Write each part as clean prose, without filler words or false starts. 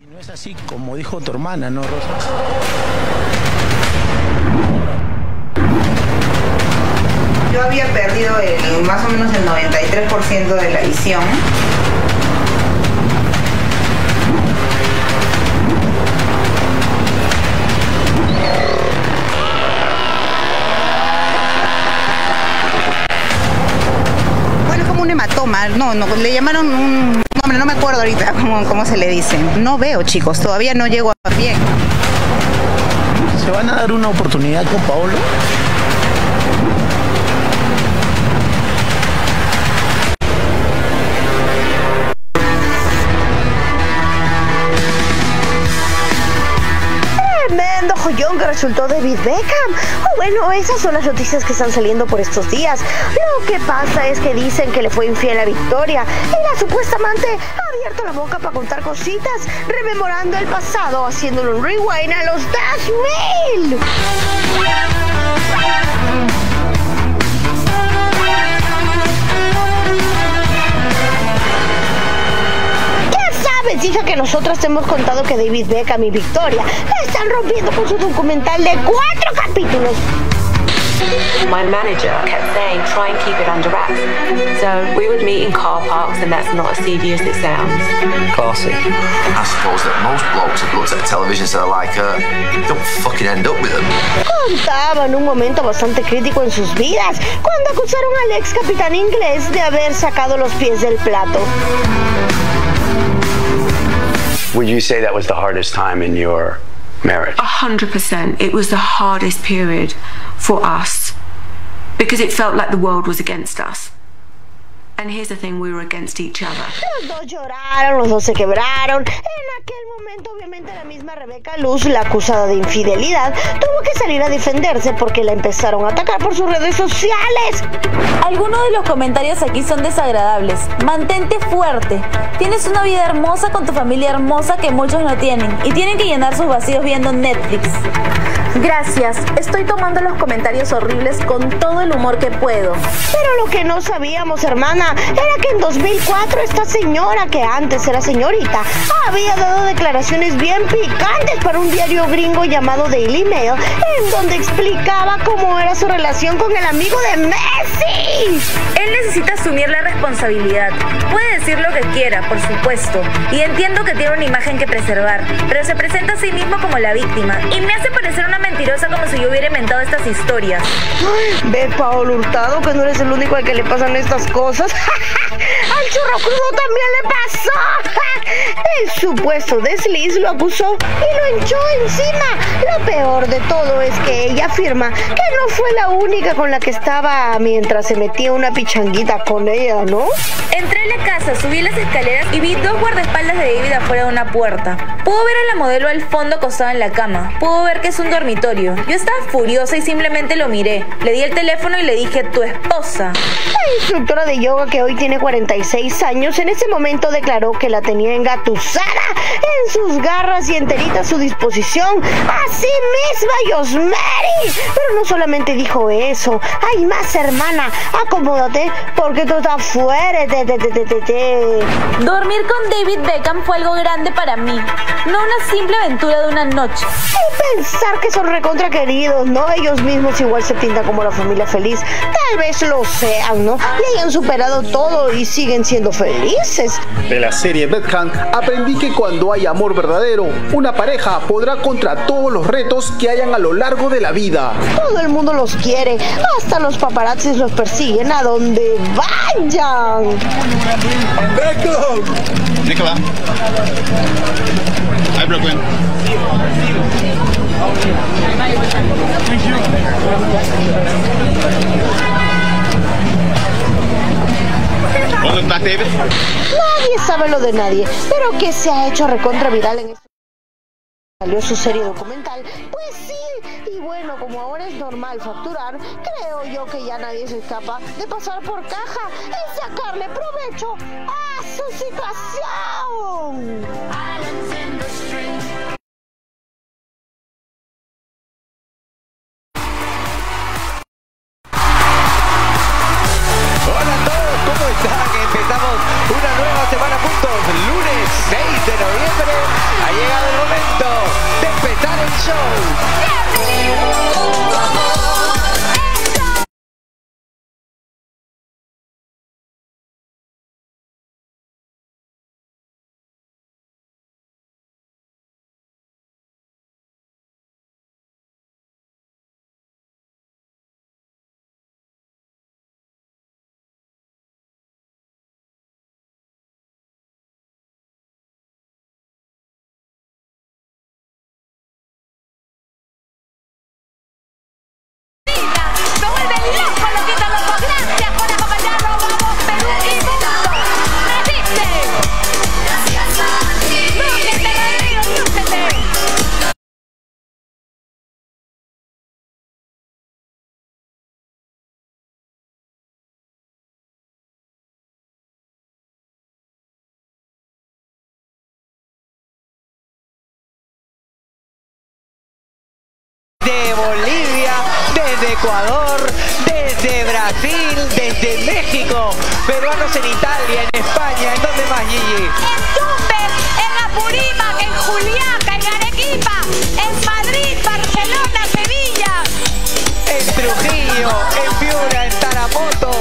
No es así como dijo tu hermana, ¿no, Rosa? Yo había perdido más o menos el 93% de la visión. Bueno, es como un hematoma, no, le llamaron un nombre, no me acuerdo ahorita cómo se le dice. No veo, chicos, todavía no llego a bien. ¿Se van a dar una oportunidad con Paolo? Tremendo joyón que resultó David Beckham. Bueno, esas son las noticias que están saliendo por estos días. Lo que pasa es que dicen que le fue infiel a Victoria y la supuesta amante ha abierto la boca para contar cositas, rememorando el pasado, haciéndole un rewind a los 2000. Dice que nosotros te hemos contado que David Beckham y Victoria la están rompiendo con su documental de 4 capítulos. My manager kept saying, try and keep it under wraps. So we would meet in car parks, and that's not as seedy as it sounds. Classy. I suppose that most blokes have looked at television so they're like, don't fucking end up with them. Contaban un momento bastante crítico en sus vidas cuando acusaron al ex capitán inglés de haber sacado los pies del plato. Would you say that was the hardest time in your marriage? 100%. It was the hardest period for us because it felt like the world was against us. And here's the thing, we were against each other. Los dos lloraron, los dos se quebraron. En aquel momento, obviamente, la misma Rebeca Luz, la acusada de infidelidad, tuvo que salir a defenderse porque la empezaron a atacar por sus redes sociales. Algunos de los comentarios aquí son desagradables. Mantente fuerte. Tienes una vida hermosa con tu familia hermosa que muchos no tienen y tienen que llenar sus vacíos viendo Netflix. Gracias, estoy tomando los comentarios horribles con todo el humor que puedo. Pero lo que no sabíamos, hermana, era que en 2004 esta señora, que antes era señorita, había dado declaraciones bien picantes para un diario gringo llamado Daily Mail, en donde explicaba cómo era su relación con el amigo de Messi. Él necesita asumir la responsabilidad. Puede decir lo que quiera, por supuesto, y entiendo que tiene una imagen que preservar, pero se presenta a sí mismo como la víctima y me hace parecer una mentirosa como si yo hubiera inventado estas historias. Ay, ve, Paolo Hurtado, que no eres el único al que le pasan estas cosas. Al churro crudo también le pasó. El supuesto desliz lo acusó y lo hinchó encima. Lo peor de todo es que ella afirma que no fue la única con la que estaba mientras se metía una pichanguita con ella, ¿no? Entré a la casa, subí las escaleras y vi 2 guardaespaldas de David afuera de una puerta. Puedo ver a la modelo al fondo acostada en la cama. Puedo ver que es un dormitorio. Yo estaba furiosa y simplemente lo miré. Le di el teléfono y le dije, tu esposa. La instructora de yoga, que hoy tiene 46 años, en ese momento declaró que la tenía engatusada en sus garras y enterita a su disposición. Así misma, Yosmeri. Pero no solamente dijo eso. Hay más, hermana. Acomódate porque tú estás fuera. Dormir con David Beckham fue algo grande para mí. No una simple aventura de una noche. Y pensar que son recontra queridos, ¿no? Ellos mismos igual se pintan como la familia feliz. Tal vez lo sean, ¿no? Y hayan superado todo y siguen siendo felices. De la serie Beckham aprendí que cuando hay amor verdadero, una pareja podrá contra todos los retos que hayan a lo largo de la vida. Todo el mundo los quiere, hasta los paparazzis los persiguen a donde vayan. Beckham. Nicola. Hi, Brooklyn. ¿Dónde está David? Nadie sabe lo de nadie, pero que se ha hecho recontra viral en esto. Salió su serie documental, pues sí, y bueno, como ahora es normal facturar, creo yo que ya nadie se escapa de pasar por caja y sacarle provecho a su situación. Hola a todos, ¿cómo están? Empezamos una nueva semana juntos, lunes 6 de noviembre. Ha llegado el momento de empezar el show. De Bolivia, desde Ecuador, desde Brasil, desde México, peruanos en Italia, en España, ¿en dónde más, Gigi? En Tumbes, en Apurímac, en Juliaca, en Arequipa, en Madrid, Barcelona, Sevilla. En Trujillo, en Piura, en Tarapoto.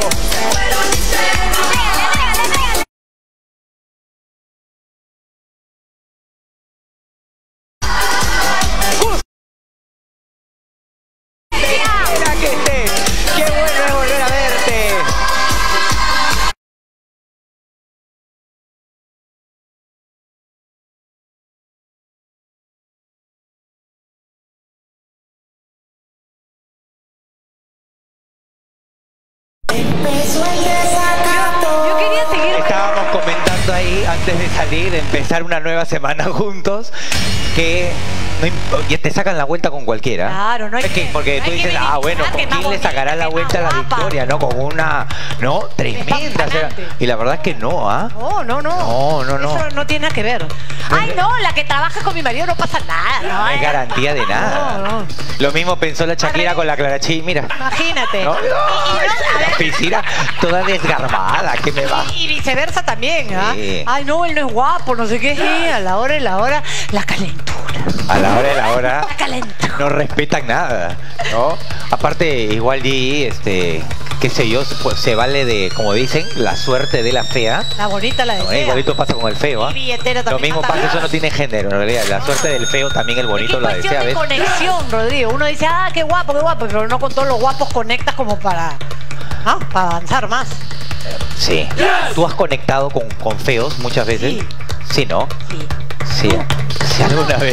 Yo quería seguir. Estábamos comentando ahí antes de salir, de empezar una nueva semana juntos, que no ya te sacan la vuelta con cualquiera. Claro, no hay que, porque no tú hay dices, que bueno, ¿con quién le sacará la vuelta a la victoria? ¿No? Con una, ¿no? Tremenda. O sea, y la verdad es que no, ¿ah? No. Eso no tiene nada que ver. Ay, no, la que trabaja con mi marido no pasa nada. No hay garantía de nada. No. Lo mismo pensó la Shakira con la Clara Chía, mira. Imagínate. ¿No? La piscina toda desgarbada, que me va. Y viceversa también, ¿ah? Sí. Ay, no, él no es guapo, no sé qué. Sí, a la hora de la hora, la calentura. A la hora de la hora La calentura. no respetan nada, ¿no? Aparte, igual Gigi, qué sé yo, pues se vale de, como dicen, la suerte de la fea. La bonita, la de fea. Igualito pasa con el feo, ¿ah? Y billetera también. Lo mismo pasa, eso no tiene género, en realidad. La suerte del feo también el bonito la desea, ¿ves? Es conexión, Rodrigo. Uno dice, ah, qué guapo, pero no con todos los guapos conectas como para avanzar más. Sí. ¿Tú has conectado con feos muchas veces? Sí. Sí, ¿no? Sí. Sí. Sí, alguna vez.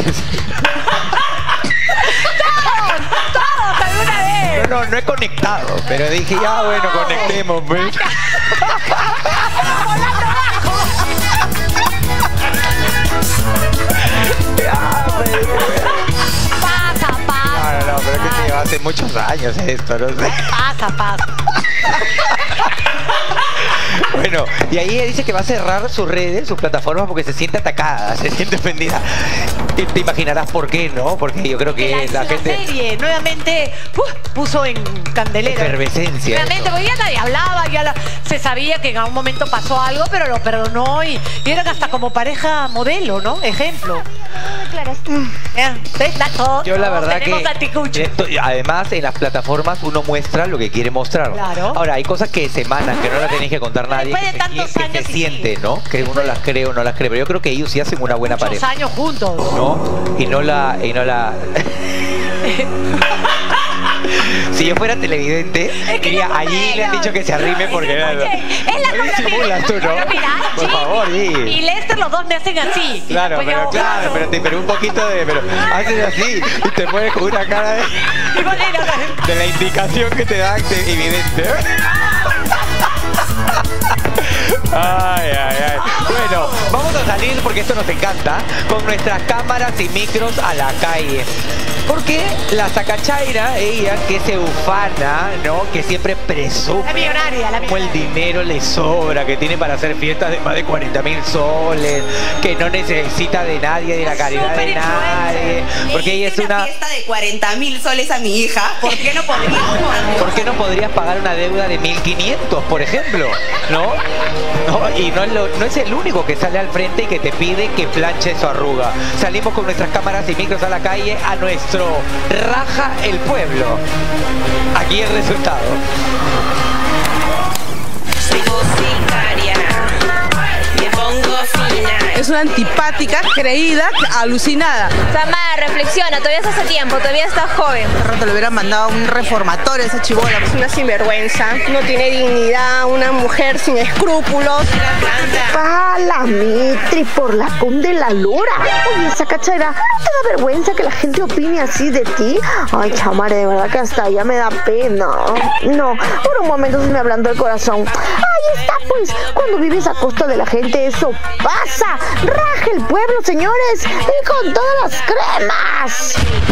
¡Todos alguna vez! No he conectado, pero dije, ya, bueno, conectemos, pues. Pasa. No, pero que se lleva hace muchos años esto, no sé. Pasa. Bueno, y ahí ella dice que va a cerrar sus redes, sus plataformas, porque se siente atacada, se siente ofendida. Y te imaginarás por qué, ¿no? Porque yo creo que la gente... serie nuevamente puso en candelero. Efervescencia. Nuevamente, porque ya nadie hablaba, se sabía que en algún momento pasó algo, pero lo perdonó y eran hasta como pareja modelo, ¿no? Ejemplo. Yo la verdad que además en las plataformas uno muestra lo que quiere mostrar. Claro. Ahora, hay cosas que se emanan, que no las tenéis que contar nadie, que se siente, ¿no? Que uno las cree o no las cree. Pero yo creo que ellos sí hacen una buena pareja. Muchos años juntos. ¿No? Y no la... Si yo fuera televidente, diría, allí le han dicho que se arrime porque... Es la disimulas tú, ¿no? Por favor, y Lester, los dos me hacen así. Claro, pero un poquito de... Pero haces así y te pones con una cara de la indicación que te dan de evidente. Ay. Bueno, vamos a salir porque esto nos encanta con nuestras cámaras y micros a la calle. Porque la Sacachaira, ella que se ufana, ¿no? Que siempre presume. La millonaria. Como el dinero le sobra, que tiene para hacer fiestas de más de 40.000 soles, que no necesita de nadie, de la caridad de nadie. Porque ella es una fiesta de 40.000 soles a mi hija. ¿Por qué no podríamos? ¿Por qué no podrías pagar una deuda de 1.500, por ejemplo? ¿No? Y no es el único que sale al frente gente y que te pide que planche su arruga. Salimos con nuestras cámaras y micros a la calle a nuestro Raja el Pueblo. Aquí el resultado. Es una antipática, creída, alucinada. Samara, reflexiona, todavía estás a tiempo, todavía estás joven. Hace rato le hubieran mandado a un reformatorio a esa chibola. Es una sinvergüenza, no tiene dignidad, una mujer sin escrúpulos. ¡Pala, Mitri, por la pum de la lora! Oye, esa cachera, ¿no te da vergüenza que la gente opine así de ti? Ay, chamare, de verdad que hasta ya me da pena. No, por un momento se me ablandó el corazón. Ahí está, pues, cuando vives a costa de la gente, eso pasa. ¡Raja el pueblo, señores! ¡Y con todas las cremas!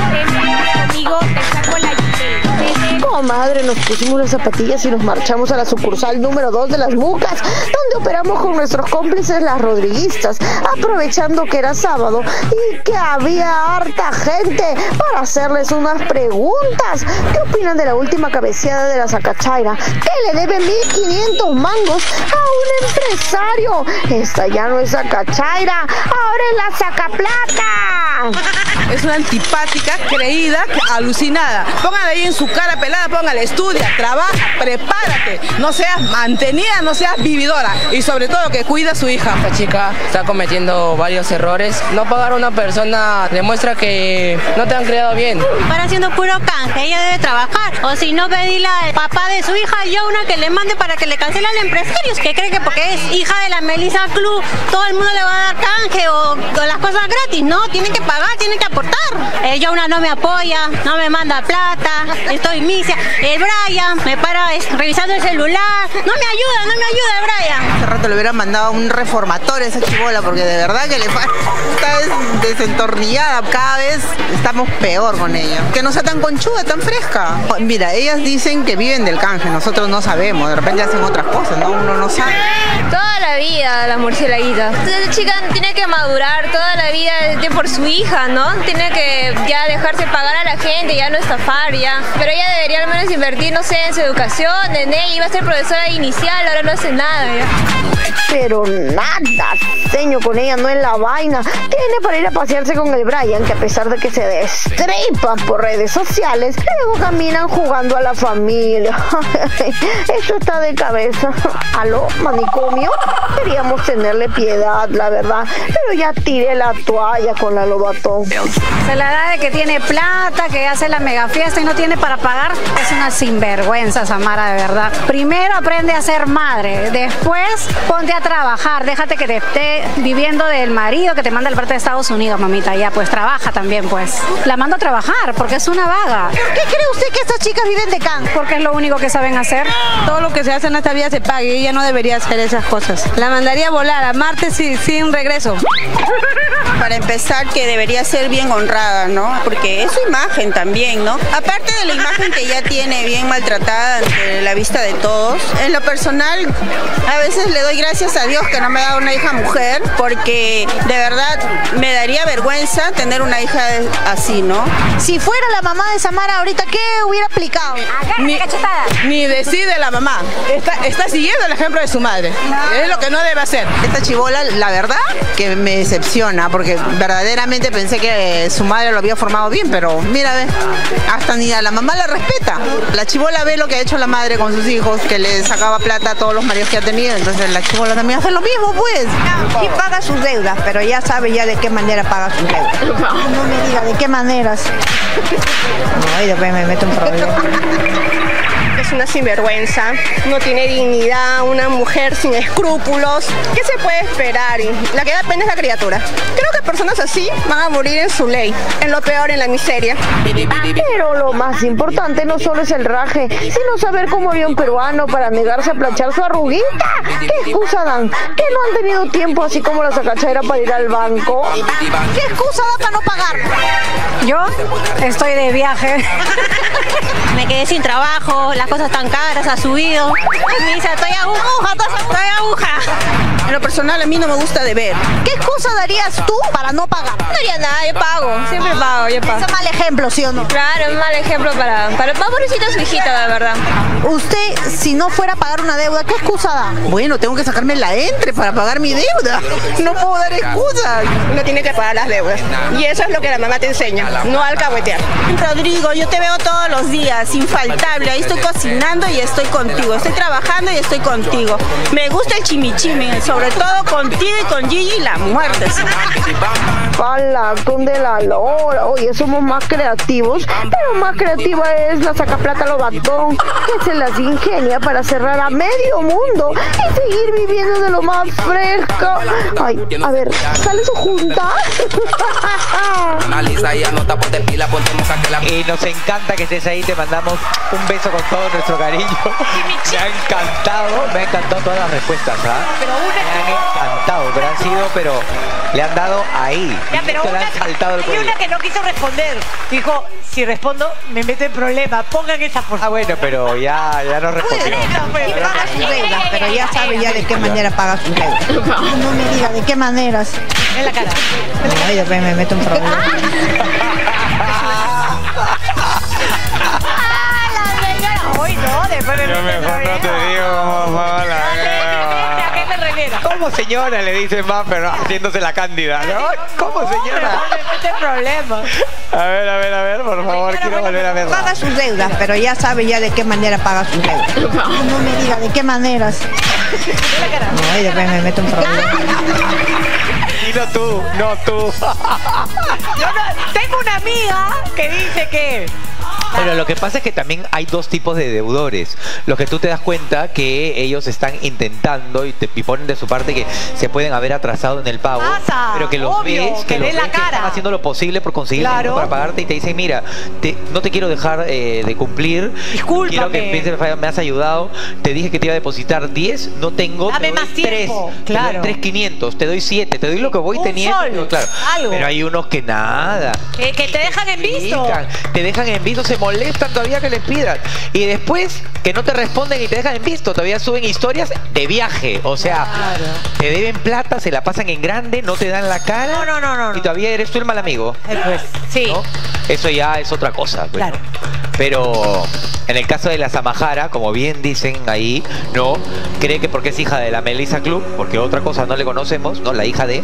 Conmigo te saco la Comadre, nos pusimos las zapatillas y nos marchamos a la sucursal número 2 de Las Mucas, donde operamos con nuestros cómplices las rodriguistas, aprovechando que era sábado y que había harta gente para hacerles unas preguntas. ¿Qué opinan de la última cabeceada de la Sacachaira, que le debe 1.500 mangos a un empresario? Esta ya no es Sacachaira, ahora es la Sacaplata. Es una antipática, creída, alucinada. Póngale ahí en su cara pelada, póngale, estudia, trabaja, prepárate. No seas mantenida, no seas vividora. Y sobre todo que cuida a su hija. Esta chica está cometiendo varios errores. No pagar a una persona demuestra que no te han criado bien. Para haciendo puro canje, ella debe trabajar. O si no, pedirle al papá de su hija y a una que le mande para que le cancele al empresario. Que cree que porque es hija de la Melissa Club, todo el mundo le va a dar canje o las cosas gratis. No, tienen que pagar, tienen que aportar. Ella una no me apoya, no me manda plata, estoy misia. El Brian me para revisando el celular. No me ayuda el Brian. Hace rato le hubieran mandado a un reformatorio a esa chibola, porque de verdad que le falta desentornillada. Cada vez estamos peor con ella. Que no sea tan conchuda, tan fresca. Mira, ellas dicen que viven del canje, nosotros no sabemos. De repente hacen otras cosas, ¿no? Uno no sabe. Toda la vida la murcielaguita. Esta chica tiene que madurar toda la vida por su hija, ¿no? Tiene que ya dejarse pagar a la gente, ya no estafar, ya. Pero ella debería al menos invertir, no sé, en su educación, en ella. Iba a ser profesora inicial, ahora no hace nada, ya. Pero nada, señor, con ella no es la vaina. Tiene para ir a pasearse con el Brian, que a pesar de que se destripan por redes sociales, luego caminan jugando a la familia. Esto está de cabeza. ¿Aló, manicomio? Queríamos tenerle piedad, la verdad, pero ya tiré la toalla con la Lobatón. Se la da de que tiene plata, que hace la mega fiesta y no tiene para pagar. Es una sinvergüenza, Samara, de verdad. Primero aprende a ser madre, después ponte a trabajar, déjate que te esté viviendo del marido que te manda el parte de Estados Unidos, mamita, ya, pues trabaja también, pues. La mando a trabajar porque es una vaga. ¿Por qué cree usted que estas chicas viven de canje? Porque es lo único que saben hacer. Todo lo que se hace en esta vida se paga y ella no debería hacer esas cosas. La mandaría a volar a Marte sin regreso. Para empezar, que debería ser bien honrada, ¿no? Porque es su imagen también, ¿no? Aparte de la imagen que ya tiene bien maltratada ante la vista de todos, en lo personal, a veces le doy gracias a Dios que no me ha dado una hija mujer, porque de verdad me daría vergüenza tener una hija así, ¿no? Si fuera la mamá de Samara ahorita, ¿qué hubiera aplicado? Ni decide la mamá. Está siguiendo el ejemplo de su madre. Es lo que no debe hacer. Esta chibola, la verdad, que me decepciona, porque verdaderamente pensé que su madre lo había formado bien, pero mira, ve, hasta ni a la mamá la respeta. La chibola ve lo que ha hecho la madre con sus hijos, que le sacaba plata a todos los maridos que ha tenido, entonces la chibola también hace lo mismo, pues. Y paga sus deudas, pero ya sabe ya de qué manera paga sus deudas. No me diga de qué maneras. No, y después me meto en problema. Es una sinvergüenza, no tiene dignidad, una mujer sin escrúpulos. ¿Qué se puede esperar? La que da pena es la criatura. Creo que personas así van a morir en su ley, en lo peor, en la miseria. Pero lo más importante no solo es el raje, sino saber cómo haría un peruano para negarse a planchar su arruguita. ¿Qué excusa dan? ¿Que no han tenido tiempo así como la Sacachaira para ir al banco? ¿Qué excusa da para no pagar? Yo estoy de viaje. Me quedé sin trabajo, las cosas cosas tan caras, ha subido. Me dice, estoy aguja. En lo personal a mí no me gusta deber. ¿Qué excusa darías tú para no pagar? No haría nada, yo pago, siempre pago, yo pago. Es un mal ejemplo, ¿sí o no? Claro, un mal ejemplo para pobrecita su hijita, la verdad. Usted, si no fuera a pagar una deuda, ¿qué excusa da? Bueno, tengo que sacarme la entre para pagar mi deuda. No puedo dar excusas. Uno tiene que pagar las deudas. Y eso es lo que la mamá te enseña, no alcahuetear. Rodrigo, yo te veo todos los días, infaltable. Ahí estoy cocinando y estoy contigo. Estoy trabajando y estoy contigo. Me gusta el chimichimi, sobre todo contigo y con Gigi la muerte. ¡Hala! Con de la lora. Oye, somos más creativos, pero más creativa es la sacaplata Lobatón, que se las ingenia para cerrar a medio mundo y seguir viviendo de lo más fresco. Ay, a ver, ¿sale su junta? Y nos encanta que estés ahí, te mandamos un beso con todo nuestro cariño. Me ha encantado todas las respuestas, ¿ah? Me han encantado, pero le han dado ahí. Ya, pero le han saltado el hay cuello. una que no quiso responder. Dijo, si respondo, me meto en problemas. Pongan esa por Ah, bueno, pero ya no respondió. Y paga sus deudas, pero ya sabe ya de qué manera paga sus deudas. No me diga de qué maneras. En la cara. Ay, después me meto en problemas. Hoy no, después me Yo mejor no te digo cómo paga la deuda. ¿Cómo señora? Le dice Maffer, haciéndose la cándida, ¿no? ¿Cómo señora? Me meto en problemas. A ver, por favor, quiero volver a verla. Paga sus deudas, pero ya sabe ya de qué manera paga sus deudas. No me diga de qué maneras. Ay, después me meto en problemas. Y no tú. Tengo una amiga que dice que... Pero lo que pasa es que también hay dos tipos de deudores. Los que tú te das cuenta que ellos están intentando y ponen de su parte que se pueden haber atrasado en el pago. Pero que los ves, que están haciendo lo posible por conseguir dinero para pagarte y te dicen, mira, no te quiero dejar de cumplir. Discúlpame. Quiero que empieces, me has ayudado. Te dije que te iba a depositar 10, no tengo. Dame más tiempo. Claro. 3.500, te doy 7, te doy lo que voy teniendo. Claro. Pero hay unos que nada. Que te dejan en visto. Te dejan en visto, se molestan todavía que les pidas. Y después que no te responden y te dejan en visto, todavía suben historias de viaje. O sea, te deben plata, se la pasan en grande, no te dan la cara. No. Y todavía eres tú el mal amigo. Pues, sí. ¿No? Eso ya es otra cosa. Pues, claro. Pero en el caso de la Samajara, como bien dicen ahí, no, cree que porque es hija de la Melissa Club, porque otra cosa no le conocemos, ¿no? La hija de...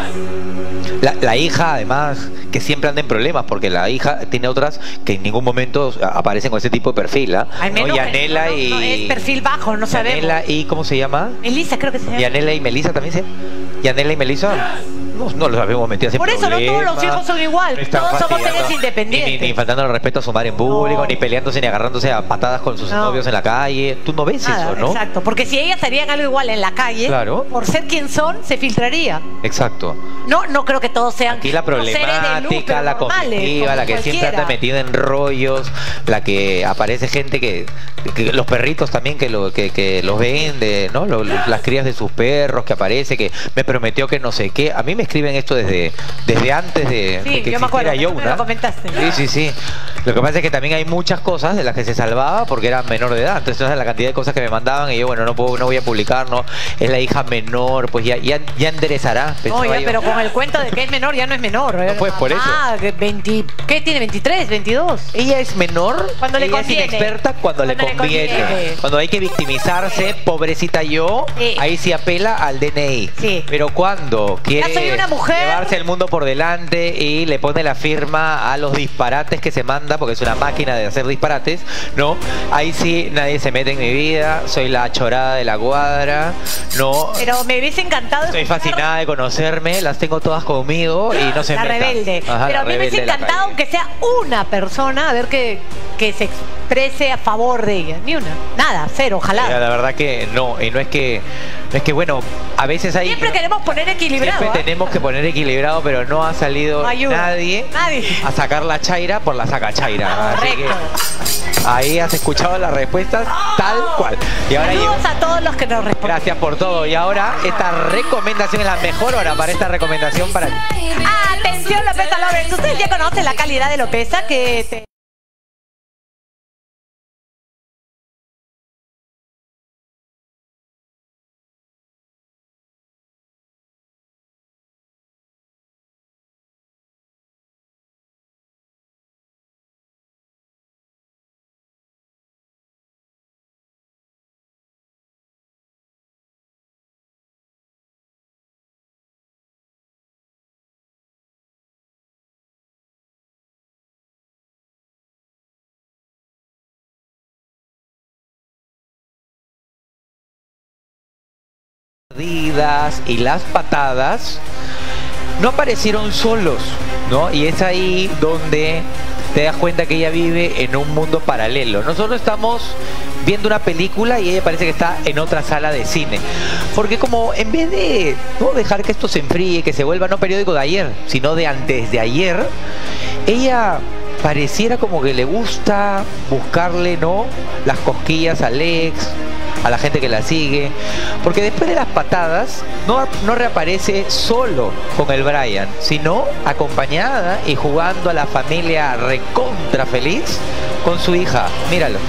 La hija, además, que siempre anda en problemas, porque la hija tiene otras que en ningún momento aparecen con ese tipo de perfil, ¿ah? ¿No? Yanela y... No, es perfil bajo, no sabemos. Yanela y... ¿Cómo se llama? Melissa, creo que se llama. Yanela y Melissa también, ¿sí? Yanela y Melissa... No los habíamos metido así. Por eso no todos los hijos son igual. Todos somos seres independientes. Ni faltando el respeto a su madre en público, ni peleándose, ni agarrándose a patadas con sus novios en la calle. Tú no ves eso, ¿no? Exacto, porque si ellas harían algo igual en la calle, por ser quien son, se filtraría. Exacto. No creo que todos sean. Aquí la problemática, la conflictiva, la que siempre anda metida en rollos, la que aparece gente que los perritos también que los vende, ¿no? Las crías de sus perros que aparece, que me prometió que no sé qué. A mí me escriben esto desde antes de que yo me acuerdo, Yona. me lo comentaste. Sí. Lo que pasa es que también hay muchas cosas de las que se salvaba porque era menor de edad. Entonces la cantidad de cosas que me mandaban y yo, bueno, no voy a publicar, no. Es la hija menor, pues ya enderezará. Oye, pero con el cuento de que es menor, ya no es menor. No, pues por eso. ¿Qué tiene? ¿23? ¿22? Ella es menor, cuando le conviene. Es inexperta cuando le conviene. Cuando hay que victimizarse, pobrecita yo, ahí sí apela al DNI. Sí. Pero cuando quiere llevarse el mundo por delante y le pone la firma a los disparates que se manda, porque es una máquina de hacer disparates, ¿no? Ahí sí nadie se mete en mi vida, soy la chorada de la cuadra, ¿no? Pero me hubiese encantado. Estoy fascinada de conocerme, las tengo todas conmigo y no se la metan. Rebelde. Ajá, pero a mí me hubiese encantado, aunque sea una persona, a ver que se exprese a favor de ella. Ni una. Nada, cero, ojalá. La verdad que no. Y no es que bueno, a veces hay... Siempre queremos poner equilibrado. Siempre tenemos que poner equilibrado, pero no ha salido nadie a sacar la chaira por la sacachaira. Así que ahí has escuchado las respuestas tal cual. Y ahora saludos a todos los que nos responden. Gracias por todo. Y ahora esta recomendación es la mejor hora para esta recomendación para ti. Atención, Lopeza Lovers. Ustedes ya conocen la calidad de Lopeza que mordidas y las patadas no aparecieron solos, ¿no? Y es ahí donde te das cuenta que ella vive en un mundo paralelo. Nosotros estamos viendo una película y ella parece que está en otra sala de cine. Porque como en vez de no dejar que esto se enfríe, que se vuelva no periódico de ayer, sino de antes de ayer, ella pareciera como que le gusta buscarle, ¿no?, las cosquillas al ex, a la gente que la sigue, porque después de las patadas no reaparece solo con el Brian, sino acompañada y jugando a la familia recontra feliz con su hija. Míralo.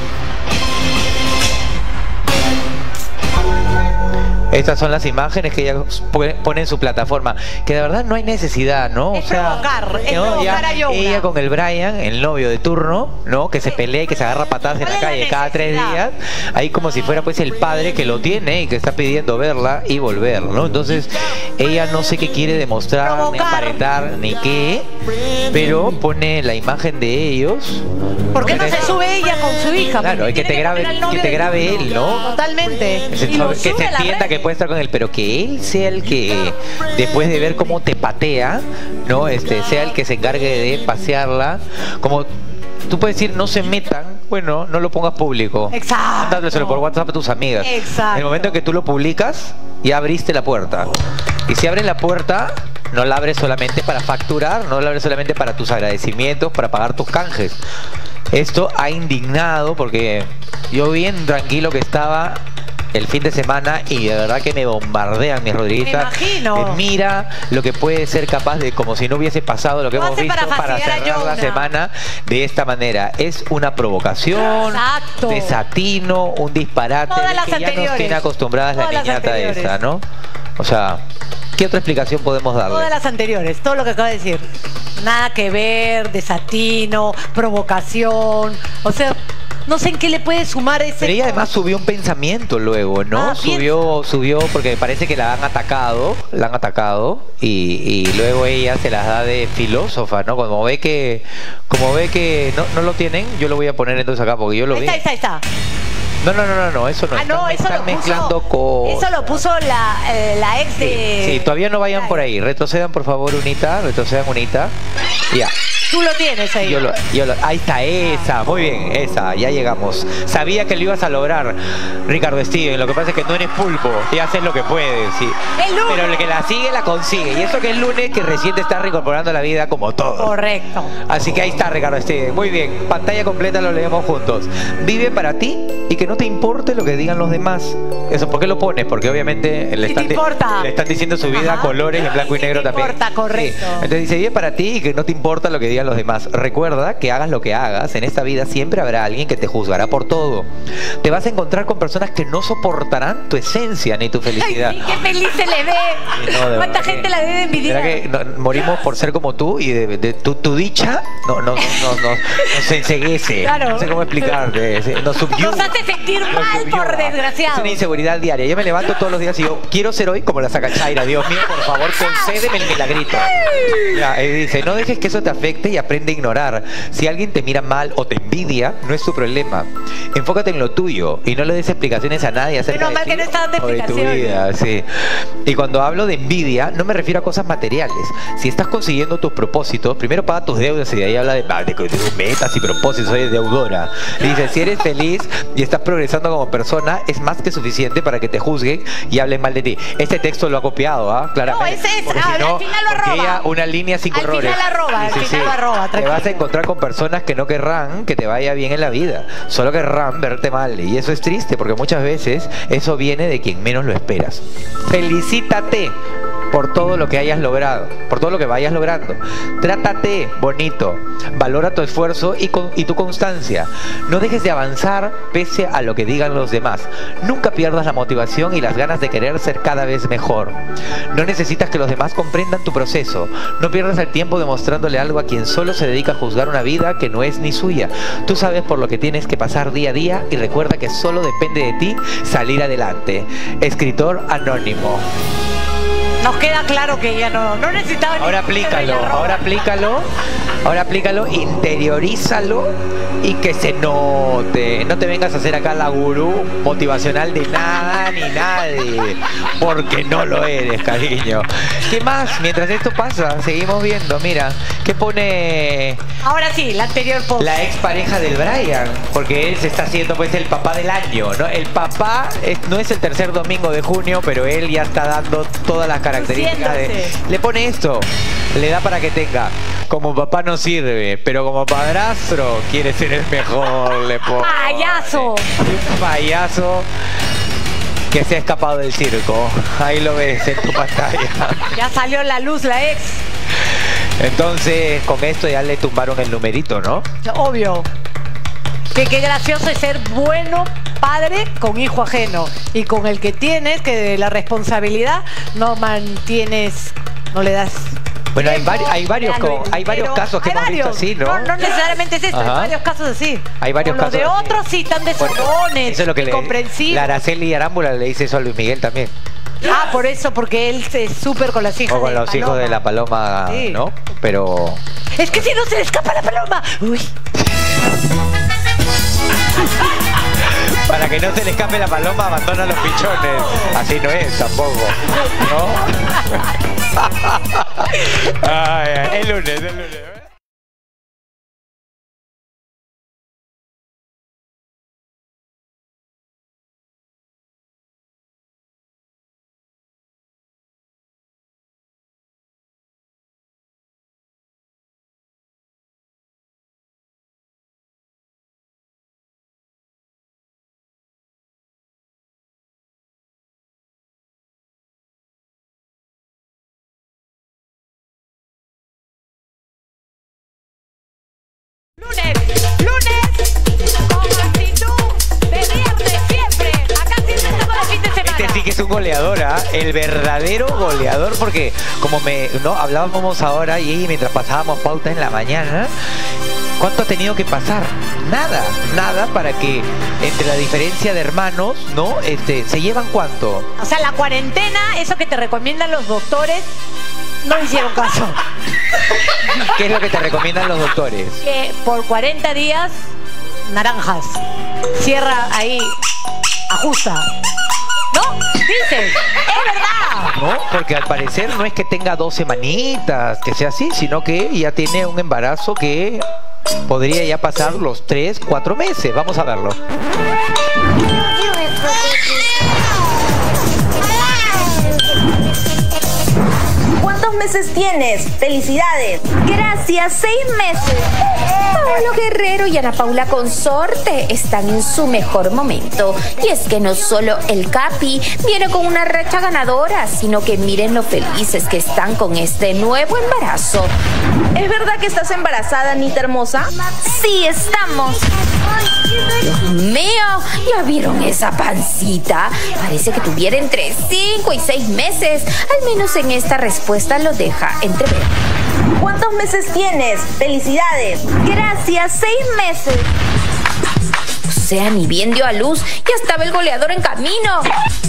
Estas son las imágenes que ella pone en su plataforma, que de verdad no hay necesidad, ¿no? Es o sea, provocar a Youna. ella con el Brian, el novio de turno, ¿no? Que se pelea y que se agarra patadas en la calle cada 3 días, ahí como si fuera pues el padre que lo tiene y que está pidiendo verla y volver, ¿no? Entonces ella no sé qué quiere demostrar, ni aparentar, ni qué, pero pone la imagen de ellos. ¿Por qué no se sube ella con su hija? Claro, es que te grabe él, ¿no? Totalmente. Que se entienda que puede estar con él, pero que él sea el que, después de ver cómo te patea, ¿no? Sea el que se encargue de pasearla. Como tú puedes decir, no se metan, bueno, no lo pongas público. Exacto. Mándaselo por WhatsApp a tus amigas. Exacto. En el momento en que tú lo publicas, ya abriste la puerta. Y si abres la puerta, no la abres solamente para facturar, no la abres solamente para tus agradecimientos, para pagar tus canjes. Esto ha indignado porque yo bien tranquilo que estaba el fin de semana y de verdad que me bombardean mis Rodriguitas. Me imagino. Mira lo que puede ser capaz de, como si no hubiese pasado lo que hemos visto, para cerrar la semana de esta manera. Es una provocación, desatino, un disparate que ya nos tiene acostumbradas la niñata esa, ¿no? O sea, ¿qué otra explicación podemos darle? Todas las anteriores, todo lo que acabo de decir. Nada que ver, desatino, provocación, o sea, no sé en qué le puede sumar ese... Pero ella además subió un pensamiento luego, ¿no? Subió porque parece que la han atacado y luego ella se las da de filósofa, ¿no? Como ve que no lo tienen, yo lo voy a poner entonces acá porque yo lo vi. Ahí está. No, eso no. Están mezclando cosas. Eso lo puso la ex de... Sí, todavía no vayan por ahí. Retrocedan, por favor, Unita. Ya. Tú lo tienes ahí. Ahí está, esa. Muy bien, esa. Ya llegamos. Sabía que lo ibas a lograr, Ricardo Steven. Lo que pasa es que no eres pulpo y haces lo que puedes, sí. Pero el que la sigue, la consigue. Y eso que es lunes, que recién te estás reincorporando a la vida como todo. Correcto. Así que ahí está, Ricardo Steven. Muy bien. Pantalla completa, lo leemos juntos. Vive para ti y que no te importe lo que digan los demás. Eso, ¿por qué lo pones? Porque obviamente le están diciendo su vida a colores, en blanco y negro también. Correcto. Sí. Entonces dice, vive para ti y que no te importa lo que digan los demás. Recuerda que hagas lo que hagas, en esta vida siempre habrá alguien que te juzgará por todo. Te vas a encontrar con personas que no soportarán tu esencia ni tu felicidad. Ay, sí, qué feliz se le ve. ¿Cuánta gente la debe envidiar? Que morimos por ser como tú y de tu dicha nos enceguece. Claro. No sé cómo explicarte. Nos subyuga. Nos hace sentir mal, por desgraciado. Es una inseguridad diaria. Yo me levanto todos los días y yo quiero ser hoy como la Sacachaira. Dios mío, por favor, concédeme el milagrito. Ya, y dice, no dejes que eso te afecte y aprende a ignorar. Si alguien te mira mal o te envidia, no es tu problema. Enfócate en lo tuyo y no le des explicaciones a nadie acerca de ti, que no está dando o de tu vida. Sí. Y cuando hablo de envidia, no me refiero a cosas materiales. Si estás consiguiendo tus propósitos, primero paga tus deudas y de ahí habla de metas y propósitos. Soy deudora. Y dice, si eres feliz y estás progresando como persona, es más que suficiente para que te juzguen y hablen mal de ti. Este texto lo ha copiado, claramente. No, ese es, porque si no, al final lo arroba. Porque ella una línea sin errores. Al final lo arroba, Te vas a encontrar con personas que no querrán que te vaya bien en la vida, solo querrán verte mal, y eso es triste porque muchas veces eso viene de quien menos lo esperas. Felicítate por todo lo que hayas logrado, por todo lo que vayas logrando. Trátate bonito, valora tu esfuerzo y tu constancia. No dejes de avanzar pese a lo que digan los demás. Nunca pierdas la motivación y las ganas de querer ser cada vez mejor. No necesitas que los demás comprendan tu proceso. No pierdas el tiempo demostrándole algo a quien solo se dedica a juzgar una vida que no es ni suya. Tú sabes por lo que tienes que pasar día a día y recuerda que solo depende de ti salir adelante. Escritor anónimo. Nos queda claro que ella no necesitaba. Ahora aplícalo, interiorízalo y que se note. No te vengas a hacer acá la gurú motivacional de nada ni nadie, porque no lo eres, cariño. ¿Qué más? Mientras esto pasa, seguimos viendo. Mira, ¿qué pone? Ahora sí, la anterior post. La ex pareja del Brian, porque él se está haciendo pues el papá del año, ¿no? El papá no es el tercer domingo de junio, pero él ya está dando todas las características le pone esto, le da para que tenga. Como papá no sirve, pero como padrastro quiere ser el mejor, le pone. ¡Payaso! Un payaso que se ha escapado del circo. Ahí lo ves en tu pantalla. Ya salió a la luz la ex. Entonces, con esto ya le tumbaron el numerito, ¿no? Obvio. Que qué gracioso es ser bueno padre con hijo ajeno. Y con el que tienes, que de la responsabilidad no mantienes, no le das. Bueno, hay varios casos que hemos visto así, ¿no? No necesariamente es esto, hay varios casos así. Hay varios casos. Los de otros sí están desordones, eso es lo que comprensivos. La Araceli Arámbula le dice eso a Luis Miguel también. Ah, por eso, porque él es súper con las hijas o con los hijos de la paloma, sí. ¿No? Pero... Es que si no se le escapa la paloma. Uy. Para que no se le escape la paloma, abandona los pichones. Así no es tampoco, ¿no? Ay, el lunes. Lunes, con actitud de viernes siempre. Acá siempre estamos de fin de semana. Este sí que es un goleador, ¿ah? El verdadero goleador, porque como hablábamos ahora y mientras pasábamos pauta en la mañana, ¿cuánto ha tenido que pasar? Nada para que entre la diferencia de hermanos, ¿no? ¿Se llevan cuánto? O sea, la cuarentena, eso que te recomiendan los doctores, no hicieron caso. ¿Qué es lo que te recomiendan los doctores? Que por 40 días, naranjas. Cierra ahí, ajusta. ¿No? Dices, es verdad. No, porque al parecer no es que tenga 2 semanitas, que sea así, sino que ya tiene un embarazo que podría ya pasar los 3, 4 meses. Vamos a verlo. ¿Cuántos meses tienes? ¡Felicidades! Gracias, 6 meses. Paolo Guerrero y Ana Paula Consorte están en su mejor momento. Y es que no solo el Capi viene con una racha ganadora, sino que miren lo felices que están con este nuevo embarazo. ¿Es verdad que estás embarazada, Anita hermosa? Sí, estamos. Dios mío, ¿ya vieron esa pancita? Parece que tuviera entre 5 y 6 meses. Al menos en esta respuesta lo deja entrever. ¿Cuántos meses tienes? ¡Felicidades! Gracias, 6 meses. O sea, ni bien dio a luz, ya estaba el goleador en camino.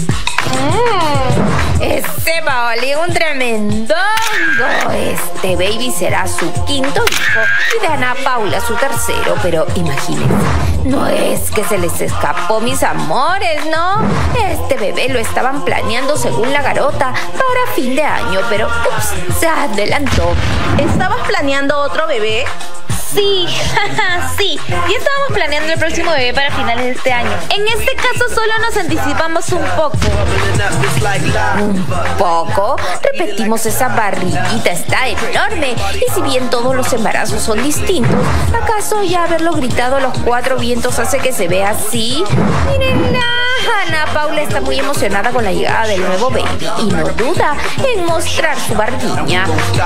Ese Paoli, un tremendo. Este baby será su 5º hijo y de Ana Paula su 3º, pero imagínense, no es que se les escapó, mis amores, ¿no? Este bebé lo estaban planeando según la garota para fin de año, pero ups, se adelantó. ¿Estabas planeando otro bebé? Sí, sí. Y estábamos planeando el próximo bebé para finales de este año. En este caso solo nos anticipamos un poco. ¿Un poco? Repetimos, esa barriguita está enorme. Y si bien todos los embarazos son distintos, ¿acaso ya haberlo gritado a los 4 vientos hace que se vea así? Mírenla. Ana Paula está muy emocionada con la llegada del nuevo baby y no duda en mostrar su barguiña.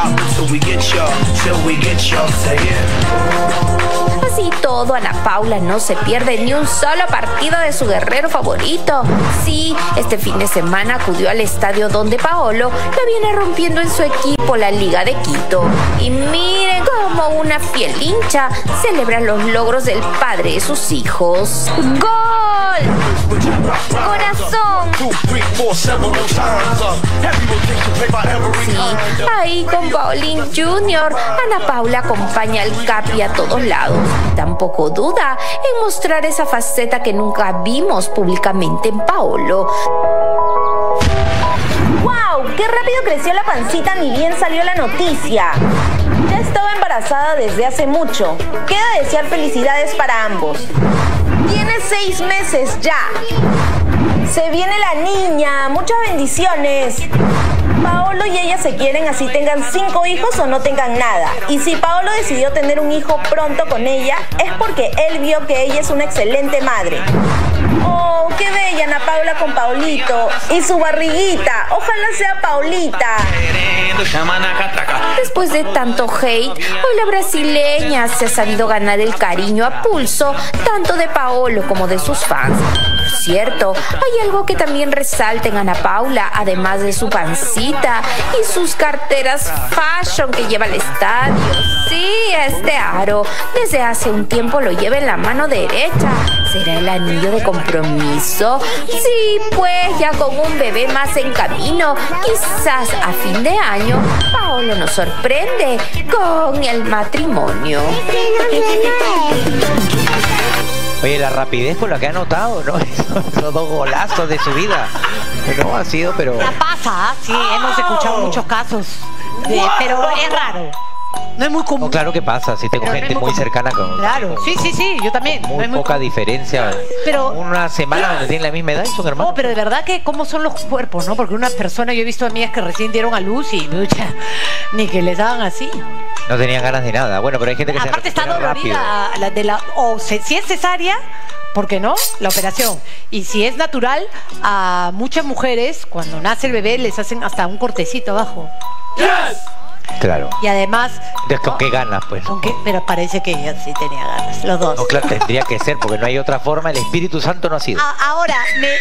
Así todo, Ana Paula no se pierde ni un solo partido de su guerrero favorito. Sí, este fin de semana acudió al estadio donde Paolo la viene rompiendo en su equipo, la Liga de Quito. Y miren cómo una fiel hincha celebra los logros del padre de sus hijos. ¡Gol! corazón. Sí, ahí con Paulín Jr., Ana Paula acompaña al Capi a todos lados. Tampoco duda en mostrar esa faceta que nunca vimos públicamente en Paolo. ¡Wow! ¡Qué rápido creció la pancita ni bien salió la noticia! Ya estaba embarazada desde hace mucho. Queda desear felicidades para ambos. Tiene 6 meses ya. Se viene la niña. Muchas bendiciones. Paolo y ella se quieren, así tengan 5 hijos o no tengan nada. Y si Paolo decidió tener un hijo pronto con ella, es porque él vio que ella es una excelente madre. ¡Oh, qué bella Ana Paula con Paulito! Y su barriguita, ojalá sea Paulita. Después de tanto hate, hoy la brasileña se ha sabido ganar el cariño a pulso, tanto de Paolo como de sus fans. Por cierto, hay algo que también resalta en Ana Paula, además de su pancita y sus carteras fashion que lleva al estadio. Sí, este aro desde hace un tiempo lo lleva en la mano derecha. ¿Será el anillo de compromiso? Sí, pues ya con un bebé más en camino, quizás a fin de año, Paolo nos sorprende con el matrimonio. Oye, la rapidez por la que ha anotado, ¿no? Esos 2 golazos de su vida. No, ha sido, pero... Ya pasa, sí, hemos escuchado muchos casos. Pero es raro. No es muy común. No, claro que pasa, si tengo gente muy cercana con... Claro, sí, yo también. Muy poca diferencia. Pero una semana donde tienen la misma edad y son hermanos. No, pero de verdad que cómo son los cuerpos, ¿no? Porque una persona, yo he visto amigas que recién dieron a luz y ni que les daban así. No tenían ganas de nada. Bueno, pero hay gente que aparte se recupera rápido. Si es cesárea, ¿por qué no? La operación. Y si es natural, a muchas mujeres, cuando nace el bebé, les hacen hasta un cortecito abajo. Yes. Claro. Y además... Entonces, ¿con qué ganas, pues? ¿Con qué? Pero parece que ella sí tenía ganas, los dos. No, claro, tendría que ser, porque no hay otra forma. El Espíritu Santo no ha sido. Ahora,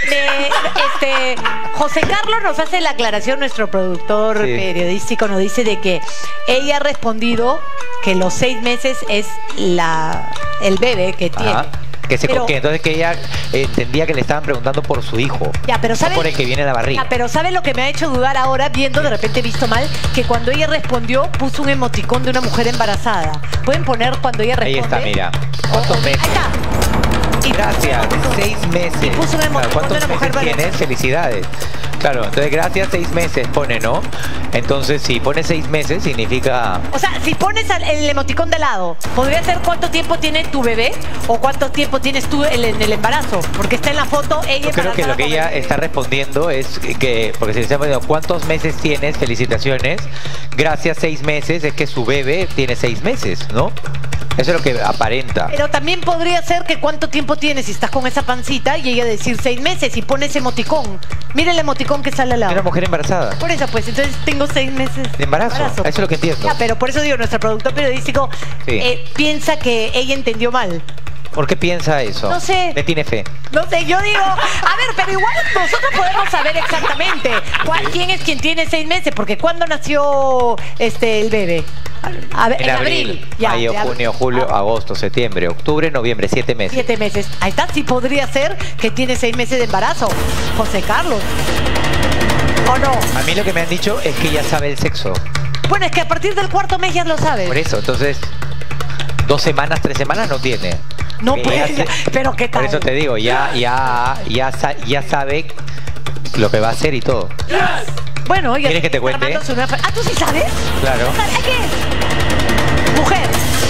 José Carlos nos hace la aclaración, nuestro productor periodístico nos dice de que ella ha respondido que los 6 meses es el bebé que tiene. Que se coquea, entonces que ella entendía que le estaban preguntando por su hijo. Ya, pero ¿sabes? No por el que viene en la barriga. Ya, pero ¿sabes lo que me ha hecho dudar ahora, viendo, de repente he visto mal, que cuando ella respondió puso un emoticón de una mujer embarazada? ¿Pueden poner cuando ella responde? Ahí está, mira. ¿Cuántos meses? Ahí está. Gracias, 6 meses. Y puso un emoticón ¿cuántos de una mujer meses tienes? Felicidades. Claro, entonces gracias 6 meses pone, ¿no? Entonces si pone 6 meses significa... O sea, si pones el emoticón de lado, ¿podría ser cuánto tiempo tiene tu bebé? ¿O cuánto tiempo tienes tú en el embarazo? Porque está en la foto ella. Yo creo que lo que ella está respondiendo es que, porque si le estamos diciendo ¿cuántos meses tienes? Felicitaciones. Gracias 6 meses, es que su bebé tiene 6 meses, ¿no? Eso es lo que aparenta. Pero también podría ser que cuánto tiempo tienes si estás con esa pancita y ella decir 6 meses y pones emoticón. Mira el emoticón que sale al lado. Una mujer embarazada. Por eso, pues, entonces tengo 6 meses de embarazo. Eso es lo que entiendo. Ya, pero por eso digo, nuestro productor periodístico piensa que ella entendió mal. ¿Por qué piensa eso? No sé. ¿Le tiene fe? No sé, yo digo, a ver, pero igual nosotros podemos saber exactamente quién es quien tiene 6 meses, porque ¿cuándo nació el bebé? En abril. Mayo, junio, julio, agosto, septiembre, octubre, noviembre, 7 meses. 7 meses. Ahí está, sí podría ser que tiene 6 meses de embarazo. José Carlos. ¿O no? A mí lo que me han dicho es que ya sabe el sexo. Bueno, es que a partir del 4º mes ya lo sabes. Por eso, entonces, 2 semanas, 3 semanas no tiene. No puede, pero ¿qué tal? Por eso te digo, ya sabe lo que va a hacer y todo. Bueno, oye, ¿quieres que te cuente? ¿tú sí sabes? Claro. ¿Qué? Mujer.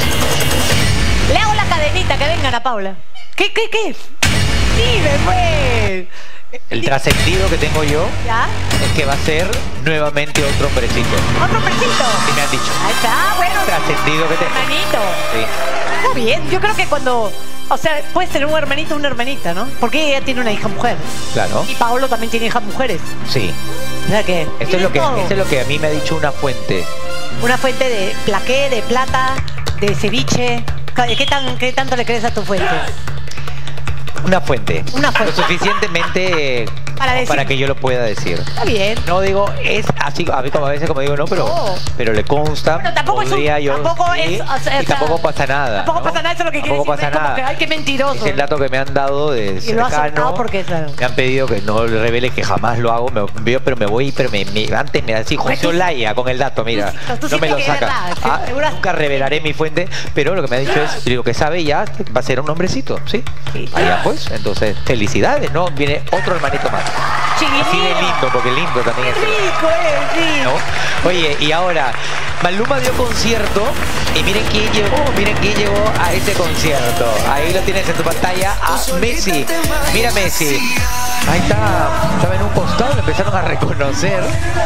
Le hago la cadenita, que vengan a Paula. ¿Qué? Dime, pues. El trascendido que tengo yo es que va a ser nuevamente otro hombrecito. ¿Otro hombrecito? Sí, me han dicho. Ahí está, bueno. El trascendido que tengo. Hermanito. Sí. Está bien, yo creo que cuando... O sea, puedes tener un hermanito o una hermanita, ¿no? Porque ella tiene una hija mujer. Claro. Y Paolo también tiene hijas mujeres. Sí. O sea que... Esto es lo que a mí me ha dicho una fuente. Una fuente de plaqué, de plata, de ceviche. ¿Qué tanto le crees a tu fuente? Una fuente. Una fuente. Lo suficientemente para que yo lo pueda decir. Está bien. No digo, es así, a veces como digo, no, pero le consta. Bueno, tampoco podría es yo, tampoco sí, es, o sea, y tampoco pasa nada. Tampoco ¿no? pasa nada, eso es lo que quiere Tampoco decir. pasa Como nada. que, ay, qué mentiroso. Es el dato que me han dado de Y lo has cercano. soltado porque es algo. Me han pedido que no le revele, que jamás lo hago. Pero me voy, antes me da así, José Olaya con el dato, mira. Tú No me lo sientes que es saca. verdad, Nunca revelaré mi fuente, pero lo que me ha dicho es, lo que sabe ya va a ser un hombrecito, ¿sí? Allá pues, entonces, felicidades, ¿no? Viene otro hermanito más. Así de lindo, porque lindo también es. Rico, sí. ¿No? Oye, y ahora, Maluma dio concierto y miren quién llegó a ese concierto. Ahí lo tienes en tu pantalla, a Messi. Mira Messi. Ahí estaba en un costado, lo empezaron a reconocer.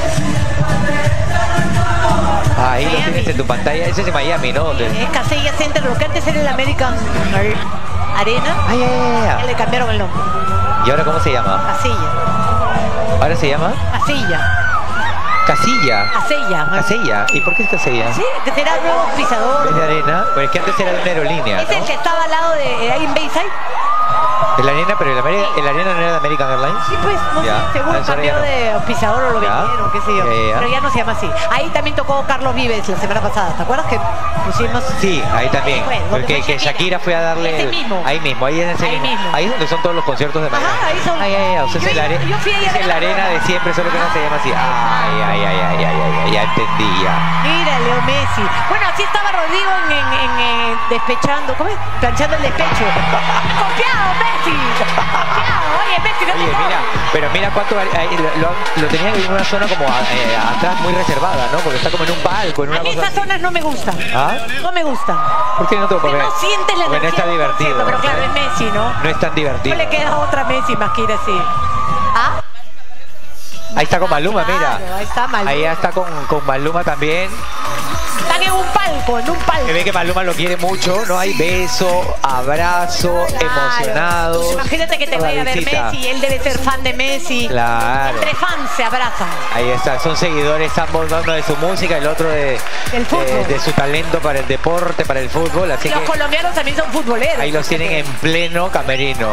Ahí lo tienes en tu pantalla, ese es de Miami, ¿no? Es Casella Center, lo que antes era el American Arena. Ya le cambiaron el nombre. ¿Y ahora cómo se llama? Casilla. ¿Ahora se llama? Casilla. Casilla. Casella. ¿Y por qué es Casella? Sí, que será nuevo pisador. ¿Es de arena? Pues es que antes era de una aerolínea, Es el ¿no? que estaba al lado de ahí en Bayside. El arena, pero el arena no era de American Airlines. Sí, pues, no sé, seguro cambió de pisador o lo vendieron, qué sé yo. Pero ya no se llama así. Ahí también tocó Carlos Vives la semana pasada. ¿Te acuerdas que pusimos? Sí, ahí también. Bueno, Porque que Shakira fue a darle. Ese mismo. Ahí mismo, ahí es ese mismo. Ahí es donde son todos los conciertos de Miami. Ahí son. O sea, es la arena de siempre, solo que no se llama así. Ya entendí ya. Mira, Leo Messi. Bueno, así estaba Rodrigo en despechando. ¿Cómo es? Planchando el despecho. ¡Confiado, Messi! Oye, Messi, no te mira, pero mira cuánto lo tenían en una zona como atrás muy reservada, ¿no? Porque está como en un palco, en una A mí cosa esas así. zonas no me gustan. ¿Ah? No me gustan. ¿Por qué no te lo Porque no sientes la Porque no energía está del divertido. concierto, pero claro, es Messi, ¿no? No es tan divertido. No le queda otra Messi más que ir así. ¿Ah? Ahí está con Maluma, Claro, mira. ahí está Maluma. Ahí está con Maluma también. Están en un palco, Se ve que Maluma lo quiere mucho, ¿no? Hay beso, abrazo, emocionados. Pues imagínate que te vaya a ver visita. Messi, él debe ser fan de Messi. Claro. Entre fans se abrazan. Ahí está, son seguidores ambos, uno de su música, el otro de su talento para el deporte, para el fútbol. Así Y los que colombianos también son futboleros. ahí los tienen en pleno camerino.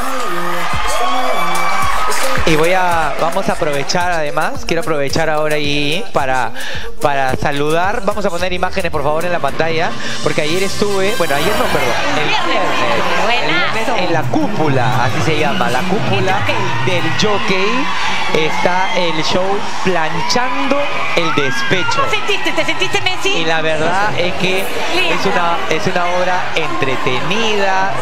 Y vamos a aprovechar además, quiero aprovechar ahora ahí para saludar. Vamos a poner imágenes por favor en la pantalla, porque ayer estuve, bueno ayer no, perdón, el viernes en la cúpula, así se llama, la cúpula del Jockey. Está el show Planchando el Despecho. ¿Cómo sentiste? ¿Te sentiste Messi? Y la verdad es que es una obra entretenida,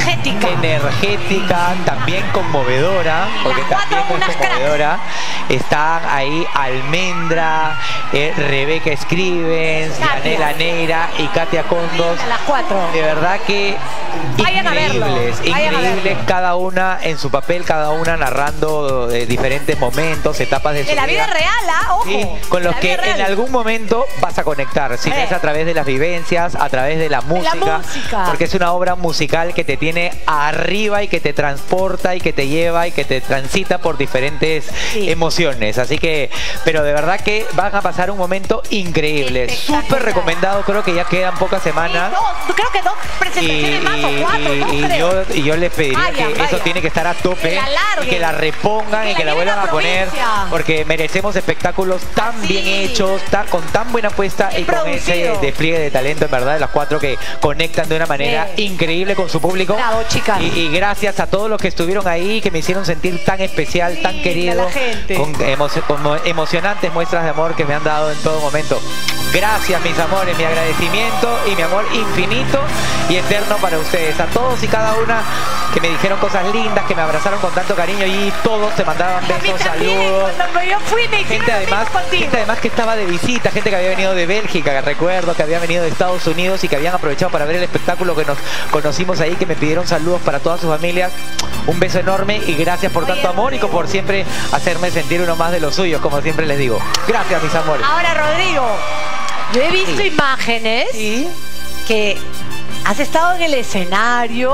energética, también conmovedora, porque también es conmovedora. Están ahí Almendra, Rebeca Scrivens, Yanela Neira y Katia Condos. A las 4. De verdad que Vayan a verlo. Increíbles, cada una en su papel, cada una narrando diferentes momentos, etapas de su De la vida real, ojo. Sí, con los que en algún momento vas a conectar, si no es a través de las vivencias, a través de la música, porque es una obra musical que te tiene arriba y que te transporta y que te lleva y que te transita por diferentes emociones, así que, pero de verdad que van a pasar un momento increíble, súper recomendado, creo que ya quedan pocas semanas. Creo que 2 presentaciones más o 4, y yo les pediría que eso tiene que estar a tope y que la repongan y que la vuelvan a poner, porque merecemos espectáculos tan bien hechos, con tan buena apuesta y con ese despliegue de talento, en verdad, de las 4 que conectan de una manera increíble con su público. Bravo, chicas. Y gracias a todos los que estuvieron ahí, que me hicieron sentir tan especial, tan querido, con emocionantes muestras de amor que me han dado en todo momento. Gracias, mis amores, mi agradecimiento y mi amor infinito y eterno para ustedes. A todos y cada una que me dijeron cosas lindas, que me abrazaron con tanto cariño y todos se mandaban besos, saludos. Gente además que estaba de visita, gente que había venido de Bélgica, que recuerdo, que había venido de Estados Unidos y que habían aprovechado para ver el espectáculo, que nos conocimos ahí, que me pidieron saludos para todas sus familias. Un beso enorme y gracias por tanto amor y por siempre hacerme sentir uno más de los suyos, como siempre les digo. Gracias, mis amores. Ahora, Rodrigo, yo he visto imágenes que has estado en el escenario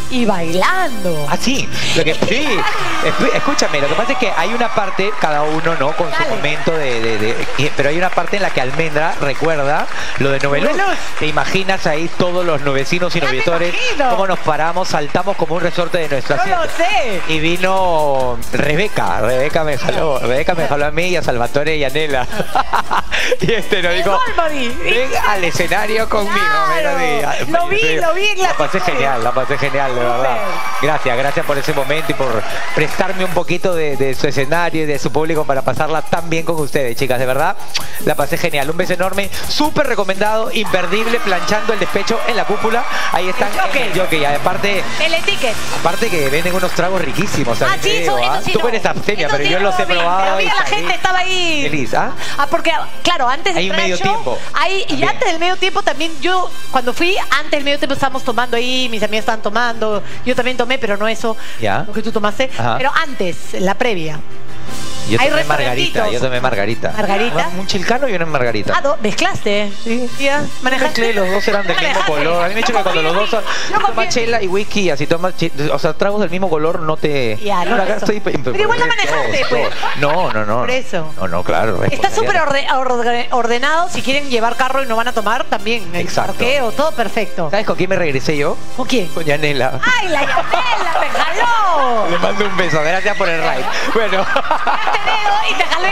y bailando. Ah, sí. Sí. Escúchame, lo que pasa es que hay una parte, cada uno, ¿no? Con su momento pero hay una parte en la que Almendra recuerda lo de Noveluz. ¿Te imaginas ahí todos los novecinos y novietores? Cómo nos paramos, saltamos como un resorte de nuestra ¡No lo sé! Y vino Rebeca. Rebeca me jaló a mí y a Salvatore y a Nela. Y nos dijo, ven al escenario conmigo. Lo vi en la pasé genial, de verdad. Gracias por ese momento y por prestarme un poquito de su escenario y de su público para pasarla tan bien con ustedes, chicas, de verdad. La pasé genial. Un beso enorme, súper recomendado, imperdible, planchando el despecho en la cúpula. Ahí están el jockey. Aparte, el etiquet. Aparte que venden unos tragos riquísimos. Ah, sí, eso sí. Tú eres abstemia, pero yo los he probado. Pero la gente estaba ahí. Feliz, ¿ah? Porque, claro, antes de medio tiempo. Y antes del medio tiempo también yo, cuando fui, antes del medio tiempo estábamos tomando ahí, mis amigas estaban tomando, yo también tomé, pero no eso, lo que tú tomaste. Ajá. Pero antes, la previa. Yo tomé margarita. ¿Margarita? Un chilcano y una margarita. Ah, ¿mezclaste? Sí. ¿Ya? ¿Manejaste? Los dos eran del mismo color. A mí me dicho que cuando los dos tomas chela y whisky, así tomas, o sea, tragos del mismo color, no te... Ya, no. Pero igual no manejaste, pues. No. Por eso. No, claro. Está súper ordenado. Si quieren llevar carro y no van a tomar, también. El parqueo, todo perfecto. ¿Sabes con quién me regresé yo? ¿Con quién? Con Yanela. ¡Ay, la Yanela! ¡Me jaló! Le mando un beso. Gracias por el ride. Bueno... Y te jaló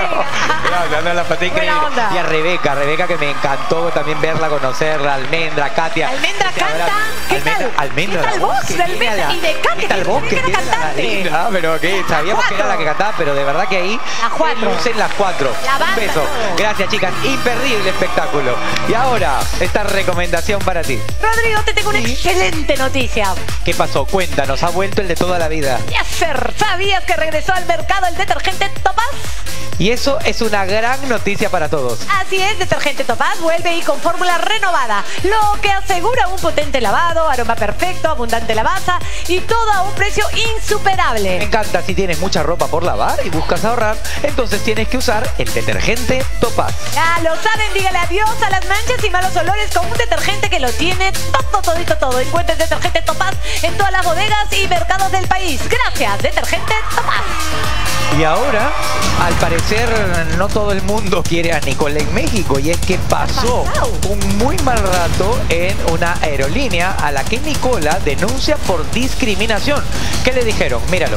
No, la pasé increíble. Y a Rebeca que me encantó también verla, conocerla, Almendra, Katia. Almendra canta. ¿Qué tal? Almendra. ¿Qué tal voz de Almendra? Y de Katia. ¿Qué tal voz que tiene cantante? Pero que sabíamos que era la que cantaba, pero de verdad que ahí lucen las cuatro. Un beso. Gracias, chicas. Imperdible espectáculo. Y ahora, esta recomendación para ti. Rodrigo, te tengo una excelente noticia. ¿Qué pasó? Cuéntanos. Ha vuelto el de toda la vida. Yasser, ¿sabías que regresó al mercado el detergente Topaz? Y eso es una gran noticia para todos. Así es, detergente Topaz vuelve y con fórmula renovada, lo que asegura un potente lavado, aroma perfecto, abundante lavaza y todo a un precio insuperable. Me encanta, si tienes mucha ropa por lavar y buscas ahorrar, entonces tienes que usar el detergente Topaz. Ya lo saben, dígale adiós a las manchas y malos olores con un detergente que lo tiene todo. Encuentra el detergente Topaz en todas las bodegas y mercados del país. Gracias, detergente Topaz. Y ahora, al parecer, no todo el mundo quiere a Nicola en México. Y es que pasó un muy mal rato en una aerolínea a la que Nicola denuncia por discriminación. ¿Qué le dijeron? Míralo.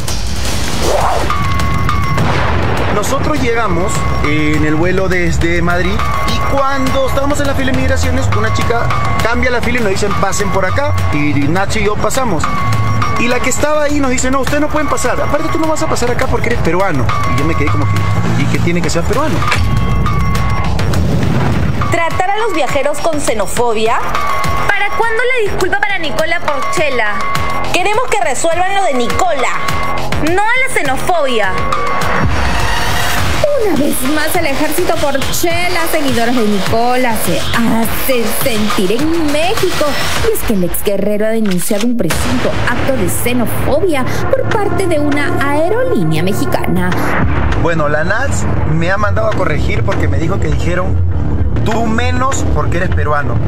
Nosotros llegamos en el vuelo desde Madrid y cuando estábamos en la fila de migraciones, una chica cambia la fila y nos dicen pasen por acá y Nacho y yo pasamos. Y la que estaba ahí nos dice, no, ustedes no pueden pasar. Aparte tú no vas a pasar acá porque eres peruano. Y yo me quedé como que, ¿y qué tiene que ser peruano? ¿Tratar a los viajeros con xenofobia? ¿Para cuándo la disculpa para Nicola Porchela? Queremos que resuelvan lo de Nicola, no a la xenofobia. Una vez más el ejército Porchela, seguidores de Nicola, se hacen sentir en México. Y es que el exguerrero ha denunciado un presunto acto de xenofobia por parte de una aerolínea mexicana. Bueno, la NATS me ha mandado a corregir porque me dijo que dijeron tú menos porque eres peruano.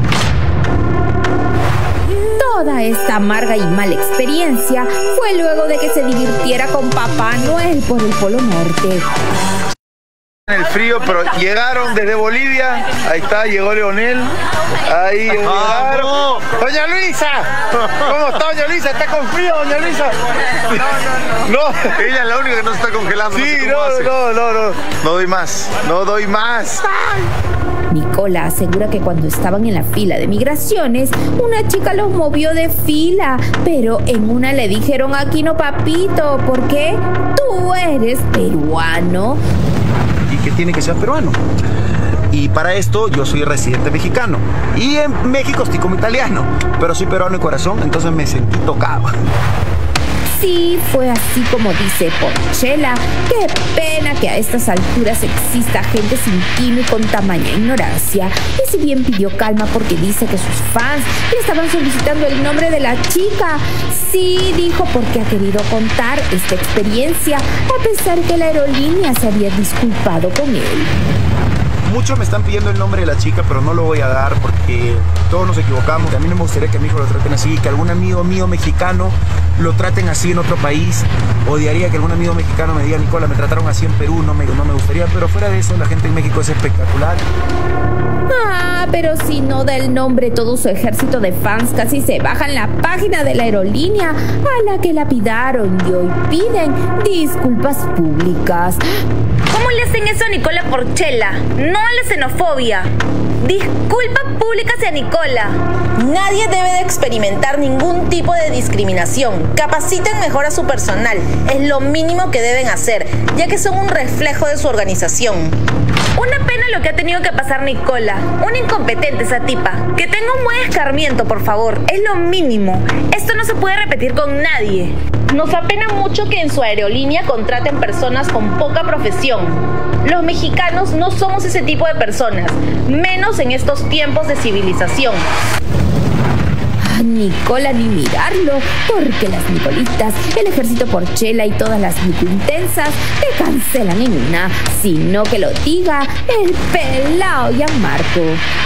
Toda esta amarga y mala experiencia fue luego de que se divirtiera con Papá Noel por el Polo Norte. En el frío, pero llegaron desde Bolivia. Ahí está, llegó Leonel. Ahí llegaron. ¡Doña Luisa! ¿Cómo está Doña Luisa? ¿Está con frío, Doña Luisa? No, ella es la única que no se está congelando. Sí, no. No doy más. No doy más. Nicola asegura que cuando estaban en la fila de migraciones, una chica los movió de fila, pero en una le dijeron, aquí no, papito, porque tú eres peruano. ¿Y qué tiene que ser peruano? Y para esto yo soy residente mexicano. Y en México estoy como italiano, pero soy peruano de corazón, entonces me sentí tocado. Sí, fue así como dice Porchela. Qué pena que a estas alturas exista gente sin tino y con tamaña ignorancia. Y si bien pidió calma porque dice que sus fans le estaban solicitando el nombre de la chica, sí dijo porque ha querido contar esta experiencia, a pesar que la aerolínea se había disculpado con él. Muchos me están pidiendo el nombre de la chica, pero no lo voy a dar porque todos nos equivocamos. A mí no me gustaría que a mi hijo lo traten así, que algún amigo mío mexicano lo traten así en otro país. Odiaría que algún amigo mexicano me diga, Nicola, me trataron así en Perú, no me gustaría. Pero fuera de eso, la gente en México es espectacular. Ah, pero si no da el nombre, todo su ejército de fans casi se bajan la página de la aerolínea a la que lapidaron y hoy piden disculpas públicas. ¿Cómo le hacen eso a Nicola Porchela? No a la xenofobia. Disculpas públicas a Nicola. Nadie debe de experimentar ningún tipo de discriminación. Capaciten mejor a su personal. Es lo mínimo que deben hacer, ya que son un reflejo de su organización. Una pena lo que ha tenido que pasar Nicola. Una incompetente esa tipa. Que tenga un buen escarmiento, por favor. Es lo mínimo. Esto no se puede repetir con nadie. Nos apena mucho que en su aerolínea contraten personas con poca profesión. Los mexicanos no somos ese tipo de personas, menos en estos tiempos de civilización. Nicola ni mirarlo, porque las Nicolitas, el ejército Porchela y todas las Nicointensas te cancelan en una, sino que lo diga el pelao Gianmarco.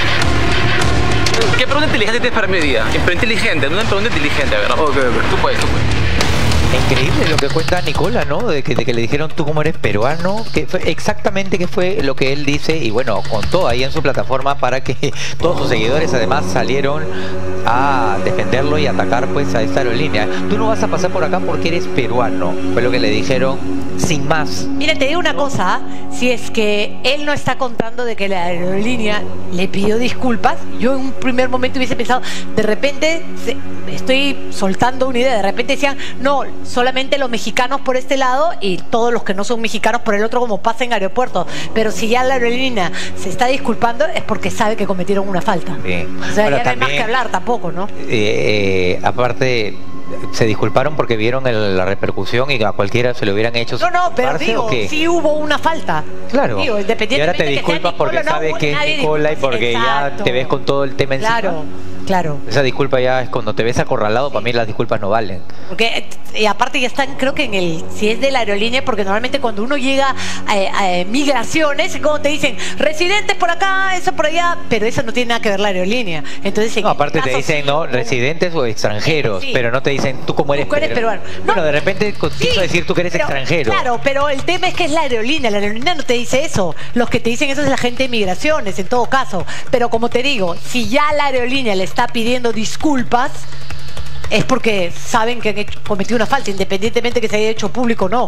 ¿Qué pregunta inteligente tienes para mi día? Pero inteligente, no una pregunta inteligente, ¿verdad? Ok. Tú puedes. Increíble lo que cuenta Nicola, ¿no? De que le dijeron tú como eres peruano, que fue exactamente qué fue lo que él dice y bueno, contó ahí en su plataforma para que todos sus seguidores además salieron a defenderlo y atacar pues a esta aerolínea. Tú no vas a pasar por acá porque eres peruano, fue lo que le dijeron sin más. Mira, te digo una cosa, si es que él no está contando de que la aerolínea le pidió disculpas, yo en un primer momento hubiese pensado, de repente, estoy soltando una idea, de repente decían, no, solamente los mexicanos por este lado y todos los que no son mexicanos por el otro, como pasa en aeropuertos. Pero si ya la aerolínea se está disculpando es porque sabe que cometieron una falta. Bien. O sea, bueno, ya no hay más que hablar tampoco, ¿no? Aparte, se disculparon porque vieron la repercusión y a cualquiera se lo hubieran hecho. No, pero digo, sí hubo una falta. Claro. Digo, y ahora te disculpas porque sabes que es Nicola y porque ya te ves con todo el tema encima. Claro. Esa disculpa ya es cuando te ves acorralado, para mí las disculpas no valen. Porque, y aparte ya están, creo que en el, si es de la aerolínea, porque normalmente cuando uno llega a migraciones, como te dicen, residentes por acá, eso por allá, pero eso no tiene nada que ver la aerolínea. Entonces, no, aparte te dicen, no, residentes o extranjeros, sí, pero no te dicen tú como eres peruano. No, bueno, de repente quiso decir tú que eres extranjero. Claro, pero el tema es que es la aerolínea no te dice eso. Los que te dicen eso es la gente de migraciones, en todo caso. Pero como te digo, si ya la aerolínea le está pidiendo disculpas, es porque saben que han cometido una falta, independientemente que se haya hecho público o no.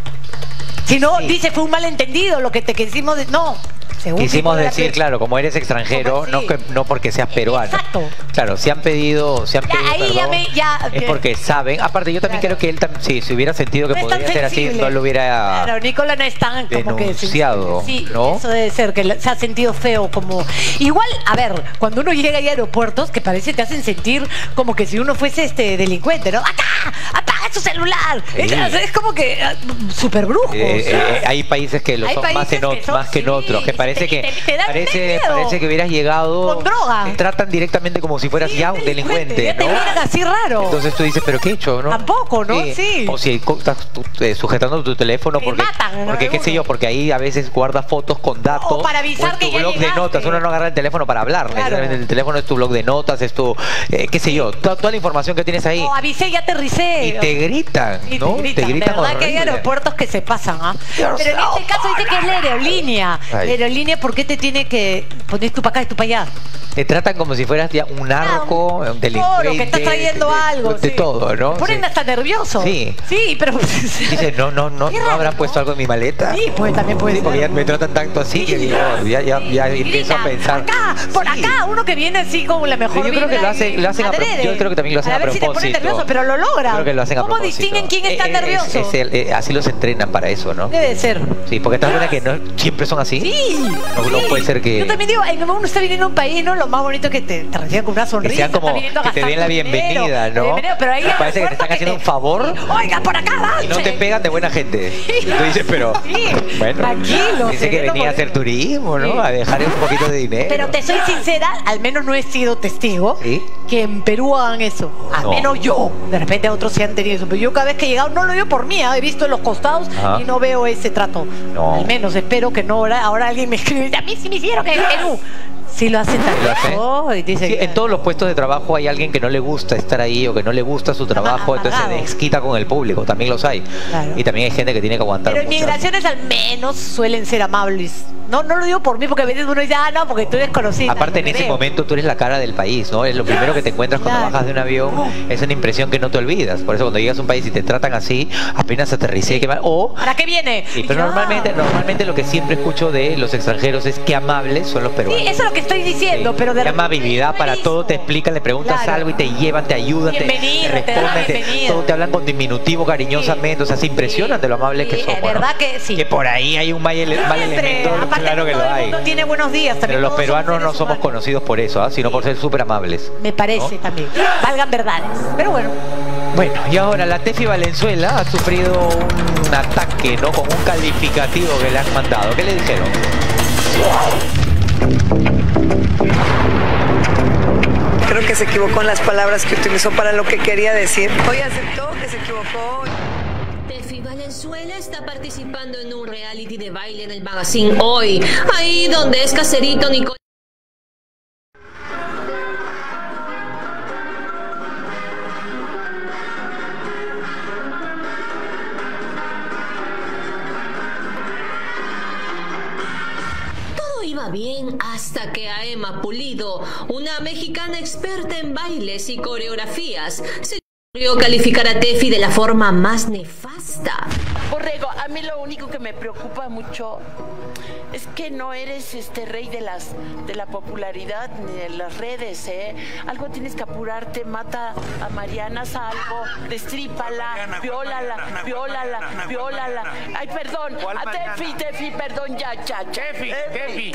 Si no, sí, dice, fue un malentendido lo que te quisimos decir. No. Quisimos decir, claro, como eres extranjero, no porque seas peruano. Exacto. Claro, si han pedido ahí perdón, es porque saben. Aparte, yo también creo que él, si se hubiera sentido que no podría ser así, no lo hubiera Nicola no es tan como denunciado, que sí, ¿no? Eso debe ser, que se ha sentido feo como... Igual, a ver, cuando uno llega a aeropuertos, que parece que te hacen sentir como que si uno fuese delincuente, ¿no? ¡Acá! ¡Apaga su celular! Sí. Es como que súper brujos. Hay países que lo son más que en otros, que parece que parece que hubieras llegado con droga. Te tratan directamente como si fueras ya un delincuente, ya ¿no? te miran así raro. Entonces tú dices, ¿pero qué he hecho, no? Tampoco, ¿no? Sí. O si estás sujetando tu teléfono porque qué sé yo, porque ahí a veces guardas fotos con datos. O para avisar que tu blog de notas. Uno no agarra el teléfono para hablar. Claro. El teléfono es tu blog de notas, es tu, qué sé yo, toda la información que tienes ahí. O avisé, ya aterricé. Y te gritan, ¿no? Te gritan. De verdad que hay aeropuertos que se pasan, ¿ah? Pero en este caso dice que es la aerolínea. La aerolínea, ¿por qué te tiene que poner tú para acá y tú para allá? Te tratan como si fueras ya un narco, un delincuente. Que estás trayendo algo. De todo, ¿no? Te ponen hasta nervioso. Sí. Sí, pero... Dices, no habrán puesto algo en mi maleta. Sí, pues también puede ser. Porque ya me tratan tanto así que digo, ya empiezo a pensar. Por acá, uno que viene así como la mejor. Yo creo que lo hacen yo creo que también lo hacen a propósito. A ver si te pones nervioso, pero lo logran. Creo que lo hacen a propósito. ¿Cómo distinguen quién está nervioso? Así los entrenan para eso, ¿no? Debe ser. Sí, porque te das cuenta que no siempre son así. Sí. No puede ser que... Yo también digo, uno está viniendo a un país, ¿no? lo más bonito es que te reciban con una sonrisa. Que sean como que te den la bienvenida, ¿no? Pero ahí parece que te están haciendo un favor. Oiga, por acá, y no te pegan de buena gente. Y tú dices, pero bueno, tranquilo. dice que venía a hacer turismo, ¿no? A dejar un poquito de dinero. Pero te soy sincera, al menos no he sido testigo que en Perú hagan eso. Al menos yo. De repente otros sí han tenido eso. Pero yo cada vez que he llegado, no lo veo por mí, he visto en los costados y no veo ese trato. Al menos espero que no. Ahora alguien me escribe, a mí sí me hicieron en Perú. Sí lo hacen también. Dice en todos los puestos de trabajo hay alguien que no le gusta estar ahí o que no le gusta su trabajo, entonces se desquita con el público, también los hay. Claro. Y también hay gente que tiene que aguantar. Pero en migraciones al menos suelen ser amables. No lo digo por mí, porque a veces uno dice, no, porque tú eres conocida. Aparte, en ese momento tú eres la cara del país, ¿no? Es lo primero que te encuentras cuando bajas de un avión, es una impresión que no te olvidas. Por eso cuando llegas a un país y te tratan así, apenas aterricé, que ¿para qué viene? Sí, pero normalmente lo que siempre escucho de los extranjeros es qué amables son los peruanos. Sí, eso es lo que estoy diciendo, pero de qué amabilidad para todo, te explican, le preguntas algo y te llevan, te ayudan, te responden, todo te hablan con diminutivo cariñosamente, o sea, se impresionan de lo amables que somos. ¿Verdad que sí? Que por ahí hay un mal elemento, claro que lo hay. No tiene buenos días también. Pero los peruanos no somos conocidos por eso, sino por ser súper amables. Me parece también. Valgan verdades. Pero bueno. Bueno, y ahora la Tefi Valenzuela ha sufrido un ataque, ¿no? Con un calificativo que le han mandado. ¿Qué le dijeron? Creo que se equivocó en las palabras que utilizó para lo que quería decir. Hoy aceptó que se equivocó. Tefi Valenzuela está participando en un reality de baile en el magazine Hoy, ahí donde es caserito Nicole. Iba bien hasta que a Emma Pulido, una mexicana experta en bailes y coreografías, se le ocurrió calificar a Tefi de la forma más nefasta. Borrego, a mí lo único que me preocupa mucho es que no eres rey de la popularidad ni de las redes, Algo tienes que apurarte, mata a Mariana, haz algo, destrípala, viólala. Ay, perdón, a Tefi, perdón, ya. Tefi.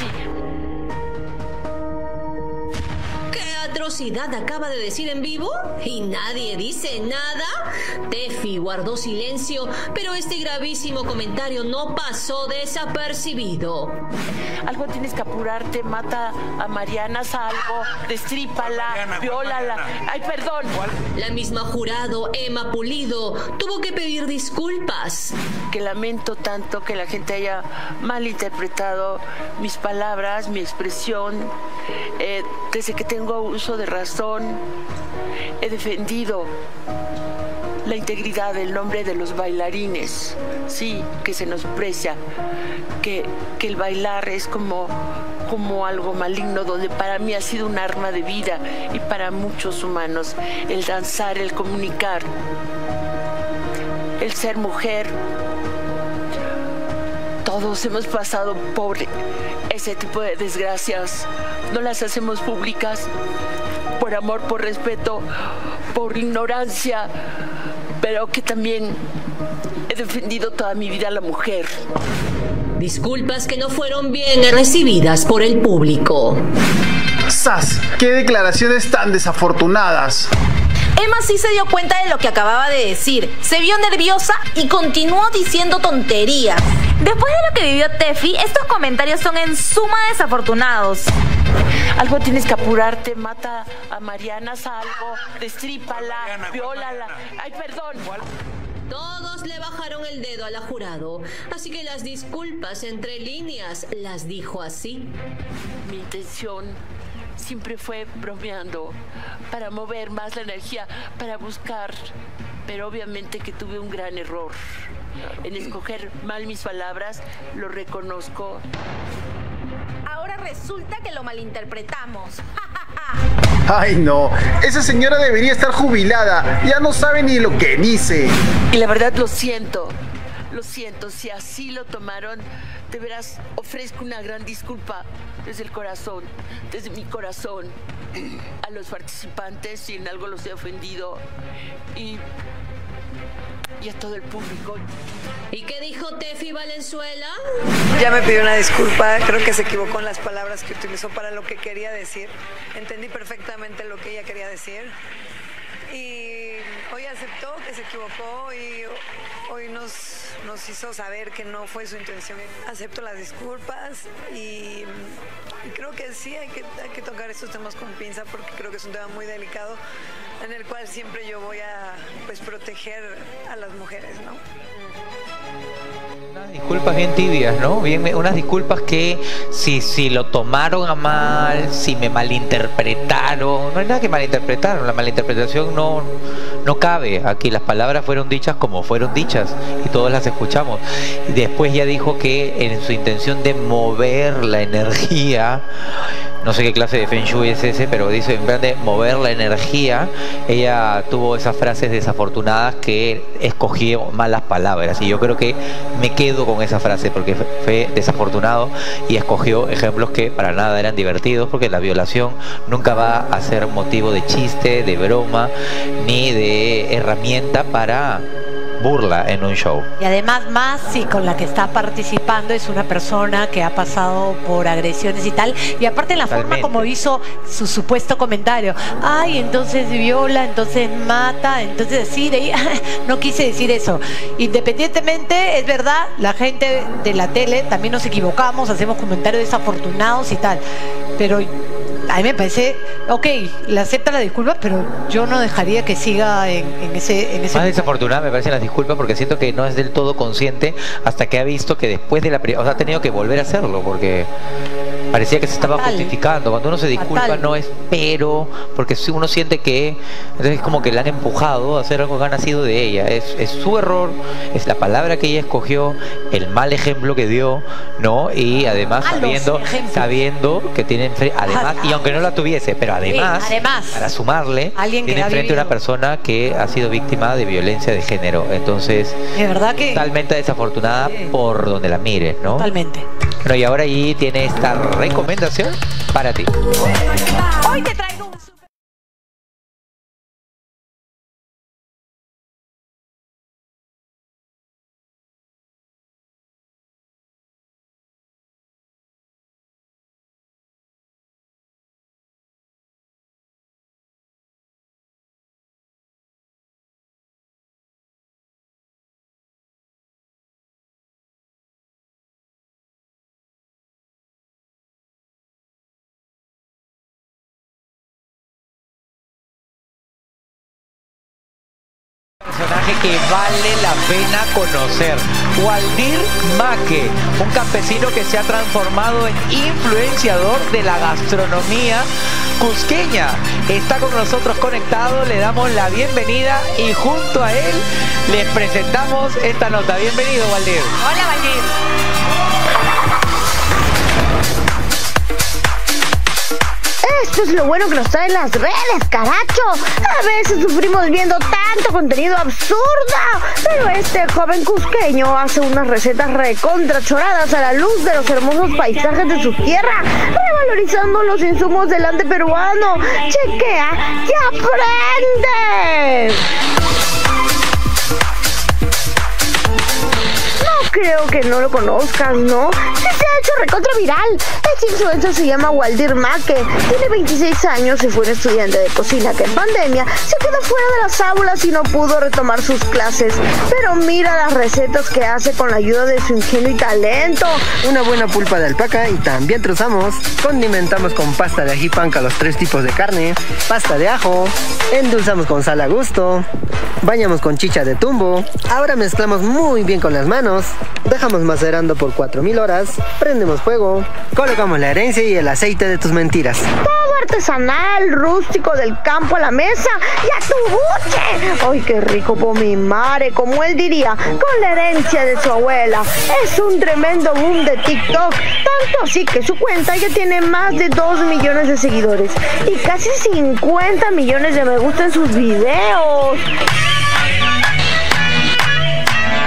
¿Qué atrocidad acaba de decir en vivo? ¿Y nadie dice nada? Tefi guardó silencio, pero este gravísimo comentario no pasó desapercibido. Algo tienes que apurarte, mata a Mariana, haz algo, destrípala, viólala. Ay, perdón. La misma jurado, Emma Pulido, tuvo que pedir disculpas. Que lamento tanto que la gente haya malinterpretado mis palabras, mi expresión. Desde que tengo uso de razón, he defendido la integridad del nombre de los bailarines. Sí, que se nos precia, que el bailar es como algo maligno, donde para mí ha sido un arma de vida y para muchos humanos. El danzar, el comunicar, el ser mujer. Todos hemos pasado por ese tipo de desgracias. No las hacemos públicas por amor, por respeto, por ignorancia, pero que también he defendido toda mi vida a la mujer. Disculpas que no fueron bien recibidas por el público. ¡Sas! ¡Qué declaraciones tan desafortunadas! Emma sí se dio cuenta de lo que acababa de decir, se vio nerviosa y continuó diciendo tonterías. Después de lo que vivió Tefi, estos comentarios son en suma desafortunados. Algo tienes que apurarte, mata a Mariana, haz algo, destrípala, viólala. Ay, perdón. Todos le bajaron el dedo a la jurado, así que las disculpas entre líneas las dijo así. Mi intención siempre fue bromeando, para mover más la energía, para buscar, pero obviamente que tuve un gran error en escoger mal mis palabras, lo reconozco. Ahora resulta que lo malinterpretamos. Ay, no, esa señora debería estar jubilada, ya no sabe ni lo que dice. Y la verdad lo siento, si así lo tomaron, de veras ofrezco una gran disculpa desde el corazón, desde mi corazón, a los participantes si en algo los he ofendido. Y y a todo el público. ¿Y qué dijo Tefi Valenzuela? Ya me pidió una disculpa, creo que se equivocó en las palabras que utilizó para lo que quería decir. Entendí perfectamente lo que ella quería decir. Y hoy aceptó que se equivocó y hoy nos hizo saber que no fue su intención. Acepto las disculpas y creo que sí hay que tocar estos temas con pinza porque creo que es un tema muy delicado en el cual siempre yo voy a proteger a las mujeres, ¿no? Unas disculpas bien tibias, ¿no? Unas disculpas que si lo tomaron a mal, si me malinterpretaron, no hay nada que malinterpretaron, la malinterpretación no cabe. Aquí las palabras fueron dichas como fueron dichas y todos las escuchamos. Y después ya dijo que en su intención de mover la energía, no sé qué clase de Feng Shui es ese, pero dice en plan de mover la energía, ella tuvo esas frases desafortunadas que escogió malas palabras y yo creo que me quedo con esa frase porque fue desafortunado y escogió ejemplos que para nada eran divertidos porque la violación nunca va a ser motivo de chiste, de broma ni de herramienta para burla en un show. Y además más si con la que está participando es una persona que ha pasado por agresiones y tal, y aparte en la forma como hizo su supuesto comentario, ay, entonces viola, entonces mata, entonces sí, de ahí, no quise decir eso. Independientemente, es verdad, la gente de la tele también nos equivocamos, hacemos comentarios desafortunados y tal, pero a mí me parece, ok, le acepta la disculpa, pero yo no dejaría que siga en ese... Más desafortunada me parecen las disculpas porque siento que no es del todo consciente hasta que ha visto que después de la... O sea, ha tenido que volver a hacerlo porque parecía que se estaba justificando. Cuando uno se disculpa no es pero, porque si uno siente que... Entonces es como que la han empujado a hacer algo que ha nacido de ella. Es su error, es la palabra que ella escogió, el mal ejemplo que dio, ¿no? Y además sabiendo que tiene... Además, y aunque no la tuviese, pero además, para sumarle, tiene enfrente una persona que ha sido víctima de violencia de género. Entonces, de verdad que totalmente desafortunada por donde la mires, ¿no? Totalmente. Bueno, y ahora allí tiene esta recomendación para ti. Hoy te traigo un... Personaje que vale la pena conocer, Waldir Maque, un campesino que se ha transformado en influenciador de la gastronomía cusqueña. Está con nosotros conectado, le damos la bienvenida y junto a él les presentamos esta nota. Bienvenido, Waldir. Hola, Waldir. Esto es lo bueno que nos traen las redes, caracho. A veces sufrimos viendo tanto contenido absurdo, pero este joven cusqueño hace unas recetas recontrachoradas a la luz de los hermosos paisajes de su tierra, revalorizando los insumos del ande peruano. Chequea y aprende. No creo que no lo conozcas, ¿no? Sí se ha hecho recontra viral. Este influencer se llama Waldir Maque, tiene 26 años y fue un estudiante de cocina que en pandemia se quedó fuera de las aulas y no pudo retomar sus clases. Pero mira las recetas que hace con la ayuda de su ingenio y talento. Una buena pulpa de alpaca y también trozamos. Condimentamos con pasta de ají panca los 3 tipos de carne, pasta de ajo, endulzamos con sal a gusto, bañamos con chicha de tumbo. Ahora mezclamos muy bien con las manos, dejamos macerando por 4000 horas, prendemos fuego, colocamos la herencia y el aceite de tus mentiras. Todo artesanal, rústico, del campo a la mesa y a tu buche. ¡Ay, qué rico por mi madre! Como él diría, con la herencia de su abuela. Es un tremendo boom de TikTok, tanto así que su cuenta ya tiene más de 2 millones de seguidores y casi 50 millones de me gusta en sus videos.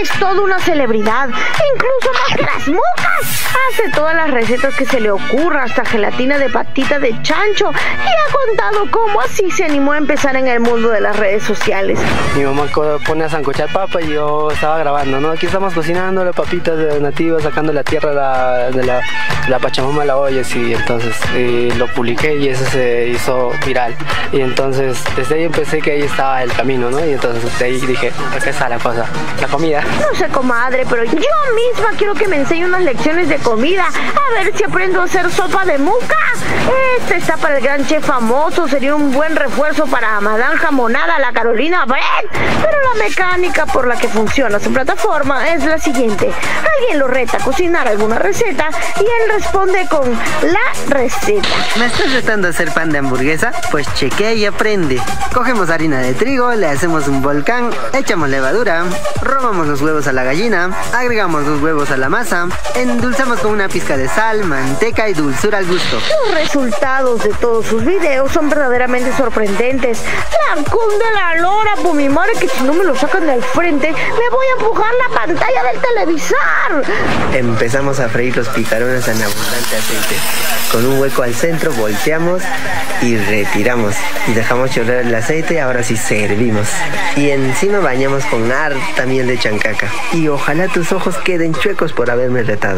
es toda una celebridad, incluso más que las mucas. Hace todas las recetas que se le ocurra, hasta gelatina de patita de chancho, y ha contado cómo así se animó a empezar en el mundo de las redes sociales. Mi mamá pone a sancochar papa y yo estaba grabando, ¿no? Aquí estamos cocinando las papitas nativas, sacando la tierra de la Pachamama a la olla, y entonces lo publiqué y eso se hizo viral. Y entonces desde ahí empecé que ahí estaba el camino, ¿no? Y entonces de ahí dije, acá está la cosa, la comida. No sé, comadre, pero yo misma quiero que me enseñe unas lecciones de comida, a ver si aprendo a hacer sopa de muca. Esta está para el gran chef famoso, sería un buen refuerzo para Madame Jamonada, la Carolina Brett. Pero la mecánica por la que funciona su plataforma es la siguiente: alguien lo reta a cocinar alguna receta y él responde con la receta. ¿Me estás retando a hacer pan de hamburguesa? Pues chequea y aprende. Cogemos harina de trigo, le hacemos un volcán, echamos levadura, robamos los huevos a la gallina, agregamos los huevos a la masa, endulzamos con una pizca de sal, manteca y dulzura al gusto. Los resultados de todos sus videos son verdaderamente sorprendentes. La cunde la lora, por mi madre, que si no me lo sacan del frente, me voy a empujar la pantalla del televisor. Empezamos a freír los picarones en abundante aceite. Con un hueco al centro volteamos y retiramos. Y dejamos chorrear el aceite, ahora sí servimos. Y encima bañamos con harta miel de chancaca. Y ojalá tus ojos queden chuecos por haberme retado.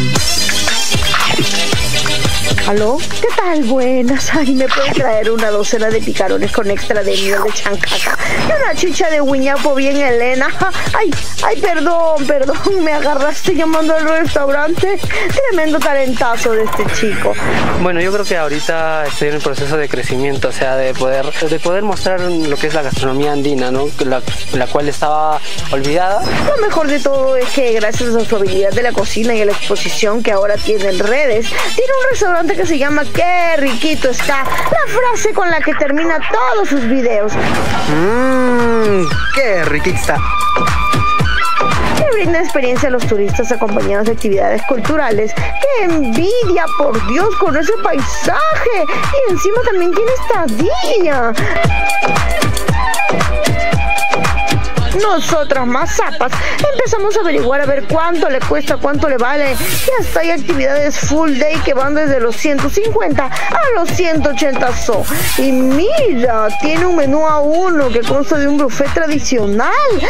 ¿Aló? ¿Qué tal? Buenas. Ay, ¿me puede traer una docena de picarones con extra de miel de chancaca? Y una chicha de guiñapo bien Elena. Ay, perdón, me agarraste llamando al restaurante. Tremendo talentazo de este chico. Bueno, yo creo que ahorita estoy en el proceso de crecimiento, o sea, de poder mostrar lo que es la gastronomía andina, ¿no? La cual estaba olvidada. Lo mejor de todo es que gracias a su habilidad de la cocina y a la exposición que ahora tiene en redes, tiene un restaurante que se llama Qué riquito está, la frase con la que termina todos sus videos. Qué riquito está. Que brinda experiencia a los turistas acompañados de actividades culturales. ¡Qué envidia, por Dios, con ese paisaje! Y encima también tiene estadía. Nosotras, más zapas, empezamos a averiguar a ver cuánto le cuesta, cuánto le vale. Y hasta hay actividades full day que van desde los 150 a los 180 so. Y mira, tiene un menú A1 que consta de un buffet tradicional.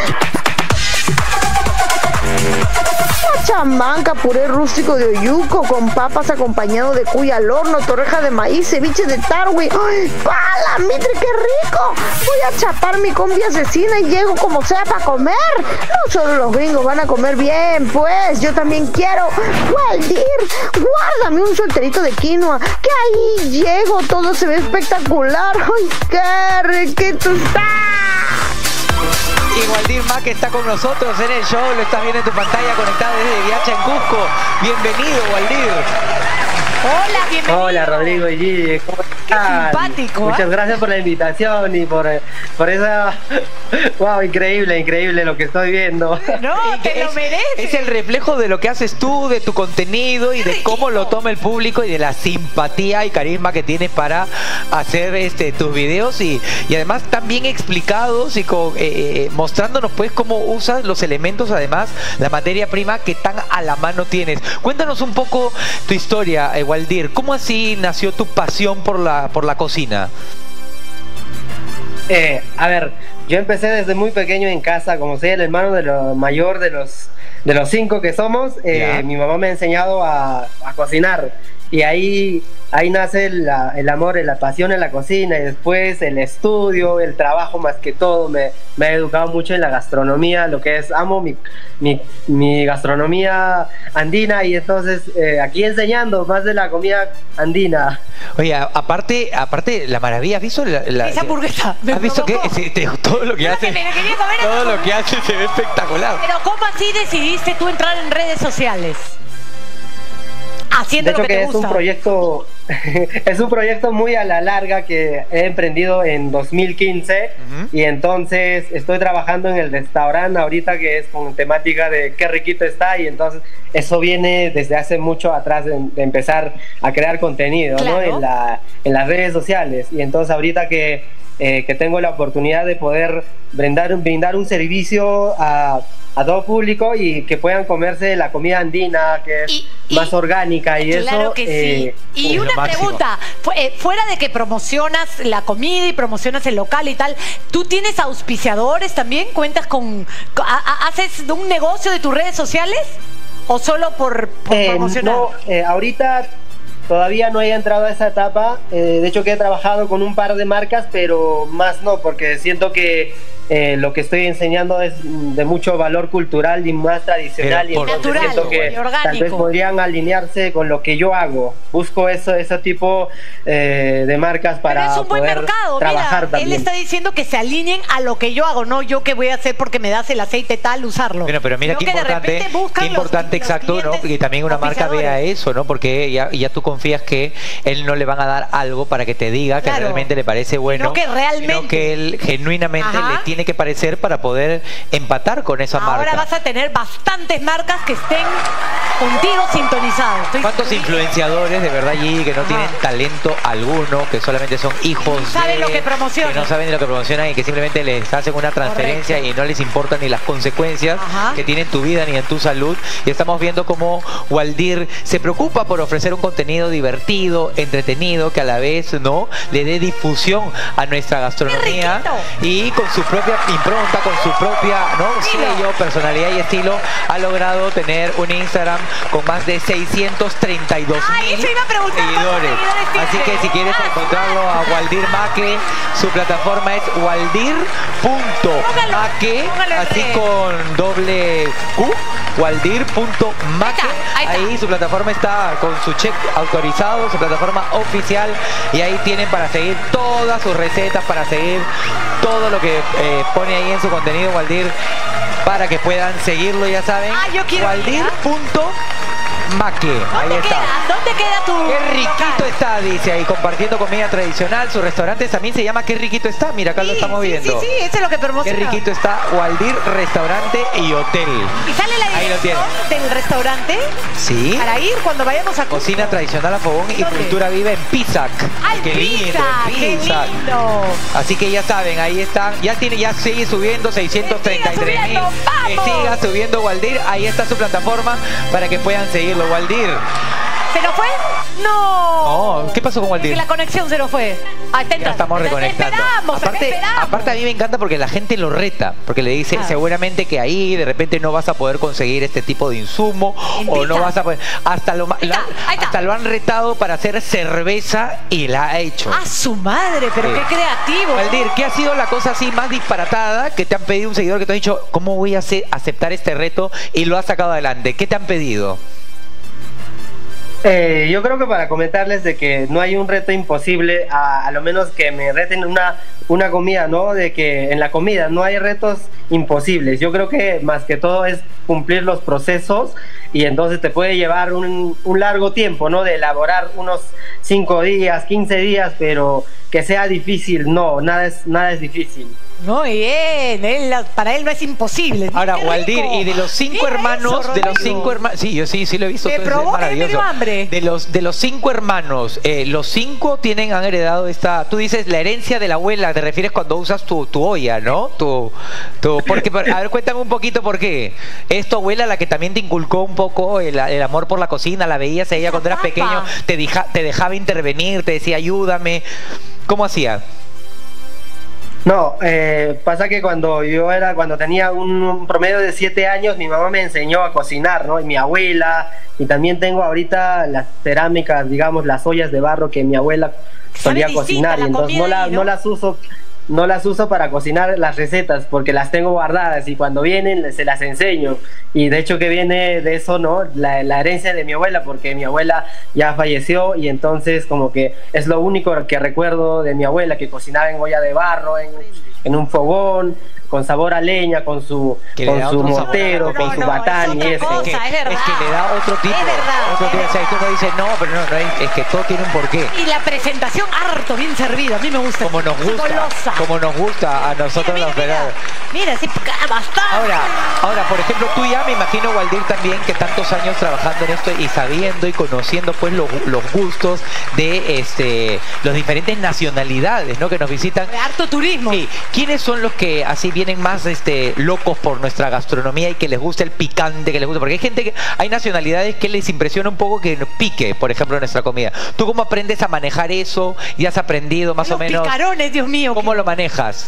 Chamanca, puré rústico de oyuco con papas acompañado de cuy al horno, torreja de maíz, ceviche de tarwi. ¡Ay, pala, mitre, qué rico! Voy a chapar mi combi asesina y llego como sea para comer. No solo los gringos van a comer bien, pues yo también quiero. Waldir, guárdame un solterito de quinoa, que ahí llego, todo se ve espectacular. ¡Ay, qué riquito está! Y Waldir Mack está con nosotros en el show, lo estás viendo en tu pantalla, conectado desde Viacha en Cusco. Bienvenido, Waldir. Hola, bienvenido. Hola, Rodrigo y Gigi, ¿cómo están? Qué simpático. Muchas gracias por la invitación y por esa... Wow, increíble lo que estoy viendo. No, te lo mereces. Es el reflejo de lo que haces tú, de tu contenido y de cómo lo toma el público y de la simpatía y carisma que tienes para hacer tus videos y además tan bien explicados y mostrándonos pues cómo usas los elementos, además la materia prima que tan a la mano tienes. Cuéntanos un poco tu historia, Waldir. ¿Cómo así nació tu pasión por la cocina? A ver, yo empecé desde muy pequeño en casa, como soy el hermano de lo mayor de los 5 que somos. Mi mamá me ha enseñado a cocinar y ahí nace el amor, la pasión en la cocina y después el estudio, el trabajo más que todo. Me ha educado mucho en la gastronomía, lo que es, amo mi gastronomía andina y entonces aquí enseñando más de la comida andina. Oye, aparte la maravilla, ¿has visto esa hamburguesa? ¿Has visto que todo lo que hace? Todo lo que hace se ve espectacular. Pero ¿cómo así decidiste tú entrar en redes sociales? Haciendo de hecho lo que te gusta. Es un proyecto muy a la larga que he emprendido en 2015 y entonces estoy trabajando en el restaurante ahorita que es con temática de qué riquito está y entonces eso viene desde hace mucho atrás de empezar a crear contenido, claro, ¿no? en las redes sociales y entonces ahorita que tengo la oportunidad de poder brindar un servicio a todo público y que puedan comerse la comida andina, que es más orgánica y claro eso. Que sí. Y una pregunta, fuera de que promocionas la comida y promocionas el local y tal, ¿tú tienes auspiciadores también? ¿Cuentas haces un negocio de tus redes sociales? ¿O solo por promocionar? No, ahorita todavía no he entrado a esa etapa. De hecho que he trabajado con un par de marcas, pero más no, porque siento que lo que estoy enseñando es de mucho valor cultural y más tradicional, y entonces natural, siento que tal vez podrían alinearse con lo que yo hago. Busco ese tipo de marcas para es un buen poder mercado. trabajar. Mira, también. Él está diciendo que se alineen a lo que yo hago, no yo que voy a hacer porque me das el aceite tal, usarlo. Bueno, pero mira qué importante, exacto, ¿no? Que también una marca vea eso, ¿no? Porque ya tú confías que él no le van a dar algo para que te diga que realmente le parece bueno, sino que él genuinamente le tiene que parecer para poder empatar con esa marca. Ahora vas a tener bastantes marcas que estén contigo sintonizados. ¿Cuántos influenciadores de verdad allí que no tienen talento alguno, que solamente son hijos saben lo que promocionan, que no saben lo que promocionan y que simplemente les hacen una transferencia y no les importan ni las consecuencias que tiene en tu vida ni en tu salud? Y estamos viendo cómo Waldir se preocupa por ofrecer un contenido divertido, entretenido, que a la vez no le dé difusión a nuestra gastronomía y con su propia impronta, con su propia sello, personalidad y estilo, ha logrado tener un Instagram con más de 632,000 seguidores. Así que si quieres encontrarlo a Waldir Maque, su plataforma es waldir.maque, así con doble Q, waldir.maque. Ahí su plataforma está con su check autorizado, su plataforma oficial, y ahí tienen para seguir todas sus recetas, para seguir todo lo que pone ahí en su contenido Waldir, para que puedan seguirlo, ya saben. Waldir.maque. Ahí está. ¿Dónde queda tu Qué riquito está, dice ahí, compartiendo comida tradicional. Su restaurante también se llama Qué riquito está. Mira, acá lo estamos viendo. Sí, eso es lo que promociona. Qué riquito está, Waldir Restaurante y Hotel. ¿Y sale la dirección del restaurante? Sí. Para ir cuando vayamos a cocina tradicional a fogón y cultura viva en Pisac. Qué lindo, en Pisac. Así que ya saben, ahí están. Ya sigue subiendo 633,000. Que siga subiendo Waldir. Ahí está su plataforma para que puedan seguirlo. Waldir. ¿Se nos fue? No. ¿Qué pasó con Waldir? Que la conexión se nos fue. Ya estamos reconectando. Aparte a mí me encanta porque la gente lo reta, porque le dice seguramente que ahí de repente no vas a poder conseguir este tipo de insumo o no vas a poder. Hasta lo han retado para hacer cerveza y la ha hecho. ¡A su madre! Pero qué creativo. Waldir, ¿qué ha sido la cosa así más disparatada que te han pedido un seguidor que te ha dicho cómo voy a aceptar este reto y lo has sacado adelante? ¿Qué te han pedido? Yo creo que para comentarles de que no hay un reto imposible, a lo menos que me reten una comida, ¿no? De que en la comida no hay retos imposibles. Yo creo que más que todo es cumplir los procesos, y entonces te puede llevar un largo tiempo, ¿no? De elaborar unos 5 días, 15 días, pero que sea difícil, no, nada es difícil. Muy bien, para él no es imposible. Ahora, Waldir, y de los 5 hermanos, sí, yo sí lo he visto. Me provoca y me dio hambre. De los 5 hermanos, los 5 han heredado esta, tú dices la herencia de la abuela, te refieres cuando usas tu olla, ¿no? Porque, a ver, cuéntame un poquito por qué. ¿Es tu abuela la que también te inculcó un poco el amor por la cocina? ¿La veías a ella cuando eras pequeño? ¿Te dejaba intervenir? ¿Te decía ayúdame? ¿Cómo hacía? No, pasa que cuando tenía un promedio de 7 años, mi mamá me enseñó a cocinar, ¿no? Y mi abuela, y también tengo ahorita las cerámicas, digamos, las ollas de barro que mi abuela solía cocinar, y entonces no las uso para cocinar las recetas, porque las tengo guardadas y cuando vienen se las enseño. Y de hecho que viene de eso, ¿no? La herencia de mi abuela, porque mi abuela ya falleció, y entonces como que es lo único que recuerdo de mi abuela, que cocinaba en olla de barro, en un fogón, con sabor a leña, con su mortero, con su batán y eso. Es que le da otro tipo. Otro tipo. O sea, esto no dice, no, pero no, es que todo tiene un porqué. Y la presentación harto, bien servida, a mí me gusta. Como nos gusta a nosotros los veranos. Mira, sí, bastante. Ahora, por ejemplo, tú ya me imagino, Waldir, también, que tantos años trabajando en esto y sabiendo y conociendo pues los gustos de las diferentes nacionalidades, ¿no? Que nos visitan. De harto turismo. Sí. ¿Quiénes son los que así vienen vienen más locos por nuestra gastronomía y que les gusta el picante, que les gusta, porque hay gente hay nacionalidades que les impresiona un poco que pique, por ejemplo, nuestra comida. ¿Tú cómo aprendes a manejar eso? ¿Y has aprendido más o menos? Picarones, Dios mío. ¿Cómo lo manejas?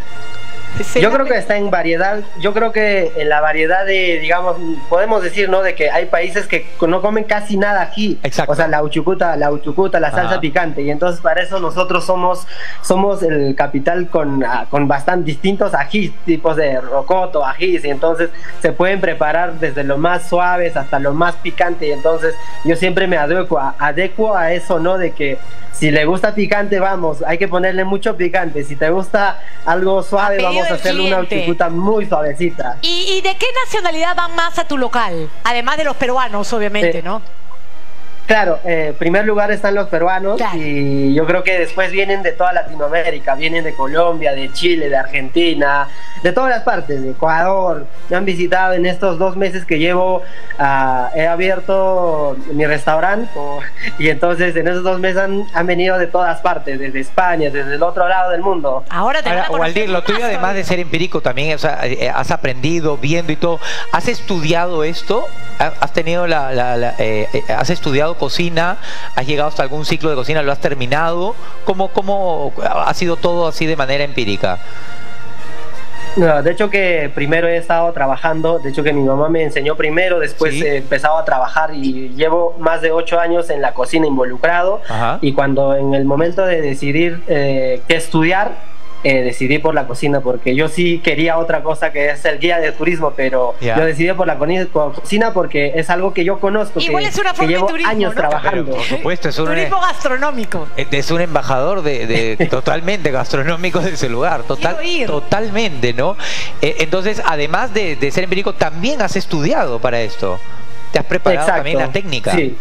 Yo creo que está en variedad. Yo creo que en la variedad de, digamos, podemos decir, ¿no? De que hay países que no comen casi nada ají. Exacto. O sea, la uchucuta, la salsa picante. Y entonces para eso nosotros somos el capital con bastante distintos ajís, tipos de rocoto, ajís. Y entonces se pueden preparar desde lo más suaves hasta lo más picante. Y entonces yo siempre me adecuo a eso, ¿no? De que si le gusta picante, vamos, hay que ponerle mucho picante. Si te gusta algo suave, vamos a hacerle una uchucuta muy suavecita. ¿Y de qué nacionalidad van más a tu local? Además de los peruanos, obviamente, ¿no? Claro, en primer lugar están los peruanos, y yo creo que después vienen de toda Latinoamérica, vienen de Colombia, de Chile, de Argentina, de todas las partes, de Ecuador. Me han visitado en estos 2 meses que llevo, he abierto mi restaurante, y entonces en esos 2 meses han venido de todas partes, desde España, desde el otro lado del mundo. Ahora Waldir, lo tuyo además de ser empírico también, o sea, has aprendido, viendo y todo. ¿Has estudiado esto? ¿Has tenido has estudiado cocina? ¿Has llegado hasta algún ciclo de cocina? ¿Lo has terminado? ¿Cómo ha sido todo así de manera empírica? No, de hecho que primero he estado trabajando, de hecho que mi mamá me enseñó primero, después he empezado a trabajar y llevo más de 8 años en la cocina involucrado. Y cuando en el momento de decidir qué estudiar, decidí por la cocina, porque yo sí quería otra cosa que es el guía de turismo, pero yo decidí por la cocina porque es algo que yo conozco, igual es una forma que llevo de turismo, años trabajando. Pero, por supuesto, es turismo gastronómico. Es un embajador totalmente gastronómico de ese lugar, totalmente, ¿no? Entonces, además de ser empírico, también has estudiado para esto. ¿Te has preparado también la técnica? Sí.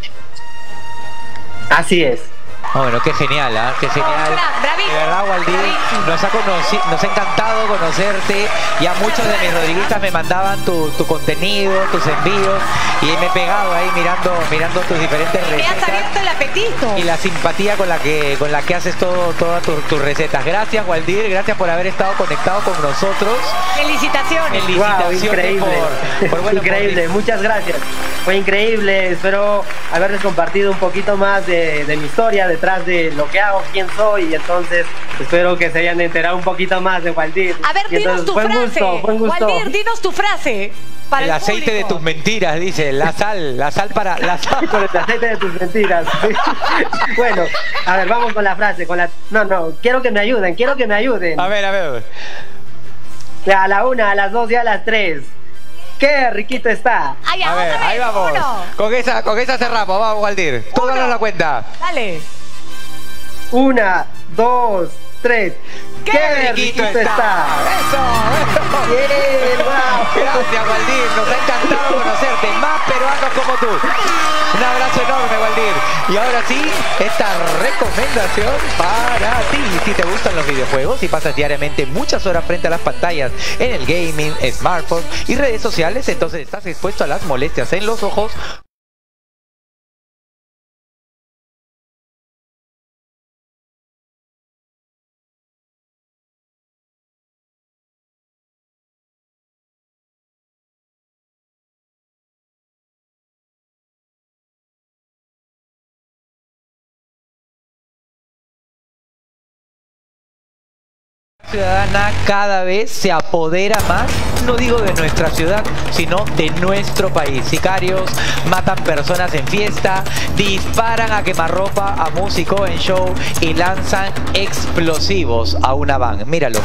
Así es. Bueno, qué genial, ¿eh? Qué genial. De verdad, Waldir, nos ha encantado conocerte. Ya muchos de mis rodriguistas me mandaban tu contenido, tus envíos, y me he pegado ahí mirando tus diferentes recetas. Me has abierto el apetito. Y la simpatía con la que haces todas tus recetas. Gracias, Waldir, gracias por haber estado conectado con nosotros. Felicitaciones. Wow, increíble. Increíble, muchas gracias. Fue increíble, espero haberles compartido un poquito más de mi historia, detrás de lo que hago, quién soy, y entonces espero que se hayan enterado un poquito más de Waldir. A ver, dinos tu frase. Fue un gusto. Waldir, dinos tu frase. Para el aceite de tus mentiras, dice, la sal para la sal. Con el aceite de tus mentiras. Bueno, a ver, vamos con la frase, no, quiero que me ayuden. A ver. A la 1, a las 2 y a las 3. ¡Qué riquito está! A ver, ahí vamos. Con esa cerramos, vamos, Waldir. Tú danos la cuenta. Dale. 1, 2, 3. ¡Qué riquito está! ¡Eso! Bien, wow. Gracias, Waldir. Nos ha encantado conocerte. Más peruanos como tú. Un abrazo enorme, Waldir. Y ahora sí, esta recomendación para ti. Si te gustan los videojuegos y pasas diariamente muchas horas frente a las pantallas en el gaming, smartphone y redes sociales, entonces estás expuesto a las molestias en los ojos. Ciudadana cada vez se apodera más, no digo de nuestra ciudad, sino de nuestro país. Sicarios matan personas en fiesta, disparan a quemarropa a músicos en show y lanzan explosivos a una van. Míralo.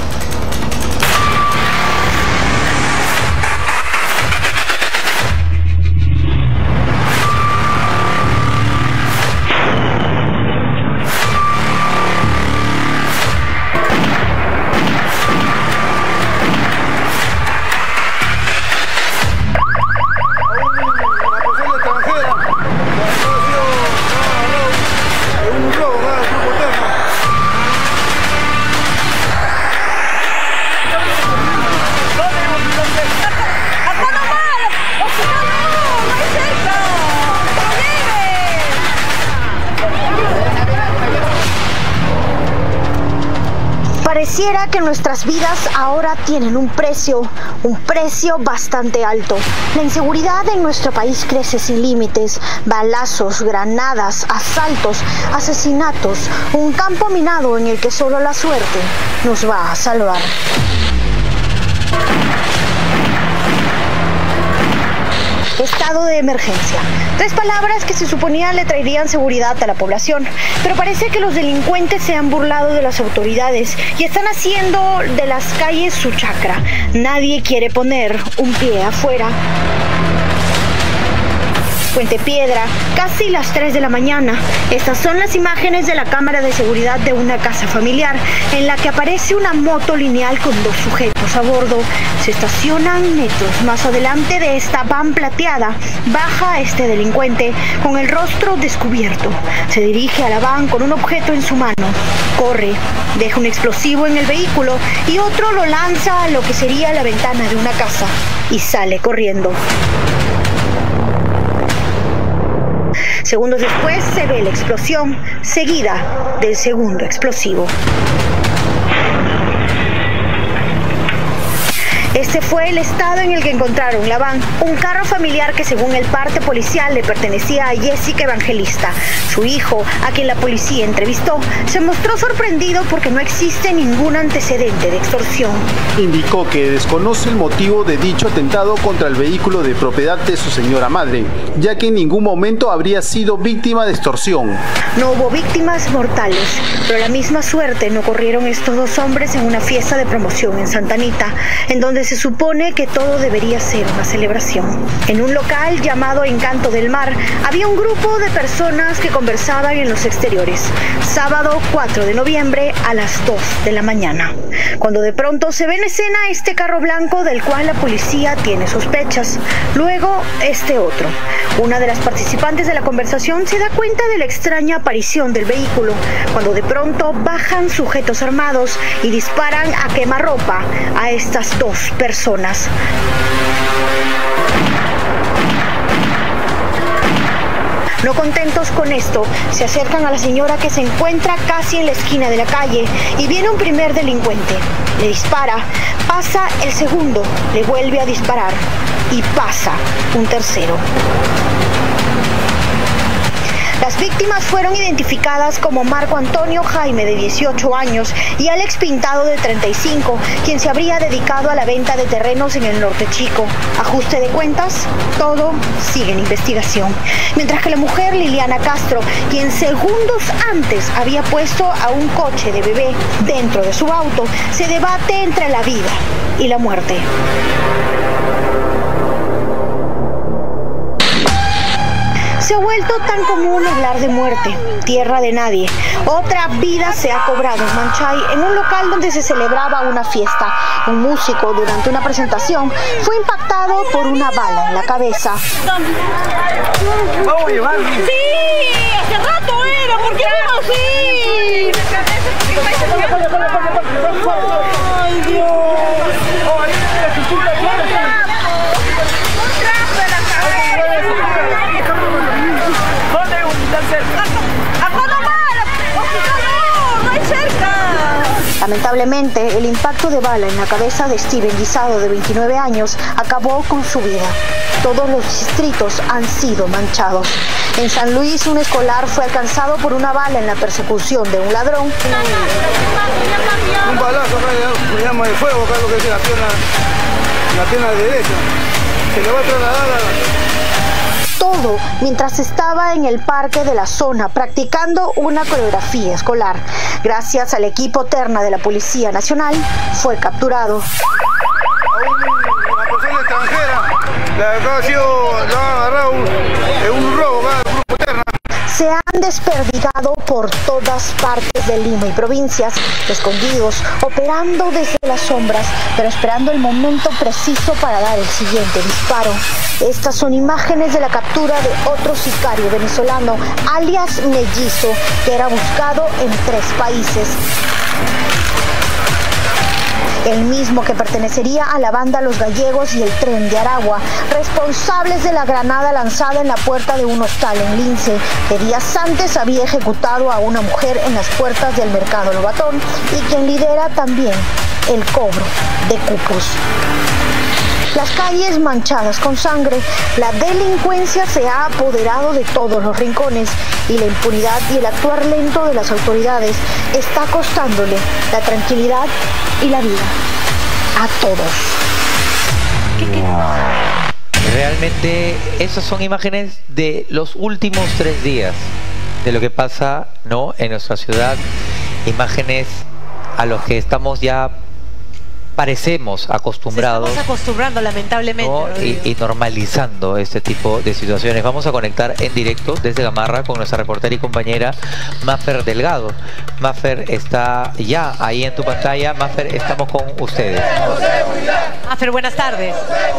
Pareciera que nuestras vidas ahora tienen un precio bastante alto. La inseguridad en nuestro país crece sin límites. Balazos, granadas, asaltos, asesinatos. Un campo minado en el que solo la suerte nos va a salvar. Estado de emergencia. 3 palabras que se suponían le traerían seguridad a la población, pero parece que los delincuentes se han burlado de las autoridades y están haciendo de las calles su chacra. Nadie quiere poner un pie afuera. Puente Piedra, casi las 3 de la mañana. Estas son las imágenes de la cámara de seguridad de una casa familiar, en la que aparece una moto lineal con 2 sujetos a bordo. Se estacionan metros más adelante de esta van plateada. Baja este delincuente con el rostro descubierto. Se dirige a la van con un objeto en su mano. Corre, deja un explosivo en el vehículo y otro lo lanza a lo que sería la ventana de una casa y sale corriendo. Segundos después se ve la explosión, seguida del segundo explosivo. Este fue el estado en el que encontraron la van, un carro familiar que según el parte policial le pertenecía a Jessica Evangelista. Su hijo, a quien la policía entrevistó, se mostró sorprendido porque no existe ningún antecedente de extorsión. Indicó que desconoce el motivo de dicho atentado contra el vehículo de propiedad de su señora madre, ya que en ningún momento habría sido víctima de extorsión. No hubo víctimas mortales, pero la misma suerte no corrieron estos 2 hombres en una fiesta de promoción en Santa Anita, en donde se supone que todo debería ser una celebración. En un local llamado Encanto del Mar había un grupo de personas que conversaban en los exteriores. Sábado 4 de noviembre a las 2 de la mañana. Cuando de pronto se ve en escena este carro blanco del cual la policía tiene sospechas. Luego este otro. Una de las participantes de la conversación se da cuenta de la extraña aparición del vehículo, cuando de pronto bajan sujetos armados y disparan a quemarropa a estas 2 personas. No contentos con esto, se acercan a la señora que se encuentra casi en la esquina de la calle y viene un primer delincuente. Le dispara, pasa el segundo, le vuelve a disparar y pasa un tercero. Las víctimas fueron identificadas como Marco Antonio Jaime, de 18 años, y Alex Pintado, de 35, quien se habría dedicado a la venta de terrenos en el Norte Chico. Ajuste de cuentas, todo sigue en investigación. Mientras que la mujer Liliana Castro, quien segundos antes había puesto a un coche de bebé dentro de su auto, se debate entre la vida y la muerte. Se ha vuelto tan común hablar de muerte, tierra de nadie. Otra vida se ha cobrado en Manchay, en un local donde se celebraba una fiesta. Un músico, durante una presentación, fue impactado por una bala en la cabeza. ¿Vamos a llevar? ¡Sí! ¡Hace rato era! ¿Por qué no así? ¡Ay, Dios! Lamentablemente, el impacto de bala en la cabeza de Steven Guisado, de 29 años, acabó con su vida. Todos los distritos han sido manchados. En San Luis, un escolar fue alcanzado por una bala en la persecución de un ladrón. Un balazo acá, me llama de fuego, acá lo que dice la pierna derecha. Se le va a trasladar Todo mientras estaba en el parque de la zona practicando una coreografía escolar. Gracias al equipo terna de la Policía Nacional, fue capturado. Una persona extranjera, la han agarrado en un robo, grupo terna. Se han desperdigado por todas partes de Lima y provincias, escondidos, operando desde las sombras, pero esperando el momento preciso para dar el siguiente disparo. Estas son imágenes de la captura de otro sicario venezolano, alias Mellizo, que era buscado en 3 países. el mismo que pertenecería a la banda Los Gallegos y el Tren de Aragua, responsables de la granada lanzada en la puerta de un hostal en Lince, que días antes había ejecutado a una mujer en las puertas del mercado Lobatón y quien lidera también el cobro de cupos. Las calles manchadas con sangre, la delincuencia se ha apoderado de todos los rincones y la impunidad y el actuar lento de las autoridades está costándole la tranquilidad y la vida a todos. Realmente esas son imágenes de los últimos 3 días de lo que pasa, ¿no?, en nuestra ciudad, imágenes a los que estamos ya parecemos acostumbrados. Estamos acostumbrando, lamentablemente, ¿no? y normalizando este tipo de situaciones. Vamos a conectar en directo desde Gamarra con nuestra reportera y compañera Mafer Delgado. Mafer está ya ahí en tu pantalla. Mafer, estamos con ustedes. Mafer, buenas tardes.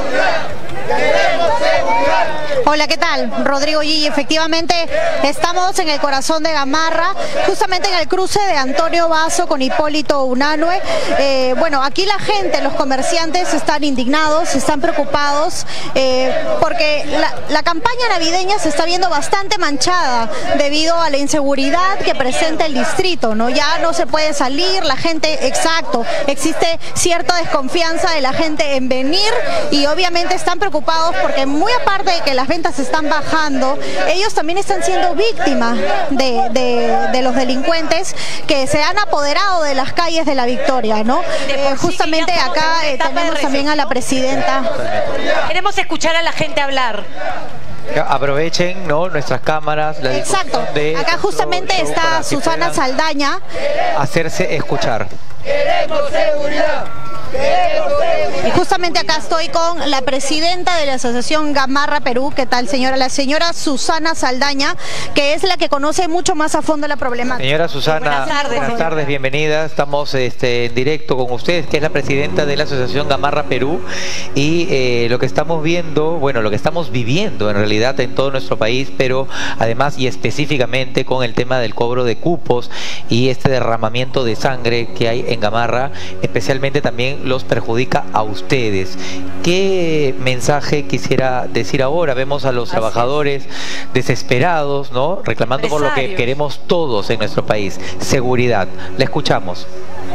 Hola, ¿qué tal? Rodrigo Gigi, efectivamente estamos en el corazón de Gamarra, justamente en el cruce de Antonio Basso con Hipólito Unanue. Bueno, aquí la gente, los comerciantes están indignados, están preocupados porque la campaña navideña se está viendo bastante manchada debido a la inseguridad que presenta el distrito, ¿no? Ya no se puede salir, la gente, exacto, existe cierta desconfianza de la gente en venir y obviamente están preocupados porque muy aparte de que las ventas están bajando, ellos también están siendo víctimas de los delincuentes que se han apoderado de las calles de La Victoria, ¿no? Justamente acá tenemos también a la presidenta. Queremos escuchar a la gente hablar. Aprovechen, ¿no?, nuestras cámaras. Exacto. Acá justamente está Susana Saldaña. Hacerse escuchar. ¡Queremos seguridad! Y justamente acá estoy con la presidenta de la Asociación Gamarra Perú. ¿Qué tal, señora? La señora Susana Saldaña, que es la que conoce mucho más a fondo la problemática. Señora Susana, buenas tardes, bienvenida. Estamos en directo con usted, que es la presidenta de la Asociación Gamarra Perú. Y lo que estamos viendo, bueno, lo que estamos viviendo en realidad en todo nuestro país, pero además y específicamente con el tema del cobro de cupos y este derramamiento de sangre que hay en Gamarra, especialmente también los perjudica a ustedes. ¿Qué mensaje quisiera decir ahora? Vemos a los trabajadores desesperados, ¿no?, reclamando por lo que queremos todos en nuestro país, seguridad. La escuchamos.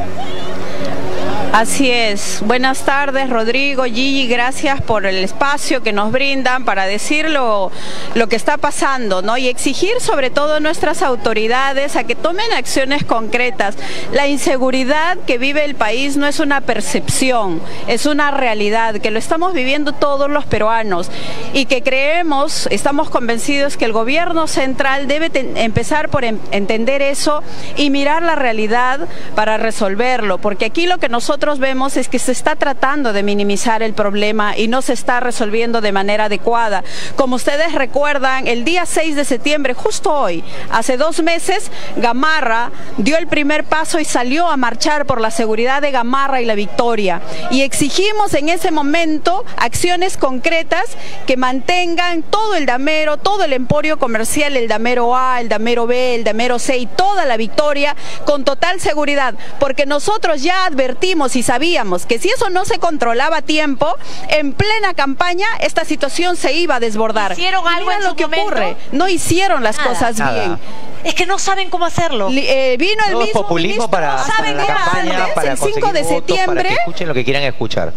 Así es. Buenas tardes, Rodrigo, Gigi, gracias por el espacio que nos brindan para decir lo que está pasando, ¿no? Y exigir sobre todo a nuestras autoridades a que tomen acciones concretas. La inseguridad que vive el país no es una percepción, es una realidad que lo estamos viviendo todos los peruanos y que creemos, estamos convencidos que el gobierno central debe empezar por entender eso y mirar la realidad para resolverlo, porque aquí lo que nosotros vemos es que se está tratando de minimizar el problema y no se está resolviendo de manera adecuada. Como ustedes recuerdan, el día 6 de septiembre, justo hoy, hace 2 meses, Gamarra dio el primer paso y salió a marchar por la seguridad de Gamarra y La Victoria. Y exigimos en ese momento acciones concretas que mantengan todo el damero, todo el emporio comercial, el damero A, el damero B, el damero C y toda La Victoria con total seguridad, porque nosotros ya advertimos y sabíamos que si eso no se controlaba a tiempo, en plena campaña esta situación se iba a desbordar. ¿Hicieron algo en lo que ocurre? No hicieron las cosas bien. Es que no saben cómo hacerlo. Vino el mismo populismo para la campaña, para el 5 de septiembre, para que escuchen lo que quieran escuchar.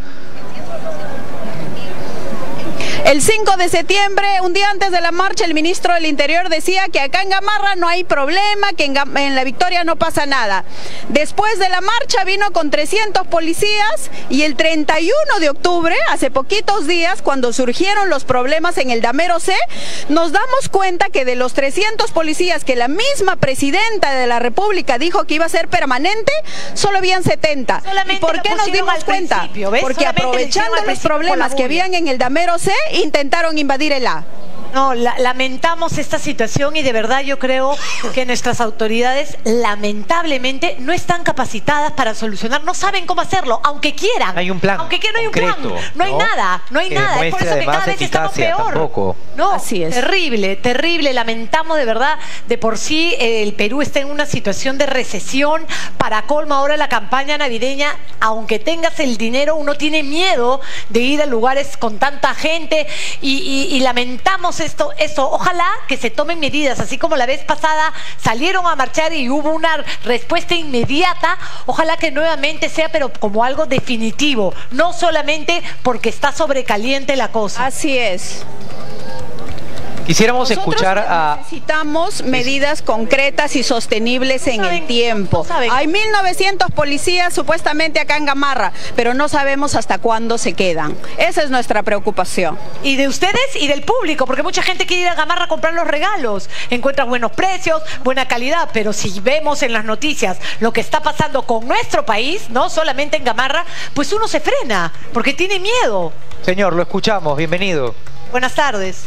El 5 de septiembre, un día antes de la marcha, el ministro del Interior decía que acá en Gamarra no hay problema, que en La Victoria no pasa nada. Después de la marcha vino con 300 policías y el 31 de octubre, hace poquitos días, cuando surgieron los problemas en el damero C, nos damos cuenta que de los 300 policías que la misma presidenta de la República dijo que iba a ser permanente, solo habían 70. ¿Y por qué nos dimos cuenta? Porque aprovechando los problemas que habían en el damero C, intentaron invadir el A. No, lamentamos esta situación y de verdad yo creo que nuestras autoridades lamentablemente no están capacitadas para solucionar, no saben cómo hacerlo, aunque quieran. No hay un plan. Aunque quieran, no hay un plan. No hay nada, no hay que nada. Es por eso que cada vez estamos peor. Tampoco. No, así es. Terrible, terrible. Lamentamos de verdad. De por sí el Perú está en una situación de recesión. Para colmo ahora la campaña navideña, aunque tengas el dinero, uno tiene miedo de ir a lugares con tanta gente y lamentamos esto. Ojalá que se tomen medidas, así como la vez pasada salieron a marchar y hubo una respuesta inmediata. Ojalá que nuevamente sea, pero como algo definitivo, no solamente porque está sobrecaliente la cosa. Así es. Quisiéramos escuchar a... Necesitamos medidas concretas y sostenibles en el tiempo. Hay 1.900 policías supuestamente acá en Gamarra, pero no sabemos hasta cuándo se quedan. Esa es nuestra preocupación. Y de ustedes y del público, porque mucha gente quiere ir a Gamarra a comprar los regalos. Encuentran buenos precios, buena calidad, pero si vemos en las noticias lo que está pasando con nuestro país, no solamente en Gamarra, pues uno se frena, porque tiene miedo. Señor, lo escuchamos, bienvenido. Buenas tardes.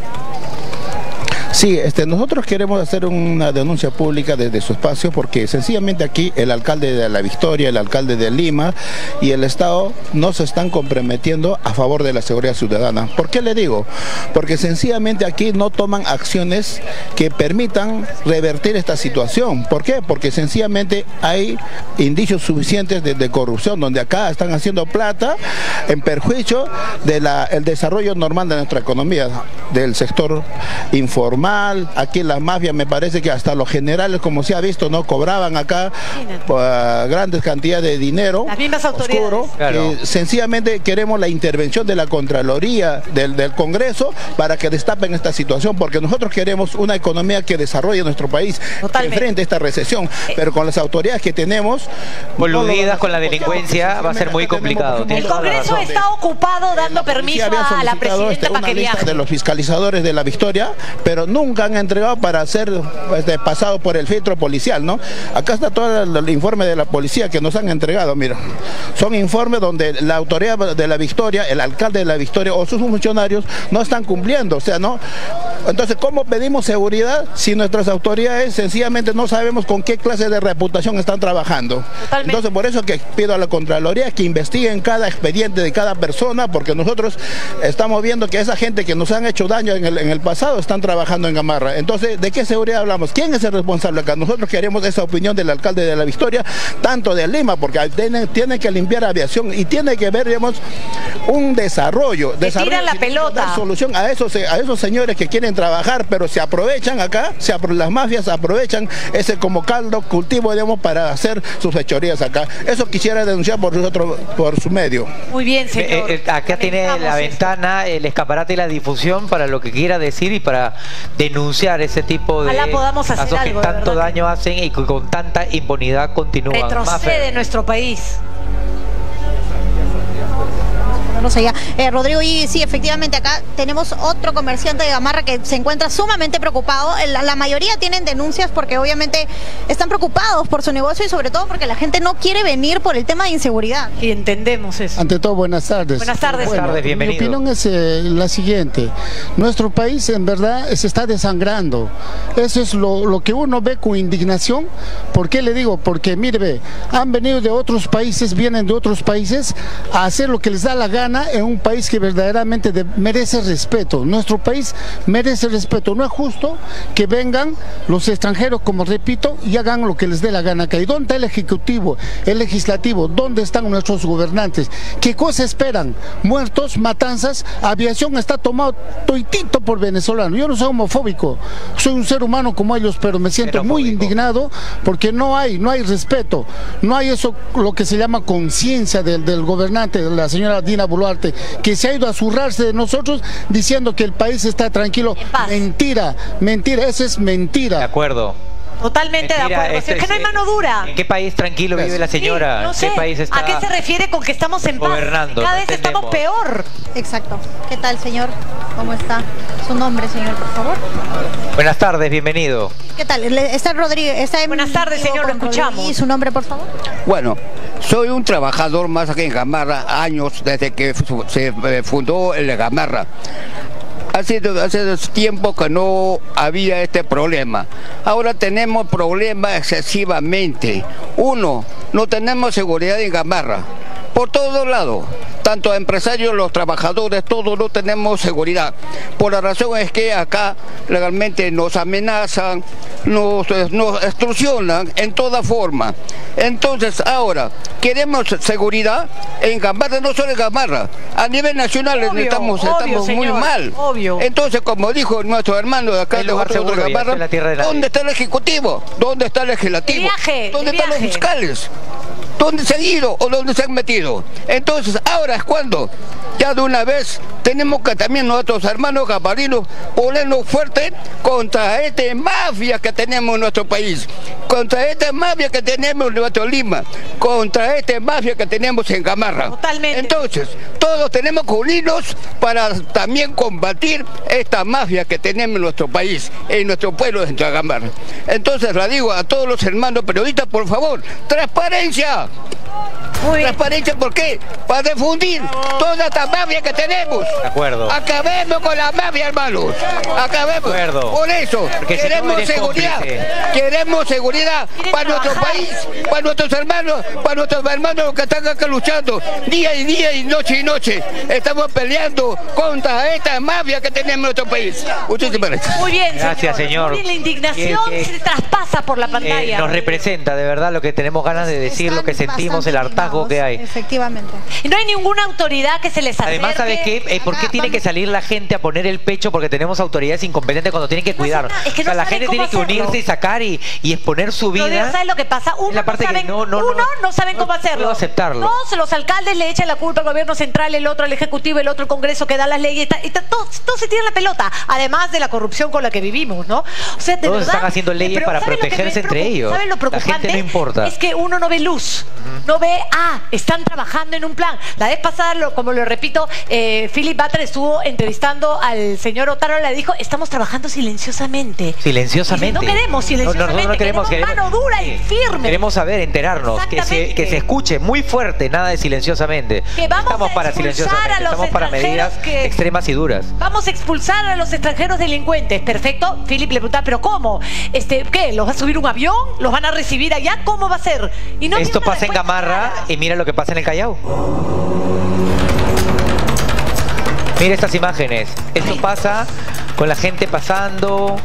Sí, nosotros queremos hacer una denuncia pública desde su espacio porque sencillamente aquí el alcalde de La Victoria, el alcalde de Lima y el Estado no se están comprometiendo a favor de la seguridad ciudadana. ¿Por qué le digo? Porque sencillamente aquí no toman acciones que permitan revertir esta situación. ¿Por qué? Porque sencillamente hay indicios suficientes de corrupción, donde acá están haciendo plata en perjuicio del desarrollo normal de nuestra economía, del sector informal. Aquí las mafias, me parece que hasta los generales, como se ha visto, no cobraban acá grandes cantidades de dinero. Las mismas autoridades. Oscuro, claro. Sencillamente queremos la intervención de la Contraloría del Congreso para que destapen esta situación, porque nosotros queremos una economía que desarrolle nuestro país, que enfrente esta recesión, pero con las autoridades que tenemos coludidas con la delincuencia va a ser muy complicado. El Congreso está ocupado dando permiso a la presidenta para que viaje. De los fiscalizadores de La Victoria, pero nunca han entregado para ser pasado por el filtro policial, ¿no? Acá está todo el informe de la policía que nos han entregado, mira. Son informes donde la autoridad de La Victoria, el alcalde de La Victoria o sus funcionarios no están cumpliendo, o sea, ¿no? Entonces, ¿cómo pedimos seguridad si nuestras autoridades sencillamente no sabemos con qué clase de reputación están trabajando? Totalmente. Entonces, por eso que pido a la Contraloría que investiguen cada expediente de cada persona, porque nosotros estamos viendo que esa gente que nos han hecho daño en el pasado están trabajando en Gamarra. Entonces, ¿de qué seguridad hablamos? ¿Quién es el responsable acá? Nosotros queremos esa opinión del alcalde de La Victoria, tanto de Lima, porque tiene que limpiar aviación y tiene que ver, digamos, un desarrollo. Tiran la pelota. Dar solución a esos señores que quieren trabajar, pero se aprovechan acá, las mafias aprovechan ese como caldo cultivo, digamos, para hacer sus fechorías acá. Eso quisiera denunciar por su medio. Muy bien, señor. Acá tiene la ventana, el escaparate y la difusión para lo que quiera decir y para denunciar ese tipo de podamos hacer casos algo, que tanto daño hacen y que con tanta impunidad continúan. Retrocede nuestro país. Rodrigo, y sí, efectivamente acá tenemos otro comerciante de Gamarra que se encuentra sumamente preocupado. La mayoría tienen denuncias porque obviamente están preocupados por su negocio y sobre todo porque la gente no quiere venir por el tema de inseguridad. Y entendemos eso. Ante todo, buenas tardes. Buenas tardes. Bueno, buenas tardes, bienvenido. Mi opinión es la siguiente. Nuestro país en verdad se está desangrando. Eso es lo que uno ve con indignación. ¿Por qué le digo? Porque mire, han venido de otros países, vienen de otros países a hacer lo que les da la gana en un país que verdaderamente merece respeto. Nuestro país merece respeto. No es justo que vengan los extranjeros, como repito, y hagan lo que les dé la gana acá. ¿Y dónde está el Ejecutivo, el Legislativo? ¿Dónde están nuestros gobernantes? ¿Qué cosa esperan? Muertos, matanzas, aviación está tomado toitito por venezolano. Yo no soy homofóbico, soy un ser humano como ellos, pero me siento muy indignado porque no hay respeto, no hay eso, lo que se llama conciencia del gobernante, de la señora Dina Boluarte, que se ha ido a zurrarse de nosotros diciendo que el país está tranquilo. Mentira, eso es mentira. De acuerdo. Totalmente mentira, de acuerdo. Es que no hay mano dura. ¿En qué país tranquilo vive la señora? Sí, no sé. ¿Qué país está ¿A qué se refiere con que estamos en paz? Gobernando, Cada vez estamos peor. Exacto. ¿Qué tal, señor? ¿Cómo está? Su nombre, señor, por favor. Buenas tardes, bienvenido. ¿Qué tal? Está Rodrigo. Buenas tardes, señor, lo escuchamos. ¿Y su nombre, por favor? Bueno, soy un trabajador más aquí en Gamarra, años desde que se fundó el Gamarra. hace tiempo que no había este problema. Ahora tenemos problemas excesivamente. Uno, no tenemos seguridad en Gamarra. Por todos lados, tanto empresarios, los trabajadores, todos no tenemos seguridad. Por la razón es que acá legalmente nos amenazan, nos extorsionan en toda forma. Entonces ahora, queremos seguridad en Gamarra, no solo en Gamarra, a nivel nacional estamos muy mal. Obvio. Entonces, como dijo nuestro hermano de acá, de Gamarra, ¿dónde está el Ejecutivo? ¿Dónde está el Legislativo? ¿Dónde están los fiscales? ¿Dónde se han ido o dónde se han metido? Entonces, ahora es cuando ya de una vez tenemos que también nuestros hermanos gamarinos ponernos fuerte contra esta mafia que tenemos en nuestro país, contra esta mafia que tenemos en nuestro Lima, contra esta mafia que tenemos en Gamarra. Totalmente. Entonces, todos tenemos que unirnos para también combatir esta mafia que tenemos en nuestro país, en nuestro pueblo de Gamarra. Entonces, le digo a todos los hermanos periodistas, por favor, transparencia. Transparencia, ¿por qué? Para difundir toda esta mafia que tenemos. De acuerdo. Acabemos con la mafia, hermanos. Acabemos. De acuerdo. Por eso, porque queremos si no seguridad. cómplice. Queremos seguridad para nuestro país, para nuestros hermanos que están acá luchando día y noche. Estamos peleando contra esta mafia que tenemos en nuestro país. Muchísimas gracias. Muy bien, gracias, señor. Muy bien, la indignación se traspasa por la pantalla. Nos representa, de verdad, lo que tenemos ganas de decir, lo que sentimos, el hartazgo que hay. Efectivamente. Y no hay ninguna autoridad que se les acerque. Además, ¿sabes qué? ¿Por qué tiene que salir la gente a poner el pecho? Porque tenemos autoridades incompetentes cuando tienen que cuidar. Es que o sea, no la saben gente cómo tiene que hacerlo. unirse y sacar y exponer su vida. Rodrigo, ¿sabes lo que pasa? Uno, la parte no, saben, que no saben cómo hacerlo. puedo aceptarlo. Todos los alcaldes le echan la culpa al gobierno central, el otro al ejecutivo, el otro al Congreso que da las leyes. Todos se tiran la pelota. Además de la corrupción con la que vivimos, ¿no? O sea, de Todos verdad, están haciendo leyes para protegerse entre ellos. ¿Saben lo La preocupante? gente no importa. Es que uno no ve luz. No ve, están trabajando en un plan. La vez pasada, como lo repito, Philip Butter estuvo entrevistando al señor Otaro, le dijo, estamos trabajando silenciosamente. Silenciosamente. Y no queremos silenciosamente, no queremos mano dura y firme. Queremos saber, enterarnos, que se escuche muy fuerte, nada de silenciosamente. Que vamos estamos a para expulsar silenciosamente, a los estamos para medidas extranjeros extremas y duras. Vamos a expulsar a los extranjeros delincuentes. Perfecto. Philip le preguntaba, ¿pero cómo? ¿Qué? ¿Los va a subir un avión? ¿Los van a recibir allá? ¿Cómo va a ser? Y no Esto pasa en Gamarra y mira lo que pasa en el Callao. Mira estas imágenes. Esto pasa con la gente pasando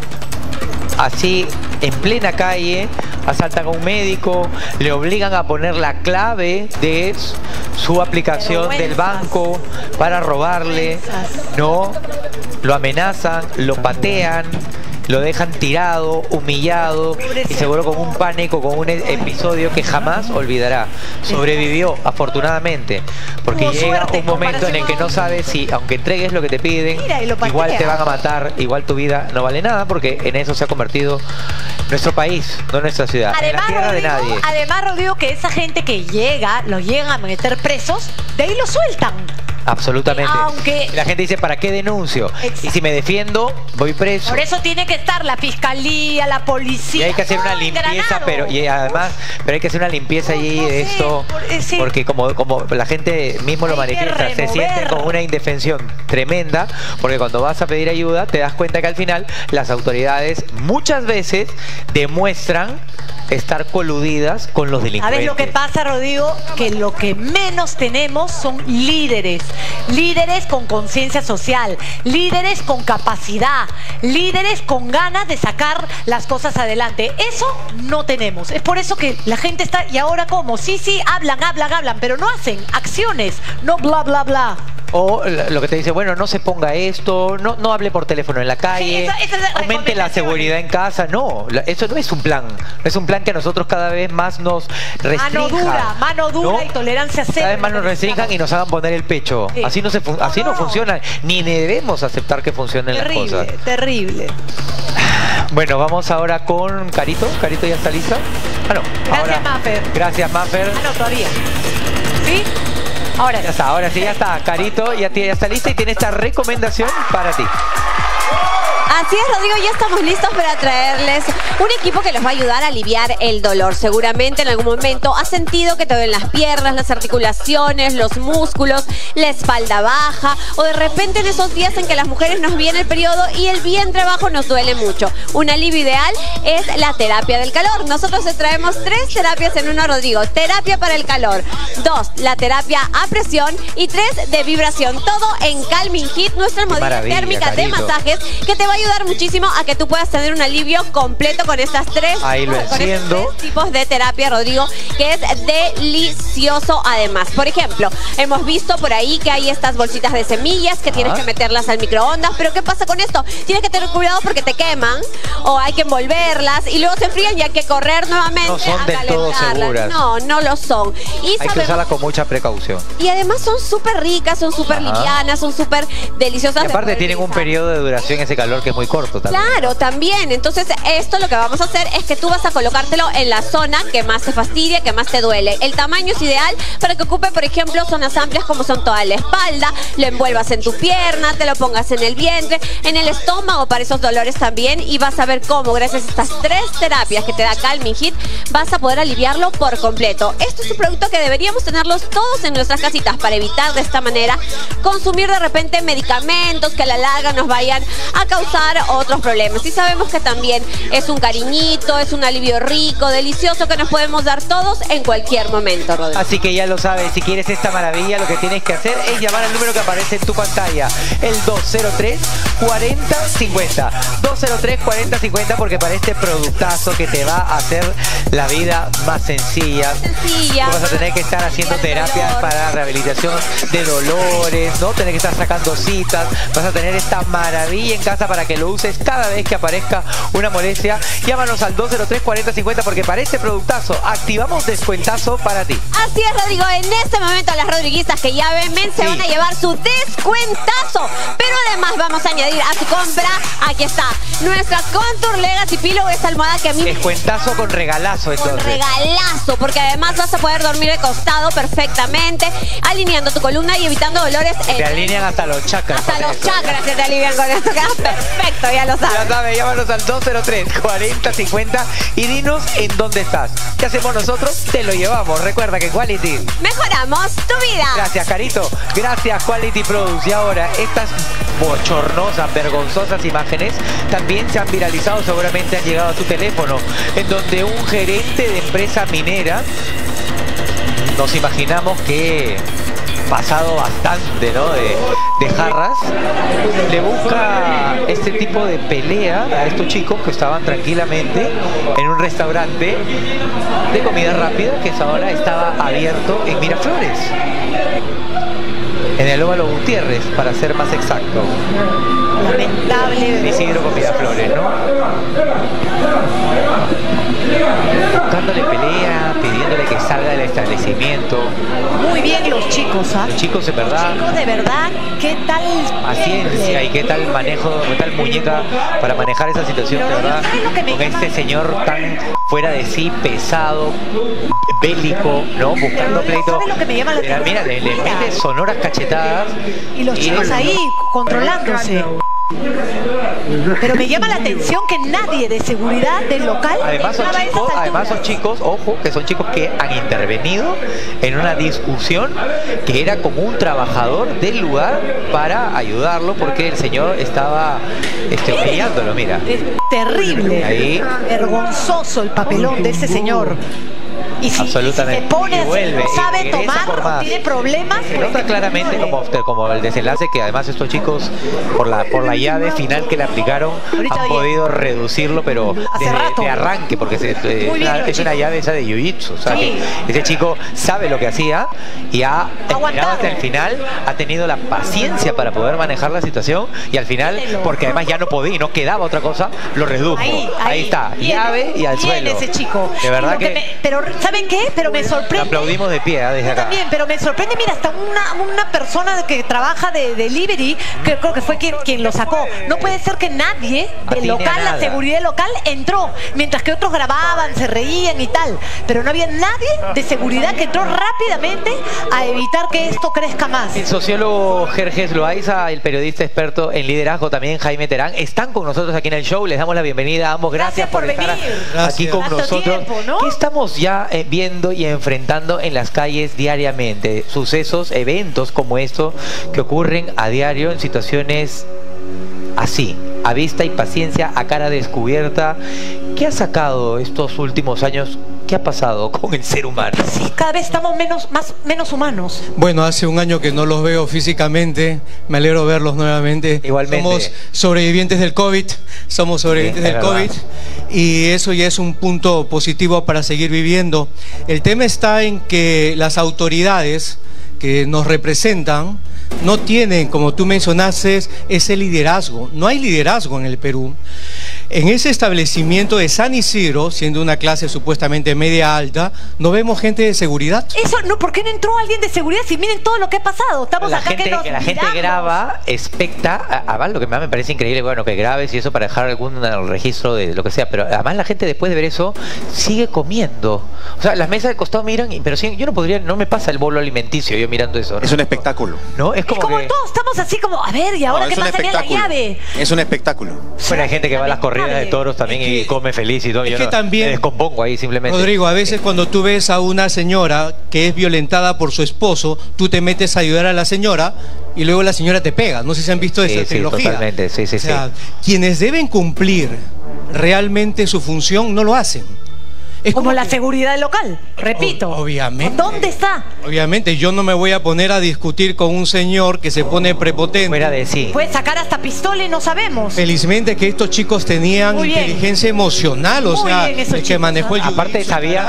así en plena calle, asaltan a un médico, le obligan a poner la clave de su aplicación del banco para robarle, ¿no? Lo amenazan, lo patean, lo dejan tirado, humillado y seguro con un pánico, con un episodio que jamás olvidará. Sobrevivió, afortunadamente, porque llega un momento en el que no sabes si, aunque entregues lo que te piden, igual te van a matar, igual tu vida no vale nada, porque en eso se ha convertido nuestro país, no nuestra ciudad, en la tierra de nadie. Además, Rodrigo, que esa gente que llega, los llegan a meter presos, de ahí los sueltan. Absolutamente. Aunque la gente dice, ¿para qué denuncio? Exacto. Y si me defiendo, voy preso. Por eso tiene que estar la fiscalía, la policía. Y hay que hacer una limpieza, pero hay que hacer una limpieza allí de esto, porque como la gente mismo lo manifiesta, se siente con una indefensión tremenda, porque cuando vas a pedir ayuda te das cuenta que al final las autoridades muchas veces demuestran estar coludidas con los delincuentes. ¿Sabes lo que pasa, Rodrigo? Que lo que menos tenemos son líderes. Líderes con conciencia social, líderes con capacidad, líderes con ganas de sacar las cosas adelante. Eso no tenemos. Es por eso que la gente está... ¿Y ahora cómo? Sí, hablan, pero no hacen acciones. No bla, bla, bla. O lo que te dice, bueno, no se ponga esto, no hable por teléfono en la calle, aumente la seguridad en casa. No, eso no es un plan. No es un plan que a nosotros cada vez más nos restrinja. Mano dura, ¿no? Y tolerancia cero. Cada vez más nos restrinjan y nos hagan poner el pecho. Sí. Así no funciona. Ni debemos aceptar que funcionen las cosas. Terrible. Bueno, vamos ahora con Carito. ¿Carito ya está lista? No. Gracias, Maffer. Gracias, Maffer. No, todavía. ¿Sí? Ahora ya está, ahora sí, ya está. Carito ya está lista y tiene esta recomendación para ti. Así es, Rodrigo, ya estamos listos para traerles un equipo que los va a ayudar a aliviar el dolor. Seguramente en algún momento has sentido que te duelen las piernas, las articulaciones, los músculos, la espalda baja, o de repente en esos días en que las mujeres nos viene el periodo y el vientre bajo nos duele mucho. Un alivio ideal es la terapia del calor. Nosotros te traemos 3 terapias en uno, Rodrigo. Terapia para el calor, 2, la terapia a presión y 3 de vibración. Todo en Calming Heat, nuestra modalidad térmica de masajes que te va a ayudar muchísimo a que tú puedas tener un alivio completo con estas 3 tipos de terapia, Rodrigo, que es delicioso además. Por ejemplo, hemos visto por ahí que hay estas bolsitas de semillas que tienes que meterlas al microondas, pero ¿qué pasa con esto? Tienes que tener cuidado porque te queman o hay que envolverlas y luego se enfrían y hay que correr nuevamente no son a del todo seguras. No, no lo son. Y hay que usarlas con mucha precaución. Y además son súper ricas, son súper livianas, son súper deliciosas. Y aparte tienen un periodo de duración ese calor que es muy corto también. Claro, también. Entonces esto lo que vamos a hacer es que tú vas a colocártelo en la zona que más te fastidia, que más te duele. El tamaño es ideal para que ocupe, por ejemplo, zonas amplias como son toda la espalda, lo envuelvas en tu pierna, te lo pongas en el vientre, en el estómago para esos dolores también, y vas a ver cómo gracias a estas 3 terapias que te da Calming Heat vas a poder aliviarlo por completo. Esto es un producto que deberíamos tenerlos todos en nuestras casitas para evitar de esta manera consumir de repente medicamentos que a la larga nos vayan a causar otros problemas. Y sabemos que también es un cariñito, es un alivio rico, delicioso que nos podemos dar todos en cualquier momento, Rodrigo. Así que ya lo sabes, si quieres esta maravilla, lo que tienes que hacer es llamar al número que aparece en tu pantalla, el 203-4050. 203-4050, porque para este productazo que te va a hacer la vida más sencilla. Tú vas a tener que estar haciendo terapias para rehabilitación de dolores, ¿no? Tener que estar sacando citas. Vas a tener esta maravilla en casa para que lo uses cada vez que aparezca una molestia. Llámanos al 203-4050 porque para este productazo activamos descuentazo para ti. Así es, Rodrigo. En este momento las rodriguistas que ya ven se van a llevar su descuentazo. Pero además vamos a añadir a su compra, aquí está, nuestra Contour Legacy Pillow, esta almohada que a mí... Descuentazo con regalazo entonces. Con regalazo, porque además vas a poder dormir de costado perfectamente, alineando tu columna y evitando dolores. Te alinean hasta los chakras. Hasta los chakras se te alivian con esto. Queda perfecto, ya lo sabes. Ya sabes, llámanos al 203-4050 y dinos en dónde estás. ¿Qué hacemos nosotros? Te lo llevamos. Recuerda que Quality mejoramos tu vida. Gracias, Carito. Gracias, Quality Produce. Y ahora, estas bochornosas, vergonzosas imágenes también se han viralizado, seguramente han llegado a tu teléfono, en donde un gerente de empresa minera, nos imaginamos que pasado bastante, ¿no? de jarras, le busca este tipo de pelea a estos chicos que estaban tranquilamente en un restaurante de comida rápida que ahora estaba abierto en Miraflores, en el Óvalo Gutiérrez, para ser más exacto. Lamentable. Isidro con Miraflores, ¿no? Buscándole pelea, pidiéndole que salga del establecimiento. Muy bien los chicos, ¿ah? Los chicos, en verdad. Los chicos, de verdad, ¿qué tal? Paciencia y qué tal manejo, qué tal muñeca para manejar esa situación, de verdad. Con este señor tan fuera de sí, pesado, bélico, ¿no? Buscando pleito. ¿Sabes lo que me llama la atención? Mira, le mete sonoras cachetadas. Y los chicos ahí controlándose. Pero me llama la atención que nadie de seguridad del local además son chicos, ojo, que son chicos que han intervenido en una discusión que era como un trabajador del lugar para ayudarlo porque el señor estaba humillándolo, mira. Es terrible. Ahí. Vergonzoso el papelón de ese señor. Y si absolutamente. se pone, vuelve, no sabe tomar o tiene problemas. Se nota claramente como el desenlace que además estos chicos por la llave final que le aplicaron han podido reducirlo, pero de arranque, porque es una llave esa de jiu-jitsu. O sea, que ese chico sabe lo que hacía y ha esperado hasta el final, ha tenido la paciencia para poder manejar la situación y al final, porque además ya no podía y no quedaba otra cosa, lo redujo. Ahí está, llave y al suelo. Ese chico. De verdad que... Pero ¿saben qué? Pero me sorprende. Aplaudimos de pie desde acá. También, pero me sorprende, mira, hasta una persona que trabaja de delivery, que creo que fue quien lo sacó. No puede ser que nadie del local, la seguridad local, entró, mientras que otros grababan, se reían y tal. Pero no había nadie de seguridad que entró rápidamente a evitar que esto crezca más. El sociólogo Jerjes Loaiza, el periodista experto en liderazgo también, Jaime Terán, están con nosotros aquí en el show. Les damos la bienvenida a ambos. Gracias por estar aquí con nosotros. Tiempo, ¿no? ¿Qué estamos ya viendo y enfrentando en las calles diariamente? Sucesos, eventos como esto que ocurren a diario en situaciones así, a vista y paciencia, a cara descubierta. ¿Qué ha sacado estos últimos años? ¿Qué ha pasado con el ser humano? Sí, cada vez estamos menos humanos. Bueno, hace un año que no los veo físicamente. Me alegro verlos nuevamente. Igualmente. Somos sobrevivientes del COVID. Somos sobrevivientes del COVID. Y eso ya es un punto positivo para seguir viviendo. El tema está en que las autoridades que nos representan no tienen, como tú mencionaste, ese liderazgo. No hay liderazgo en el Perú. En ese establecimiento de San Isidro, siendo una clase supuestamente media alta, no vemos gente de seguridad. Eso, no, ¿por qué no entró alguien de seguridad? Si miren todo lo que ha pasado. Estamos acá que la gente graba, expecta, además lo que más me parece increíble, bueno, que grabes y eso para dejar algún registro de lo que sea, pero además la gente después de ver eso sigue comiendo. O sea, las mesas del costado miran, pero sí, yo no podría, no me pasa el bolo alimenticio yo mirando eso, ¿no? Es un espectáculo. ¿No? Es como que... todos estamos así como, a ver, ¿y ahora qué pasaría en la llave? Es un espectáculo. Bueno, hay gente que va a las corridas de toros también y come feliz y todo. Es yo que no, también, me descompongo ahí simplemente. Rodrigo, a veces cuando tú ves a una señora que es violentada por su esposo, tú te metes a ayudar a la señora y luego la señora te pega. No sé si han visto esa trilogía. Totalmente, sí. O sea, quienes deben cumplir realmente su función no lo hacen. Es como la seguridad local, repito. Obviamente. ¿Dónde está? Obviamente, yo no me voy a poner a discutir con un señor que se pone prepotente. Fuera de sí. Puede sacar hasta pistola y no sabemos. Felizmente que estos chicos tenían inteligencia emocional, o sea, el que manejó el aparte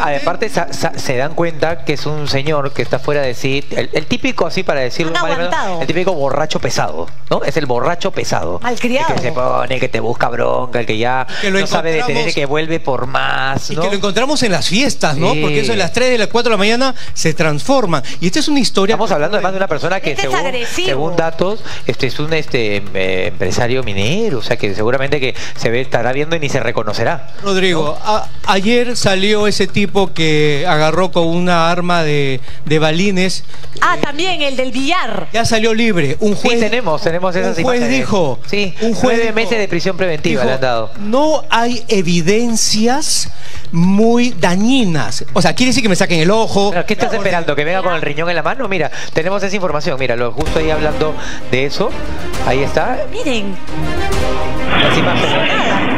se dan cuenta que es un señor que está fuera de sí, el típico, así para decirlo mal, el típico borracho pesado, ¿no? Es el borracho pesado. Malcriado. El que se pone, que te busca bronca, el que ya no sabe detener, que vuelve por más, ¿no? Y que lo encontramos en las fiestas, ¿no? Sí. Porque eso de las 3 de las 4 de la mañana se transforma. Y esta es una historia... Estamos hablando además de una persona que según datos es un empresario minero, o sea que seguramente que estará viendo y ni se reconocerá. Rodrigo, ¿no? Ayer salió ese tipo que agarró con una arma de balines. También el del billar. Ya salió libre. Un juez, sí, tenemos esas un juez dijo, sí, un juez 9 meses de prisión preventiva le han dado. No hay evidencias muy dañinas. O sea, quiere decir que me saquen el ojo. ¿Qué estás esperando? ¿Que venga con el riñón en la mano? Mira, tenemos esa información. Mira, justo ahí hablando de eso. Ahí está. Miren. Las imágenes.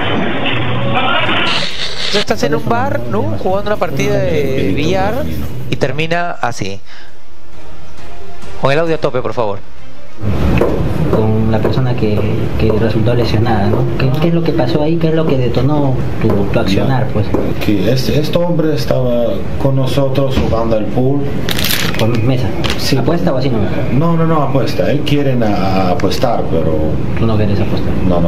Tú estás en un bar, ¿no? Jugando una partida de billar y termina así. Con el audio a tope, por favor. Con la persona que resultó lesionada, ¿no? ¿Qué es lo que pasó ahí? ¿Qué es lo que detonó tu accionar, pues? Que este hombre estaba con nosotros jugando al pool. ¿Con mesa? Sí. ¿Apuesta o así no? No apuesta. Él quiere apostar, pero... ¿Tú no quieres apostar? No.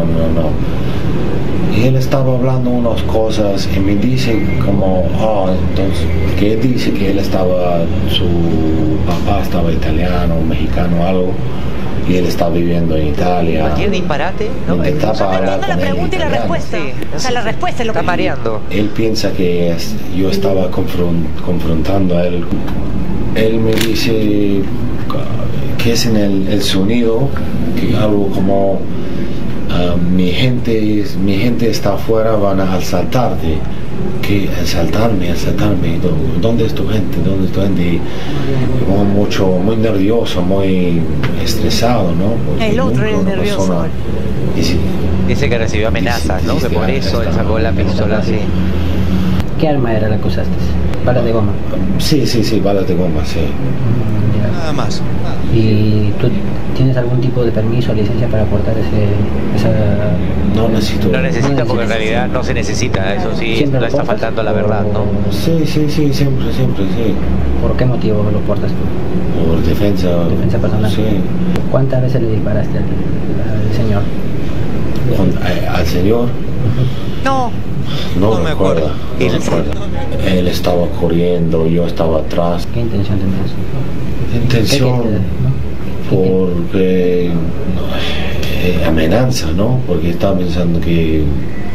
Y él estaba hablando unas cosas y me dice como, entonces, que él dice que él su papá estaba italiano, mexicano, algo. Y él está viviendo en Italia. Cualquier disparate, ¿no? La pregunta y la respuesta. Sí. O sea, la respuesta es lo que está mareando. Él piensa que yo estaba confrontando a él. Él me dice que es en el sonido, que algo como mi gente está afuera, van a asaltarte. Que asaltarme, ¿dónde es tu gente? Y muy nervioso, muy estresado, ¿no? Porque el otro es nervioso. Dice que recibió amenazas, ¿no? Que por eso él sacó la pistola así. ¿Qué arma era la que usaste? ¿Balas de goma? Sí, balas de goma, sí. Nada más. ¿Y tú tienes algún tipo de permiso o licencia para portar esa...? No necesito. No necesita porque en realidad no se necesita, eso sí, no está faltando la verdad, ¿no? Sí, siempre, sí. ¿Por qué motivo lo portas tú? Por defensa. ¿Defensa personal? Sí. ¿Cuántas veces le disparaste al señor? al señor. No. No me acuerdo. No me acuerdo. Él estaba corriendo, yo estaba atrás. ¿Qué intención tenías? Intención, porque amenaza, ¿no? Porque estaba pensando que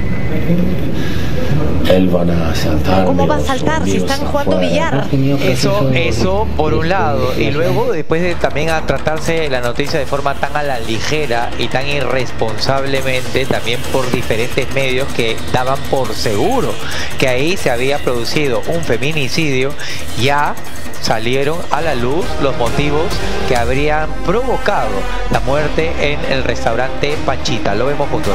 él van a asaltar. ¿Cómo va a saltar si están jugando billar? Eso por un lado, y luego después de también a tratarse la noticia de forma tan a la ligera y tan irresponsablemente, también por diferentes medios que daban por seguro que ahí se había producido un feminicidio, ya salieron a la luz los motivos que habrían provocado la muerte en el restaurante Panchita. Lo vemos juntos.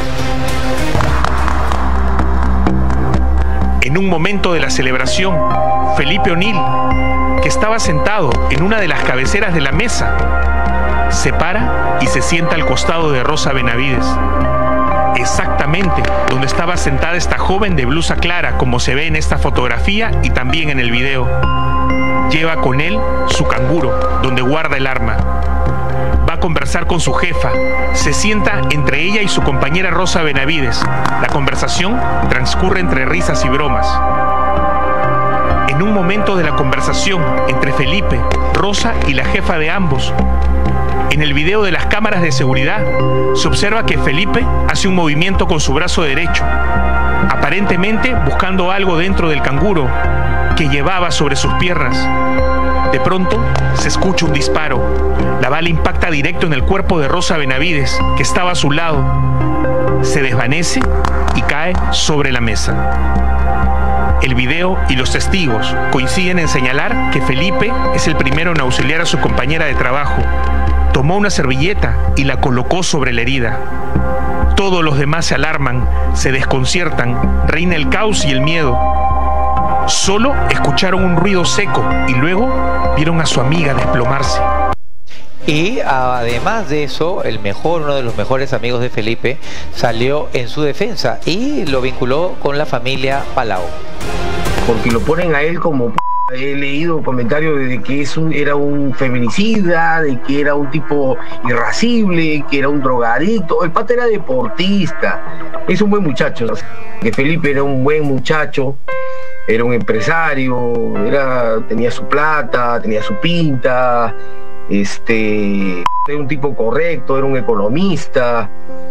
En un momento de la celebración, Felipe O'Neill, que estaba sentado en una de las cabeceras de la mesa, se para y se sienta al costado de Rosa Benavides, exactamente donde estaba sentada esta joven de blusa clara, como se ve en esta fotografía y también en el video. Lleva con él su canguro, donde guarda el arma. Va a conversar con su jefa. Se sienta entre ella y su compañera Rosa Benavides. La conversación transcurre entre risas y bromas. En un momento de la conversación entre Felipe, Rosa y la jefa de ambos, en el video de las cámaras de seguridad, se observa que Felipe hace un movimiento con su brazo derecho, aparentemente buscando algo dentro del canguro que llevaba sobre sus piernas. De pronto, se escucha un disparo. La bala impacta directo en el cuerpo de Rosa Benavides, que estaba a su lado. Se desvanece y cae sobre la mesa. El video y los testigos coinciden en señalar que Felipe es el primero en auxiliar a su compañera de trabajo. Tomó una servilleta y la colocó sobre la herida. Todos los demás se alarman, se desconciertan, reina el caos y el miedo. Solo escucharon un ruido seco y luego vieron a su amiga desplomarse. Y además de eso, uno de los mejores amigos de Felipe salió en su defensa y lo vinculó con la familia Palau. Porque lo ponen a él como... He leído comentarios de que era un feminicida, de que era un tipo irascible, que era un drogadicto. El pata era deportista, es un buen muchacho. Que Felipe era un buen muchacho, era un empresario, tenía su plata, tenía su pinta, era un tipo correcto, era un economista.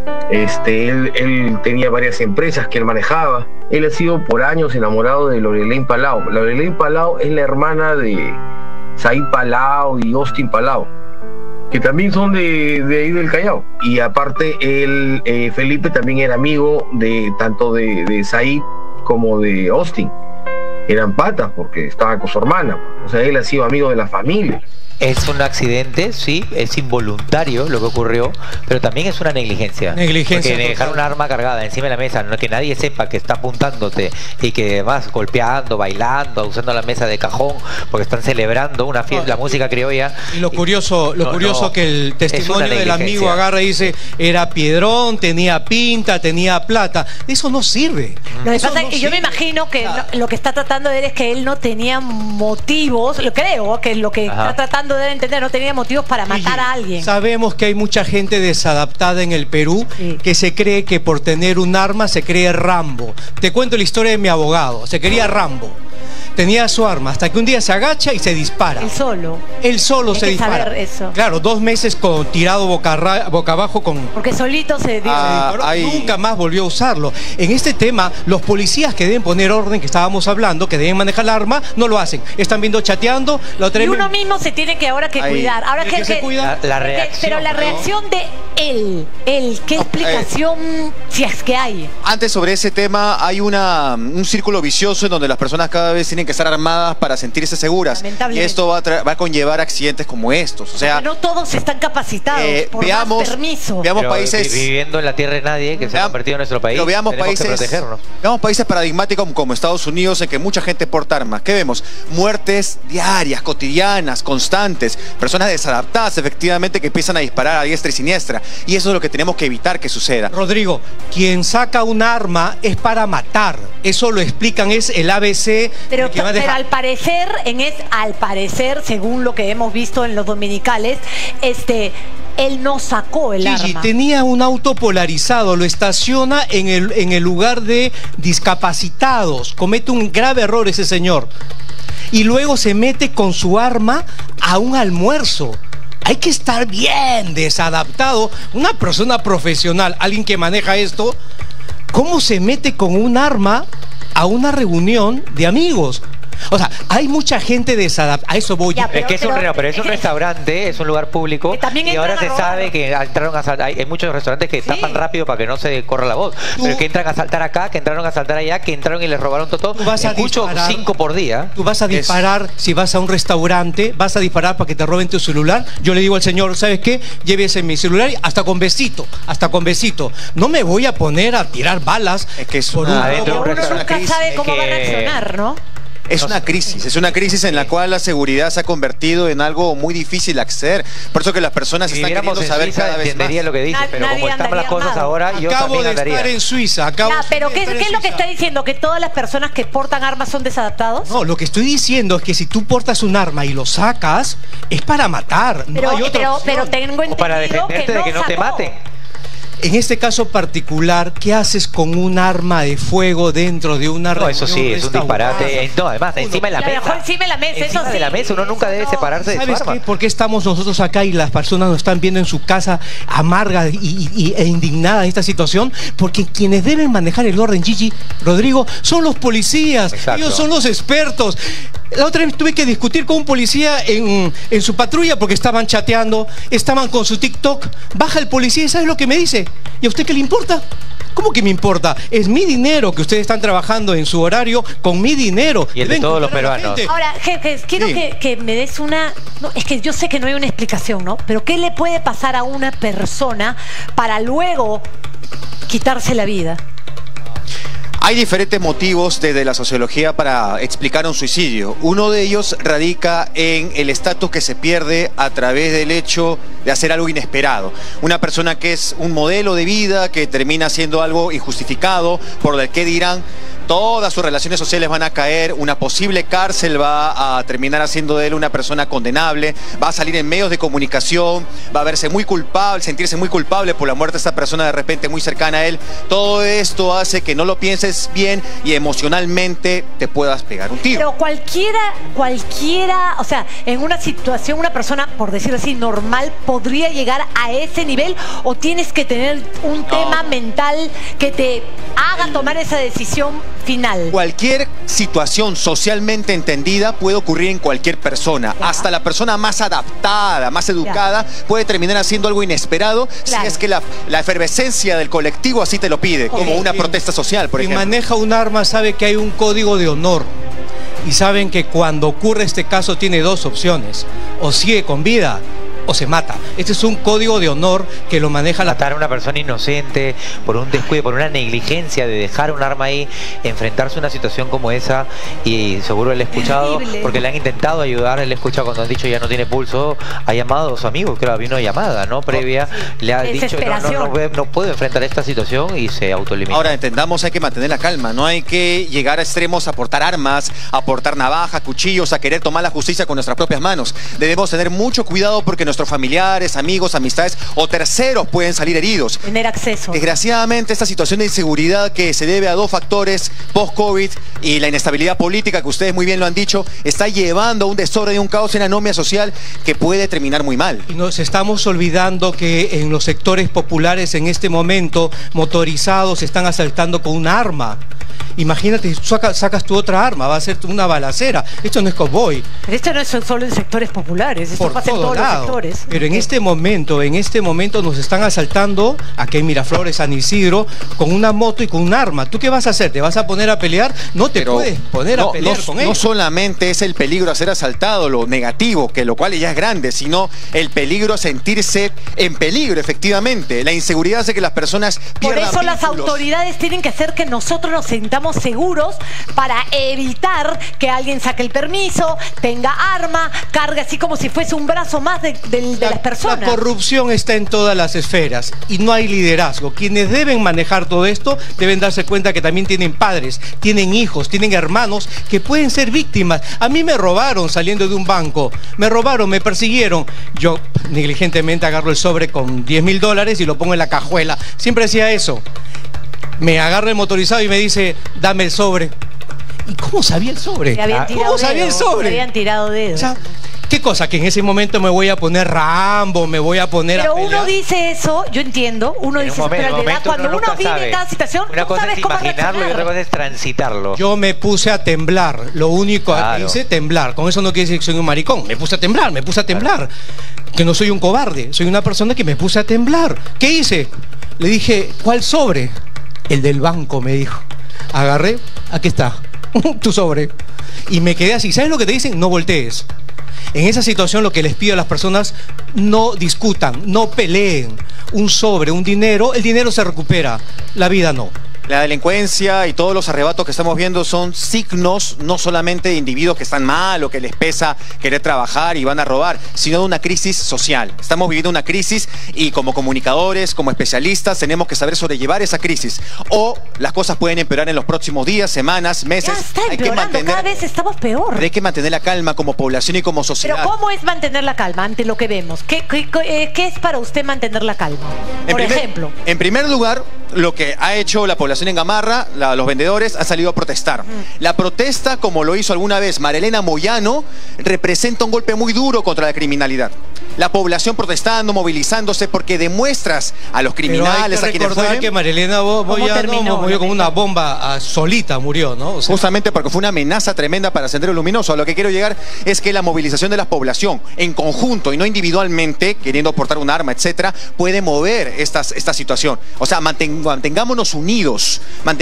Él tenía varias empresas que él manejaba. Él ha sido por años enamorado de Lorelaine Palau. Lorelaine Palau es la hermana de Said Palau y Austin Palau, que también son de ahí del Callao. Y aparte, Felipe también era amigo tanto de Said como de Austin. Eran patas porque estaba con su hermana. O sea, él ha sido amigo de la familia. Es un accidente, sí, es involuntario lo que ocurrió, pero también es una negligencia. Porque dejar un arma cargada encima de la mesa, no que nadie sepa que está apuntándote y que además golpeando, bailando, usando la mesa de cajón, porque están celebrando una fiesta, la música criolla. Y lo curioso que el testimonio del amigo agarra y dice, era piedrón, tenía pinta, tenía plata. Eso no sirve. Lo que pasa es que yo me imagino que lo que está tratando de ver es que él no tenía motivos, lo creo, que lo que está tratando de entender, no tenía motivos para matar a alguien. Sabemos que hay mucha gente desadaptada en el Perú que se cree que por tener un arma se cree Rambo. Te cuento la historia de mi abogado, se creía Rambo. Tenía su arma hasta que un día se agacha y se dispara. Él solo se dispara. Saber eso. Claro, 2 meses tirado boca abajo con... Porque solito se dio. Nunca más volvió a usarlo. En este tema, los policías que deben poner orden, que estábamos hablando, que deben manejar el arma, no lo hacen. Están viendo chateando. Y uno mismo se tiene que cuidar. Ahora que se cuida. La reacción, pero la reacción de él, ¿qué explicación si es que hay? Antes, sobre ese tema, hay un círculo vicioso en donde las personas cada vez tienen que estar armadas para sentirse seguras. Y esto va a conllevar accidentes como estos. O sea, no todos están capacitados por veamos países viviendo en la tierra de nadie que se ha convertido en nuestro país. Pero veamos veamos países paradigmáticos como Estados Unidos, en que mucha gente porta armas. ¿Qué vemos? Muertes diarias, cotidianas, constantes, personas desadaptadas efectivamente que empiezan a disparar a diestra y siniestra. Y eso es lo que tenemos que evitar que suceda. Rodrigo, quien saca un arma es para matar. Eso lo explican, es el ABC. Pero al parecer, según lo que hemos visto en los dominicales, él no sacó el Gigi, arma. tenía un auto polarizado, lo estaciona en el lugar de discapacitados. Comete un grave error ese señor. Y luego se mete con su arma a un almuerzo. Hay que estar bien desadaptado. Una persona profesional, alguien que maneja esto, ¿cómo se mete con un arma a una reunión de amigos? O sea, hay mucha gente desadaptada. A eso voy. Es que es un restaurante, es un lugar público. Y ahora se sabe que entraron a asaltar. Hay muchos restaurantes que tapan rápido para que no se corra la voz. Pero que entran a asaltar acá, que entraron a asaltar allá, que entraron y les robaron todo. Escucho 5 por día. Tú vas a disparar, si vas a un restaurante, vas a disparar para que te roben tu celular. Yo le digo al señor, ¿sabes qué? Llévese mi celular hasta con besito, No me voy a poner a tirar balas. Es que es por una, Uno nunca sabe cómo va a reaccionar, ¿no? Es una crisis en la cual la seguridad se ha convertido en algo muy difícil de acceder. Por eso que las personas Si están viviéramos queriendo en saber Suiza, cada vez entendería más. lo que dice, pero como están las cosas ahora, yo también andaría. Estar en Suiza. Pero ¿qué es lo que está diciendo? ¿Que todas las personas que portan armas son desadaptados? No, lo que estoy diciendo es que si tú portas un arma y lo sacas, es para matar. Pero, no hay otra opción. pero tengo entendido para defenderte de que no te maten. En este caso particular, ¿qué haces con un arma de fuego dentro de una reunión? No, eso sí, es un disparate. No, además, encima de la mesa. Mejor encima de la mesa, Encima de la mesa, uno nunca debe separarse de su ¿Sabes arma. qué? ¿Por qué estamos nosotros acá y las personas nos están viendo en su casa amargas e indignadas de esta situación? Porque quienes deben manejar el orden, Gigi, Rodrigo, son los policías. Exacto. Ellos son los expertos. La otra vez tuve que discutir con un policía en su patrulla porque estaban chateando, estaban con su TikTok. Baja el policía y ¿sabes lo que me dice? ¿Y a usted qué le importa? ¿Cómo que me importa? Es mi dinero que ustedes están trabajando en su horario con mi dinero. Y el de todos los peruanos. Ahora, quiero que me des una... No, es que yo sé que no hay una explicación, ¿no? Pero ¿qué le puede pasar a una persona para luego quitarse la vida? Hay diferentes motivos desde la sociología para explicar un suicidio. Uno de ellos radica en el estatus que se pierde a través del hecho de hacer algo inesperado. Una persona que es un modelo de vida, que termina haciendo algo injustificado, por el que dirán, todas sus relaciones sociales van a caer, una posible cárcel va a terminar haciendo de él una persona condenable, va a salir en medios de comunicación, va a verse muy culpable, sentirse muy culpable por la muerte de esta persona de repente muy cercana a él. Todo esto hace que no lo pienses bien y emocionalmente te puedas pegar un tiro. Pero cualquiera, o sea, en una situación, una persona, por decirlo así, normal, podría llegar a ese nivel, o tienes que tener un tema mental que te haga tomar esa decisión final. Cualquier situación socialmente entendida puede ocurrir en cualquier persona. Hasta la persona más adaptada, más educada, puede terminar haciendo algo inesperado si es que la efervescencia del colectivo así te lo pide, como una protesta social, por ejemplo. Quien maneja un arma sabe que hay un código de honor. Y saben que cuando ocurre este caso tiene dos opciones. O sigue con vida o se mata. Este es un código de honor que lo maneja la... Matar a una persona inocente por un descuido, por una negligencia de dejar un arma ahí, enfrentarse a una situación como esa, y seguro él ha escuchado, porque le han intentado ayudar, él ha escuchado cuando han dicho ya no tiene pulso, ha llamado a su amigo, creo, había una llamada, ¿no? Previa, le ha dicho no puedo enfrentar esta situación y se autolimita. Ahora, entendamos, hay que mantener la calma, no hay que llegar a extremos a portar armas, a portar navajas, cuchillos, a querer tomar la justicia con nuestras propias manos. Debemos tener mucho cuidado porque nuestros familiares, amigos, amistades o terceros pueden salir heridos. Tener acceso. Desgraciadamente, esta situación de inseguridad que se debe a dos factores, post-COVID y la inestabilidad política, que ustedes muy bien lo han dicho, está llevando a un desorden y un caos y una anomia social que puede terminar muy mal. Y nos estamos olvidando que en los sectores populares en este momento, motorizados, están asaltando con un arma. Imagínate, sacas tu otra arma, va a ser una balacera. Esto no es cowboy. Pero esto no es solo en sectores populares, esto pasa en todos los sectores. Pero en este momento nos están asaltando aquí en Miraflores, San Isidro, con una moto y con un arma. ¿Tú qué vas a hacer? ¿Te vas a poner a pelear? No te puedes poner a pelear con ellos. No solamente es el peligro a ser asaltado, lo negativo, que lo cual ya es grande, sino el peligro a sentirse en peligro, efectivamente. La inseguridad hace que las personas pierdan Por eso las vínculos. autoridades tienen que hacer que nosotros nos sintamos estamos seguros para evitar que alguien saque el permiso, tenga arma, cargue así como si fuese un brazo más de las personas. La corrupción está en todas las esferas y no hay liderazgo. Quienes deben manejar todo esto deben darse cuenta que también tienen padres, tienen hijos, tienen hermanos que pueden ser víctimas. A mí me robaron saliendo de un banco, me robaron, me persiguieron. Yo negligentemente agarro el sobre con $10.000 y lo pongo en la cajuela. Siempre hacía eso. Me agarra el motorizado y me dice, dame el sobre. ¿Y cómo sabía el sobre? ¿Cómo sabía el sobre? Le habían tirado dedos. O sea, ¿qué cosa? Que en ese momento me voy a poner Rambo, me voy a poner pero a pelear. uno dice eso, yo entiendo, uno dice eso, pero en verdad cuando uno vive en cada situación, una cosa sabes es cómo imaginarlo y otra cosa es transitarlo. Yo me puse a temblar, lo único que hice, temblar. Con eso no quiere decir que soy un maricón, me puse a temblar. Que no soy un cobarde, soy una persona que me puse a temblar. ¿Qué hice? Le dije, ¿cuál sobre? El del banco, me dijo. Agarré, aquí está, tu sobre. Y me quedé así. ¿Sabes lo que te dicen? No voltees. En esa situación lo que les pido a las personas, no discutan, no peleen. Un sobre, un dinero, el dinero se recupera, la vida no. La delincuencia y todos los arrebatos que estamos viendo son signos no solamente de individuos que están mal o que les pesa querer trabajar y van a robar, sino de una crisis social. Estamos viviendo una crisis y como comunicadores, como especialistas, tenemos que saber sobrellevar esa crisis. O las cosas pueden empeorar en los próximos días, semanas, meses. Ya está empeorando, cada vez estamos peor. Pero hay que mantener la calma como población y como sociedad. Pero ¿cómo es mantener la calma ante lo que vemos? ¿Qué es para usted mantener la calma? Por ejemplo. En primer lugar, lo que ha hecho la población en Gamarra, los vendedores, han salido a protestar. La protesta, como lo hizo alguna vez Marilena Moyano, representa un golpe muy duro contra la criminalidad. La población protestando, movilizándose, porque demuestras a los criminales, a quienes fueron. Que Marilena Moyano murió con una bomba solita, murió, ¿no? O sea, justamente porque fue una amenaza tremenda para Sendero Luminoso. A lo que quiero llegar es que la movilización de la población, en conjunto y no individualmente, queriendo portar un arma, etcétera, puede mover esta situación. O sea, mantengámonos unidos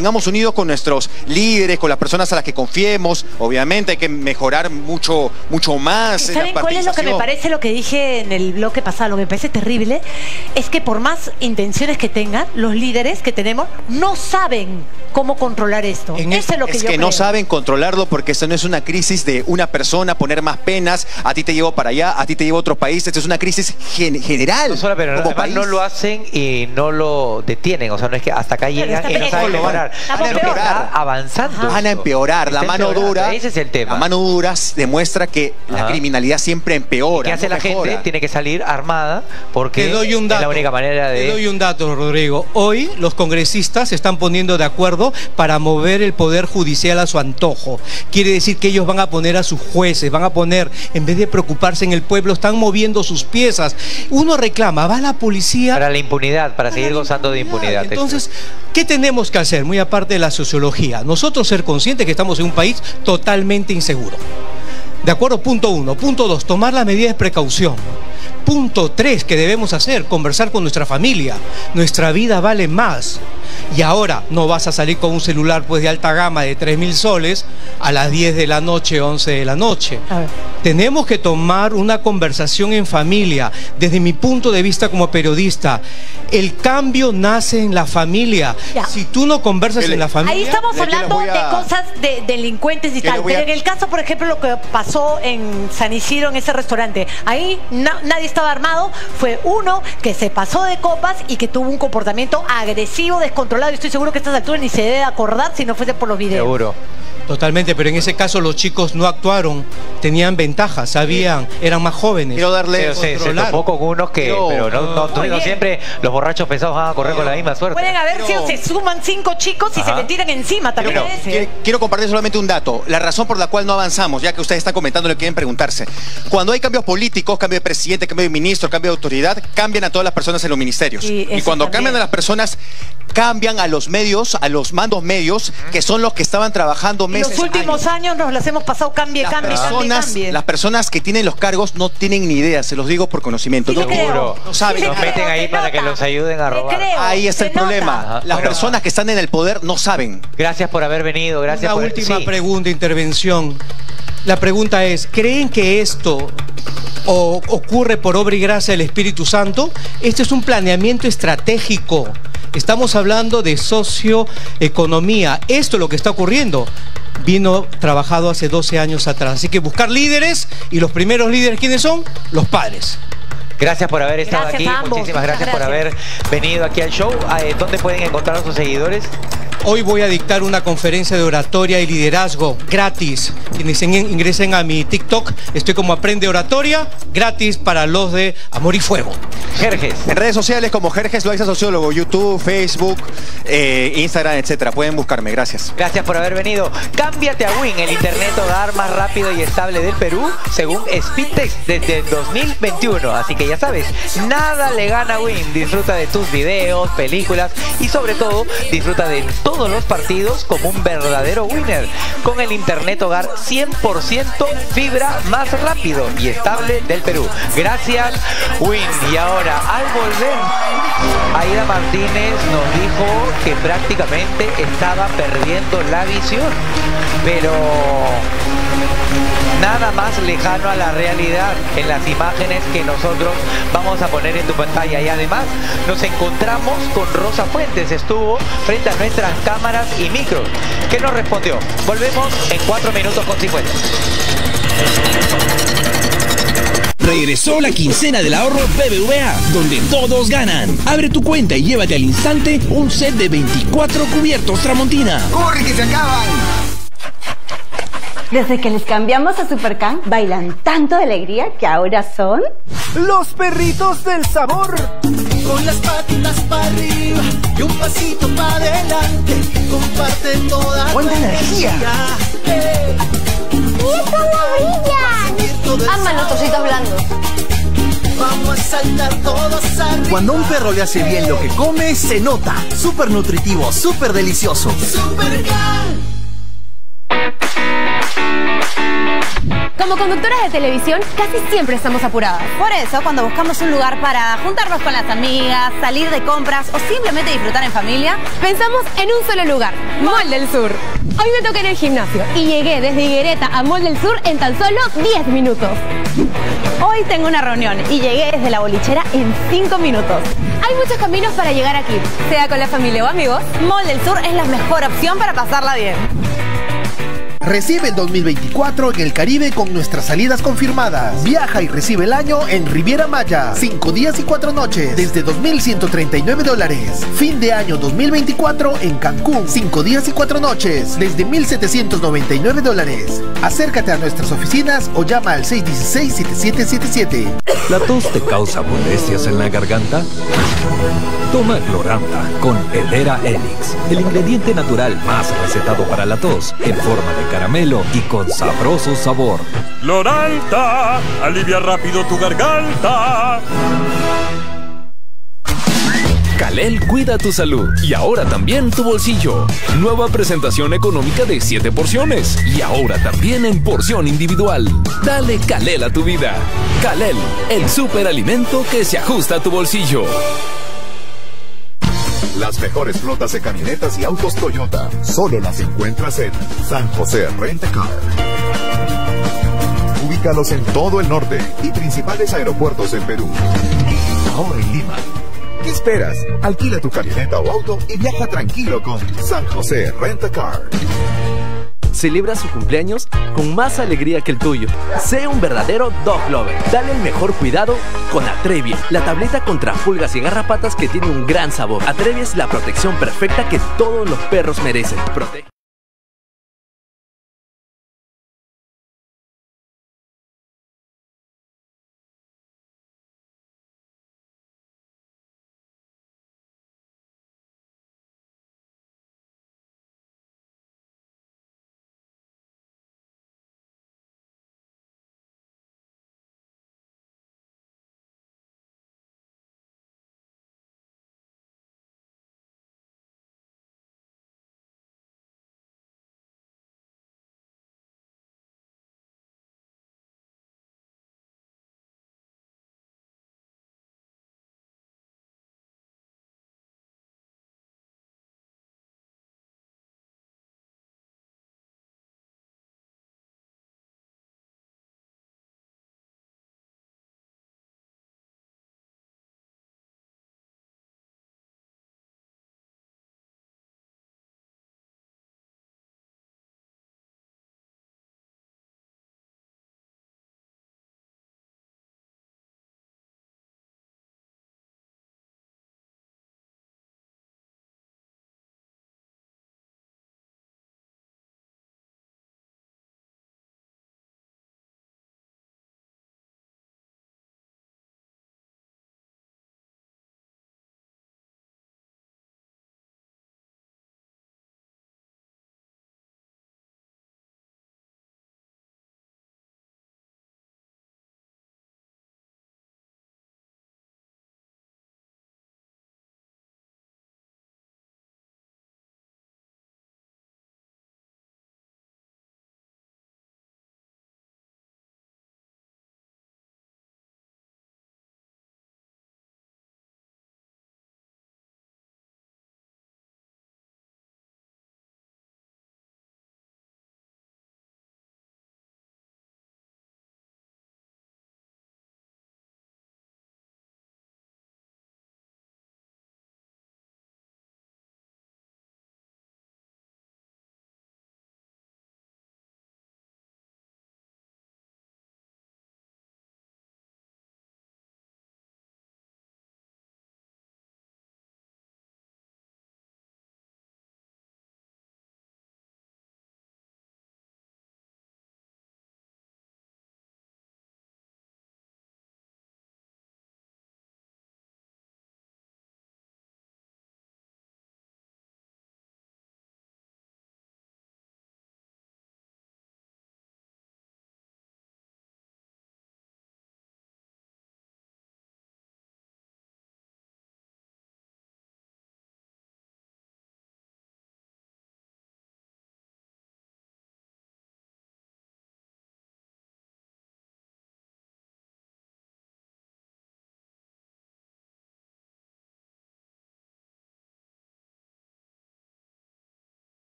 con nuestros líderes, con las personas a las que confiemos. Obviamente hay que mejorar mucho más. ¿Saben cuál es lo que me parece, lo que dije en el bloque pasado, lo que me parece terrible? Es que por más intenciones que tengan, los líderes que tenemos no saben cómo controlar esto. Eso es lo que yo creo. No saben controlarlo porque esto no es una crisis de una persona, poner más penas, a ti te llevo para allá, a ti te llevo a otro país. Esto es una crisis general. No solo, pero además no lo hacen y no lo detienen. O sea, no es que hasta acá llegan y no saben qué parar. Van a empeorar, avanzando. Van a empeorar. La mano dura. Ese es el tema. La mano dura demuestra que la criminalidad siempre empeora. ¿Qué hace la gente? Tiene que salir armada porque es la única manera de... Te doy un dato, Rodrigo. Hoy los congresistas se están poniendo de acuerdo para mover el poder judicial a su antojo. Quiere decir que ellos van a poner a sus jueces, van a poner, en vez de preocuparse en el pueblo, están moviendo sus piezas. Uno reclama, va la policía... Para la impunidad, para seguir gozando de impunidad. Entonces, ¿qué tenemos que hacer? Muy aparte de la sociología. Nosotros ser conscientes que estamos en un país totalmente inseguro. ¿De acuerdo? Punto 1. Punto 2, tomar las medidas de precaución. Punto 3, que debemos hacer, conversar con nuestra familia. Nuestra vida vale más. Y ahora no vas a salir con un celular pues de alta gama de 3.000 soles a las 10 de la noche, 11 de la noche. Tenemos que tomar una conversación en familia. Desde mi punto de vista como periodista, el cambio nace en la familia. Si tú no conversas en la familia... Ahí estamos hablando de cosas de delincuentes y tal. Pero en el caso, por ejemplo, lo que pasó en San Isidro, en ese restaurante, ahí nadie estaba armado. Fue uno que se pasó de copas y que tuvo un comportamiento agresivo, descontrolado. Y estoy seguro que a estas alturas ni se debe acordar si no fuese por los videos. Seguro. Totalmente, pero en ese caso los chicos no actuaron, tenían ventajas, sabían, eran más jóvenes. Quiero darle... Se topó con unos que... Pero no siempre los borrachos pesados van a correr con la misma suerte. Pueden haber sido, se suman 5 chicos y se le tiran encima también. Quiero compartir solamente un dato. La razón por la cual no avanzamos, ya que ustedes están comentando lo que quieren preguntarse. Cuando hay cambios políticos, cambio de presidente, cambio de ministro, cambio de autoridad, cambian a todas las personas en los ministerios. Y cuando cambian a las personas, cambian a los medios, a los mandos medios, que son los que estaban trabajando meses, los últimos años nos las hemos pasado cambie. Las personas que tienen los cargos no tienen ni idea, se los digo por conocimiento. No saben. Los meten ahí para que los ayuden a robar. Ahí está el problema. Las personas que están en el poder no saben. Gracias por haber venido. Gracias por... Una última pregunta, intervención. La pregunta es, ¿creen que esto o ocurre por obra y gracia del Espíritu Santo. Este es un planeamiento estratégico. Estamos hablando de socioeconomía. Esto es lo que está ocurriendo. Vino trabajado hace 12 años atrás. Así que buscar líderes, y los primeros líderes, ¿quiénes son? Los padres. Gracias por haber estado aquí, muchísimas gracias por haber venido aquí al show. ¿Dónde pueden encontrar a sus seguidores? Hoy voy a dictar una conferencia de oratoria y liderazgo gratis. Quienes ingresen a mi TikTok, estoy como Aprende Oratoria, gratis para los de Amor y Fuego. Jerjes. En redes sociales como Jerjes Loaiza Sociólogo, YouTube, Facebook, Instagram, etcétera. Pueden buscarme, gracias. Gracias por haber venido. Cámbiate a Win, el internet hogar más rápido y estable del Perú, según Speedtest desde el 2021. Así que ya sabes, nada le gana a Win. Disfruta de tus videos, películas y sobre todo, disfruta de todos los partidos como un verdadero winner. Con el internet hogar 100% fibra más rápido y estable del Perú. Gracias, Win. Y ahora, al volver, Aida Martínez nos dijo que prácticamente estaba perdiendo la visión. Pero nada más lejano a la realidad en las imágenes que nosotros vamos a poner en tu pantalla. Y además nos encontramos con Rosa Fuentes, estuvo frente a nuestras cámaras y micros. ¿Qué nos respondió? Volvemos en 4 minutos con 50. Regresó la quincena del ahorro BBVA, donde todos ganan. Abre tu cuenta y llévate al instante un set de 24 cubiertos Tramontina. ¡Corre que se acaban! Desde que les cambiamos a Supercan, bailan tanto de alegría que ahora son... ¡los perritos del sabor! Con las patitas para arriba y un pasito para adelante, comparte toda ¡buena energía! ¡Mira cómo brillan! Aman los trocitos blandos. Vamos a saltar todos arriba. Cuando un perro le hace bien lo que come, se nota. Súper nutritivo, súper delicioso. Supercan. Como conductoras de televisión, casi siempre estamos apuradas. Por eso, cuando buscamos un lugar para juntarnos con las amigas, salir de compras o simplemente disfrutar en familia, pensamos en un solo lugar, Mall del Sur. Hoy me toqué en el gimnasio y llegué desde Higuereta a Mall del Sur en tan solo 10 minutos. Hoy tengo una reunión y llegué desde la bolichera en 5 minutos. Hay muchos caminos para llegar aquí, sea con la familia o amigos. Mall del Sur es la mejor opción para pasarla bien. Recibe el 2024 en el Caribe con nuestras salidas confirmadas. Viaja y recibe el año en Riviera Maya. 5 días y 4 noches desde $2,139. Fin de año 2024 en Cancún. 5 días y 4 noches desde $1,799. Acércate a nuestras oficinas o llama al 616-7777. ¿La tos te causa molestias en la garganta? Toma Cloranta con Hedera Helix, el ingrediente natural más recetado para la tos, en forma de caramelo y con sabroso sabor. Cloranta, alivia rápido tu garganta. Calel cuida tu salud y ahora también tu bolsillo. Nueva presentación económica de 7 porciones y ahora también en porción individual. Dale Calel a tu vida. Calel, el superalimento que se ajusta a tu bolsillo. Las mejores flotas de camionetas y autos Toyota solo las encuentras en San José Rent-A-Car. Ubícalos en todo el norte y principales aeropuertos en Perú. Ahora en Lima. ¿Qué esperas? Alquila tu camioneta o auto y viaja tranquilo con San José Rent-A-Car. Celebra su cumpleaños con más alegría que el tuyo. Sé un verdadero dog lover. Dale el mejor cuidado con Atrevia, la tableta contra pulgas y garrapatas que tiene un gran sabor. Atrevia es la protección perfecta que todos los perros merecen. Protege.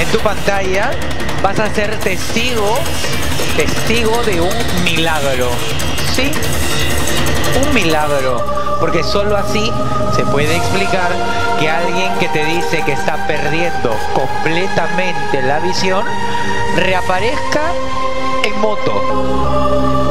en tu pantalla, vas a ser testigo de un milagro. ¿Sí? Un milagro. Porque solo así se puede explicar que alguien que te dice que está perdiendo completamente la visión reaparezca en moto.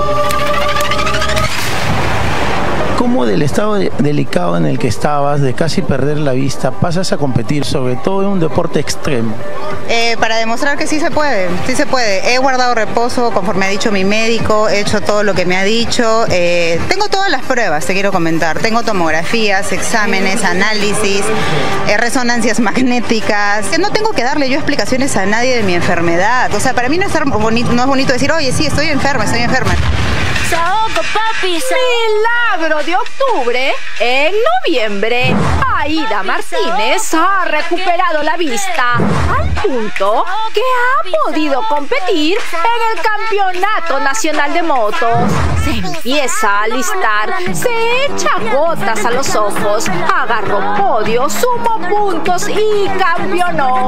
¿Cómo del estado delicado en el que estabas, de casi perder la vista, pasas a competir, sobre todo en un deporte extremo? Para demostrar que sí se puede, sí se puede. He guardado reposo conforme ha dicho mi médico, he hecho todo lo que me ha dicho. Tengo todas las pruebas, te quiero comentar. Tengo tomografías, exámenes, análisis, resonancias magnéticas. No tengo que darle yo explicaciones a nadie de mi enfermedad. O sea, para mí no es bonito decir, oye, sí, estoy enferma, estoy enferma. Saoco, papi, milagro de octubre. En noviembre, Aida Martínez ha recuperado la vista al punto que ha podido competir en el Campeonato Nacional de Motos. Se empieza a alistar, se echa gotas a los ojos, agarró podio, sumó puntos y campeonó.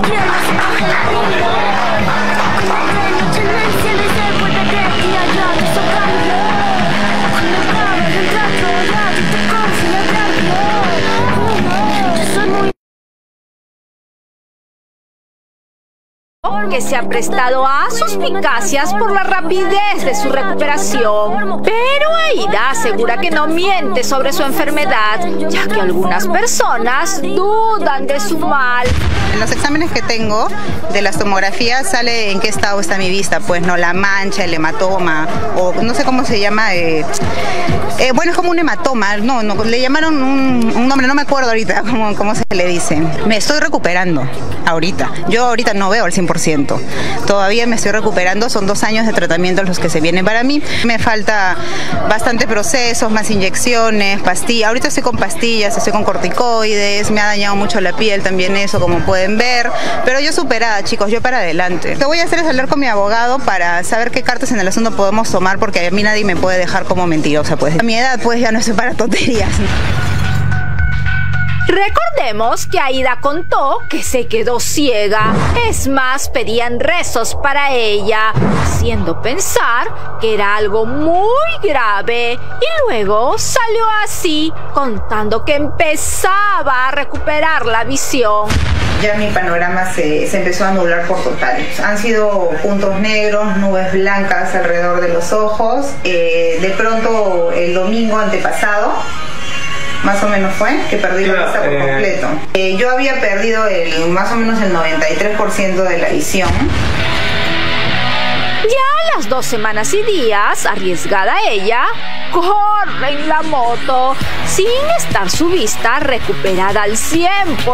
Que se ha prestado a suspicacias por la rapidez de su recuperación. Pero Aida asegura que no miente sobre su enfermedad, ya que algunas personas dudan de su mal. En los exámenes que tengo de las tomografías sale en qué estado está mi vista, pues no, la mancha, el hematoma, o no sé cómo se llama, bueno, es como un hematoma, no, le llamaron un nombre, no me acuerdo ahorita cómo se le dice. Me estoy recuperando ahorita, yo ahorita no veo al 100%, todavía me estoy recuperando, son 2 años de tratamiento los que se vienen para mí. Me falta bastantes procesos, más inyecciones, pastillas, ahorita estoy con pastillas, estoy con corticoides, me ha dañado mucho la piel también eso, como pueden ver, pero yo superada, chicos, yo para adelante. Lo que voy a hacer es hablar con mi abogado para saber qué cartas en el asunto podemos tomar, porque a mí nadie me puede dejar como mentirosa, pues. A mi edad, pues, ya no estoy para tonterías. Recordemos que Aida contó que se quedó ciega. Es más, pedían rezos para ella, haciendo pensar que era algo muy grave. Y luego salió así, contando que empezaba a recuperar la visión. Ya mi panorama se empezó a nublar por total. Han sido puntos negros, nubes blancas alrededor de los ojos. De pronto, el domingo antepasado, más o menos fue, que perdí la vista por completo. Yo había perdido más o menos el 93% de la visión. Ya a las 2 semanas y días, arriesgada ella, corre en la moto, sin estar su vista recuperada al 100%,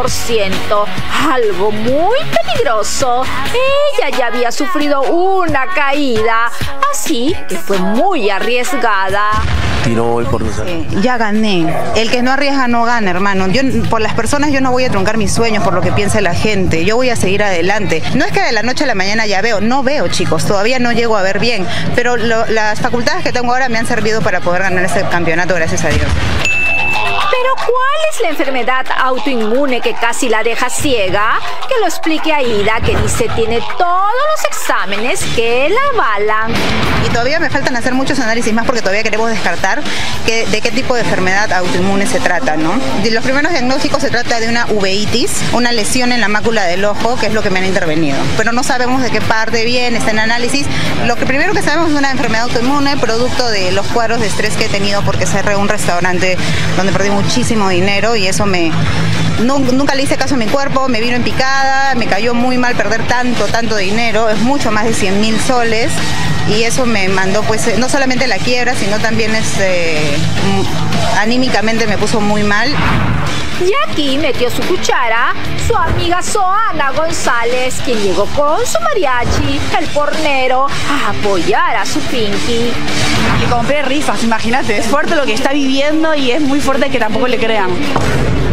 algo muy peligroso. Ella ya había sufrido una caída, así que fue muy arriesgada. Tiró hoy por ya gané. El que no arriesga no gana, hermano. Yo, por las personas, yo no voy a truncar mis sueños por lo que piensa la gente. Yo voy a seguir adelante. No es que de la noche a la mañana ya veo, no veo, chicos. Todavía no llego a ver bien. Pero las facultades que tengo ahora me han servido para poder ganar este campeonato, gracias a Dios. Pero ¿cuál es la enfermedad autoinmune que casi la deja ciega? Que lo explique Aida, que dice tiene todos los exámenes que la avalan. Y todavía me faltan hacer muchos análisis más porque todavía queremos descartar de qué tipo de enfermedad autoinmune se trata, ¿no? De los primeros diagnósticos se trata de una uveitis, una lesión en la mácula del ojo, que es lo que me han intervenido. Pero no sabemos de qué parte viene, está en análisis. Lo que primero que sabemos es una enfermedad autoinmune, producto de los cuadros de estrés que he tenido porque cerré un restaurante donde perdí muchísimo dinero y eso nunca le hice caso a mi cuerpo, me vino en picada, me cayó muy mal perder tanto dinero, es mucho más de 100.000 soles y eso me mandó pues no solamente la quiebra, sino también anímicamente me puso muy mal. Y aquí metió su cuchara su amiga Zoana González, quien llegó con su mariachi, el pornero, a apoyar a su Pinky. Le compré rifas, imagínate, es fuerte lo que está viviendo y es muy fuerte que tampoco le crean.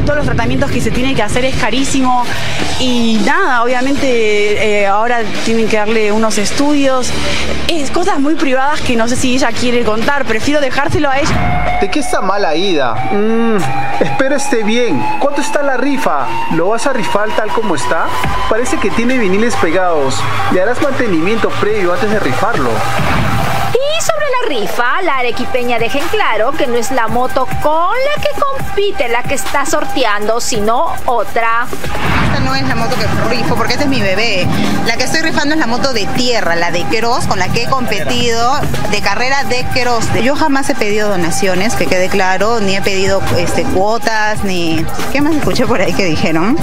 todos los tratamientos que se tienen que hacer es carísimo y nada, obviamente ahora tienen que darle unos estudios, es cosas muy privadas que no sé si ella quiere contar, prefiero dejárselo a ella. ¿De qué está mala Ida? Espero esté bien. ¿Cuánto está la rifa? ¿Lo vas a rifar tal como está? Parece que tiene viniles pegados. Le harás mantenimiento previo antes de rifarlo. Y sobre la rifa, la arequipeña deja en claro que no es la moto con la que compite la que está sorteando, sino otra. Esta no es la moto que rifo porque este es mi bebé. La que estoy rifando es la moto de tierra, la de Cross, con la que he competido de carrera de Cross. Yo jamás he pedido donaciones, que quede claro, ni he pedido cuotas, ni... ¿Qué más escuché por ahí que dijeron?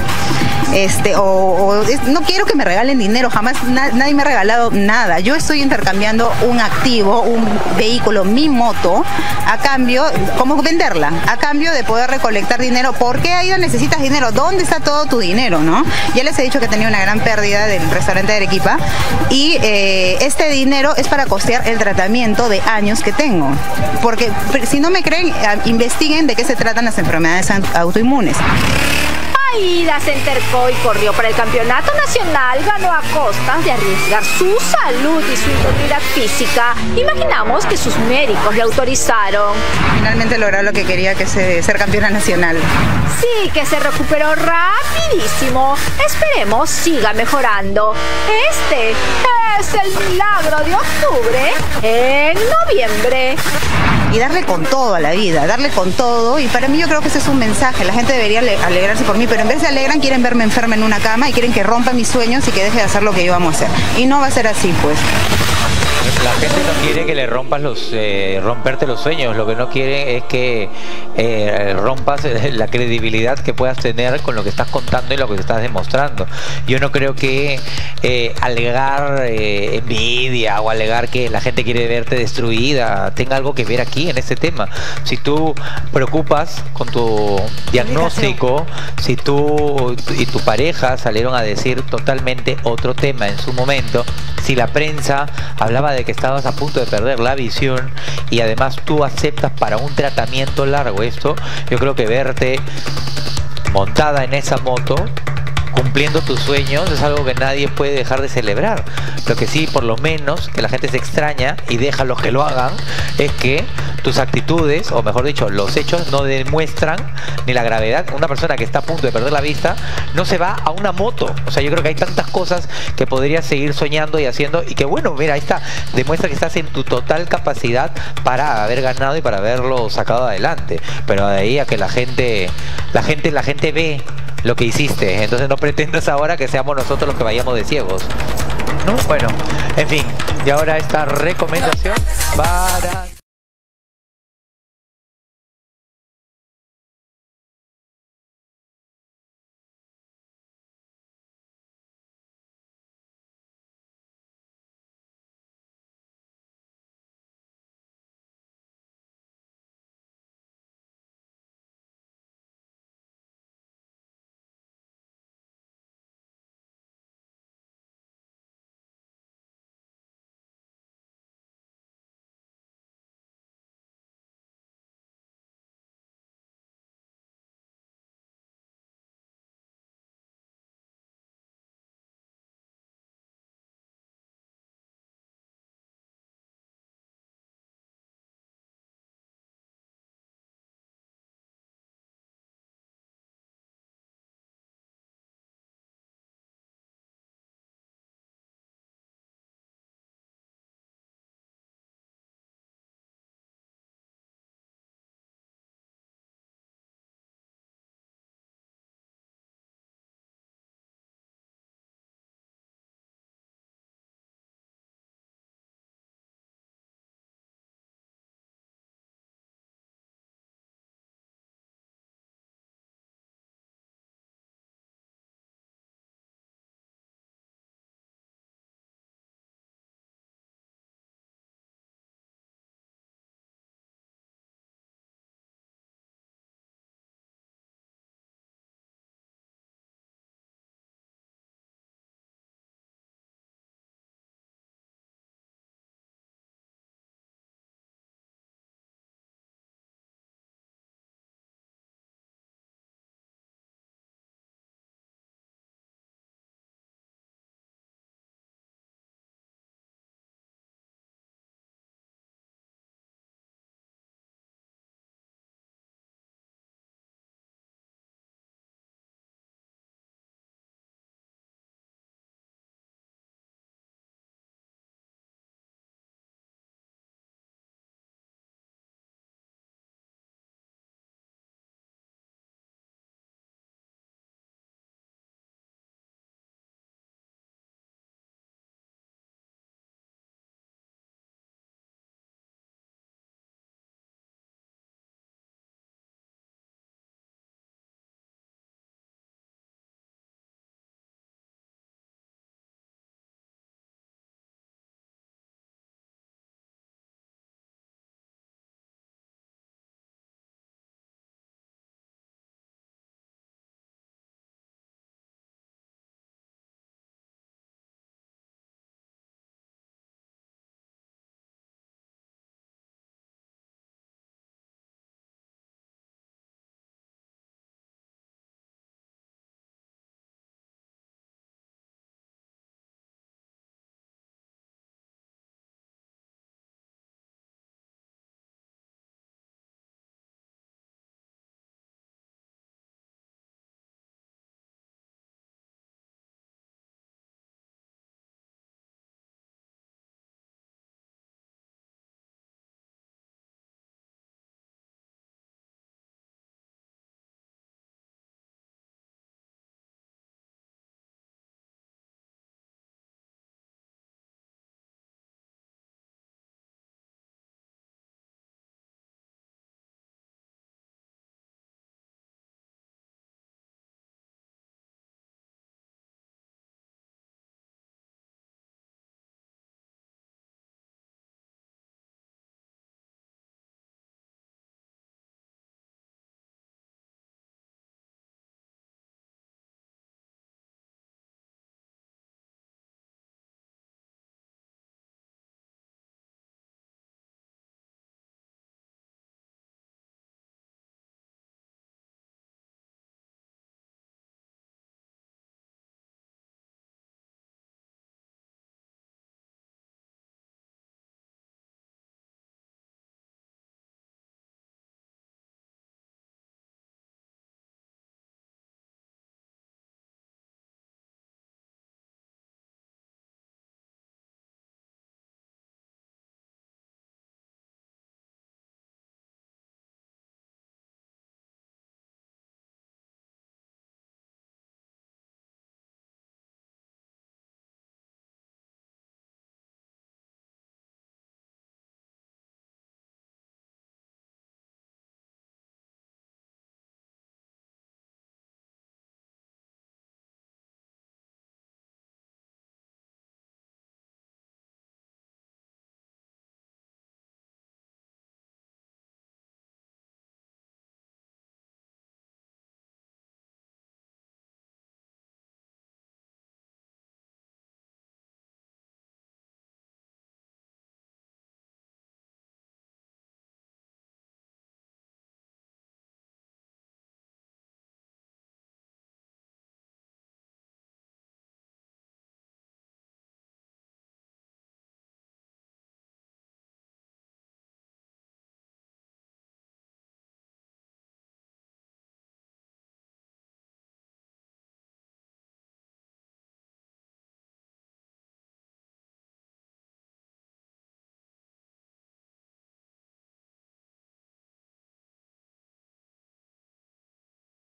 No quiero que me regalen dinero, jamás nadie me ha regalado nada. Yo estoy intercambiando un activo, un vehículo, mi moto, a cambio, ¿cómo venderla? A cambio de poder recolectar dinero. ¿Por qué Aida necesitas dinero? ¿Dónde está todo tu dinero, no? Ya les he dicho que he tenido una gran pérdida del restaurante de Arequipa y este dinero es para costear el tratamiento de años que tengo. Porque si no me creen, investiguen de qué se tratan las enfermedades autoinmunes. Aida se entercó y corrió para el campeonato nacional, ganó a costas de arriesgar su salud y su integridad física. Imaginamos que sus médicos le autorizaron. Finalmente logró lo que quería, que es ser campeona nacional. Sí, que se recuperó rapidísimo. Esperemos siga mejorando. Este es el milagro de octubre en noviembre. Y darle con todo a la vida, darle con todo. Y para mí yo creo que ese es un mensaje. La gente debería alegrarse por mí, pero en vez de alegran, quieren verme enferma en una cama y quieren que rompa mis sueños y que deje de hacer lo que yo amo hacer. Y no va a ser así, pues. La gente no quiere que le rompas romperte los sueños, lo que no quiere es que rompas la credibilidad que puedas tener con lo que estás contando y lo que estás demostrando. Yo no creo que alegar envidia o alegar que la gente quiere verte destruida tenga algo que ver aquí en este tema. Si tú preocupas con tu diagnóstico, si tú y tu pareja salieron a decir totalmente otro tema en su momento, si la prensa hablaba de que estabas a punto de perder la visión y además tú aceptas para un tratamiento largo esto, yo creo que verte montada en esa moto cumpliendo tus sueños es algo que nadie puede dejar de celebrar. Lo que sí, por lo menos, que la gente se extraña y deja los que lo hagan, es que tus actitudes, o mejor dicho, los hechos no demuestran ni la gravedad. Una persona que está a punto de perder la vista no se va a una moto. O sea, yo creo que hay tantas cosas que podrías seguir soñando y haciendo y que bueno, mira, ahí está, demuestra que estás en tu total capacidad para haber ganado y para haberlo sacado adelante. Pero de ahí a que la gente ve lo que hiciste, entonces no pretendas ahora que seamos nosotros los que vayamos de ciegos, ¿no? Bueno, en fin, y ahora esta recomendación para...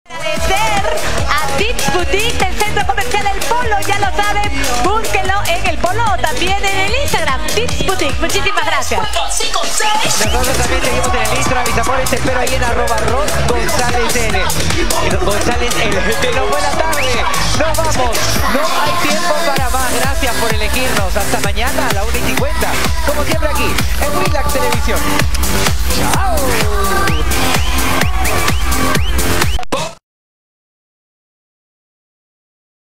Agradecer a Tips Boutique del Centro Comercial El Polo, ya lo saben, búsquenlo en El Polo o también en el Instagram, Tips Boutique. Muchísimas gracias. Nosotros también seguimos en el Instagram, mis amores, te espero ahí en @RosGonzálezL. González L. Pero buena tarde, nos vamos, no hay tiempo para más. Gracias por elegirnos, hasta mañana a la 1:50, como siempre aquí en Willax Televisión. Chao.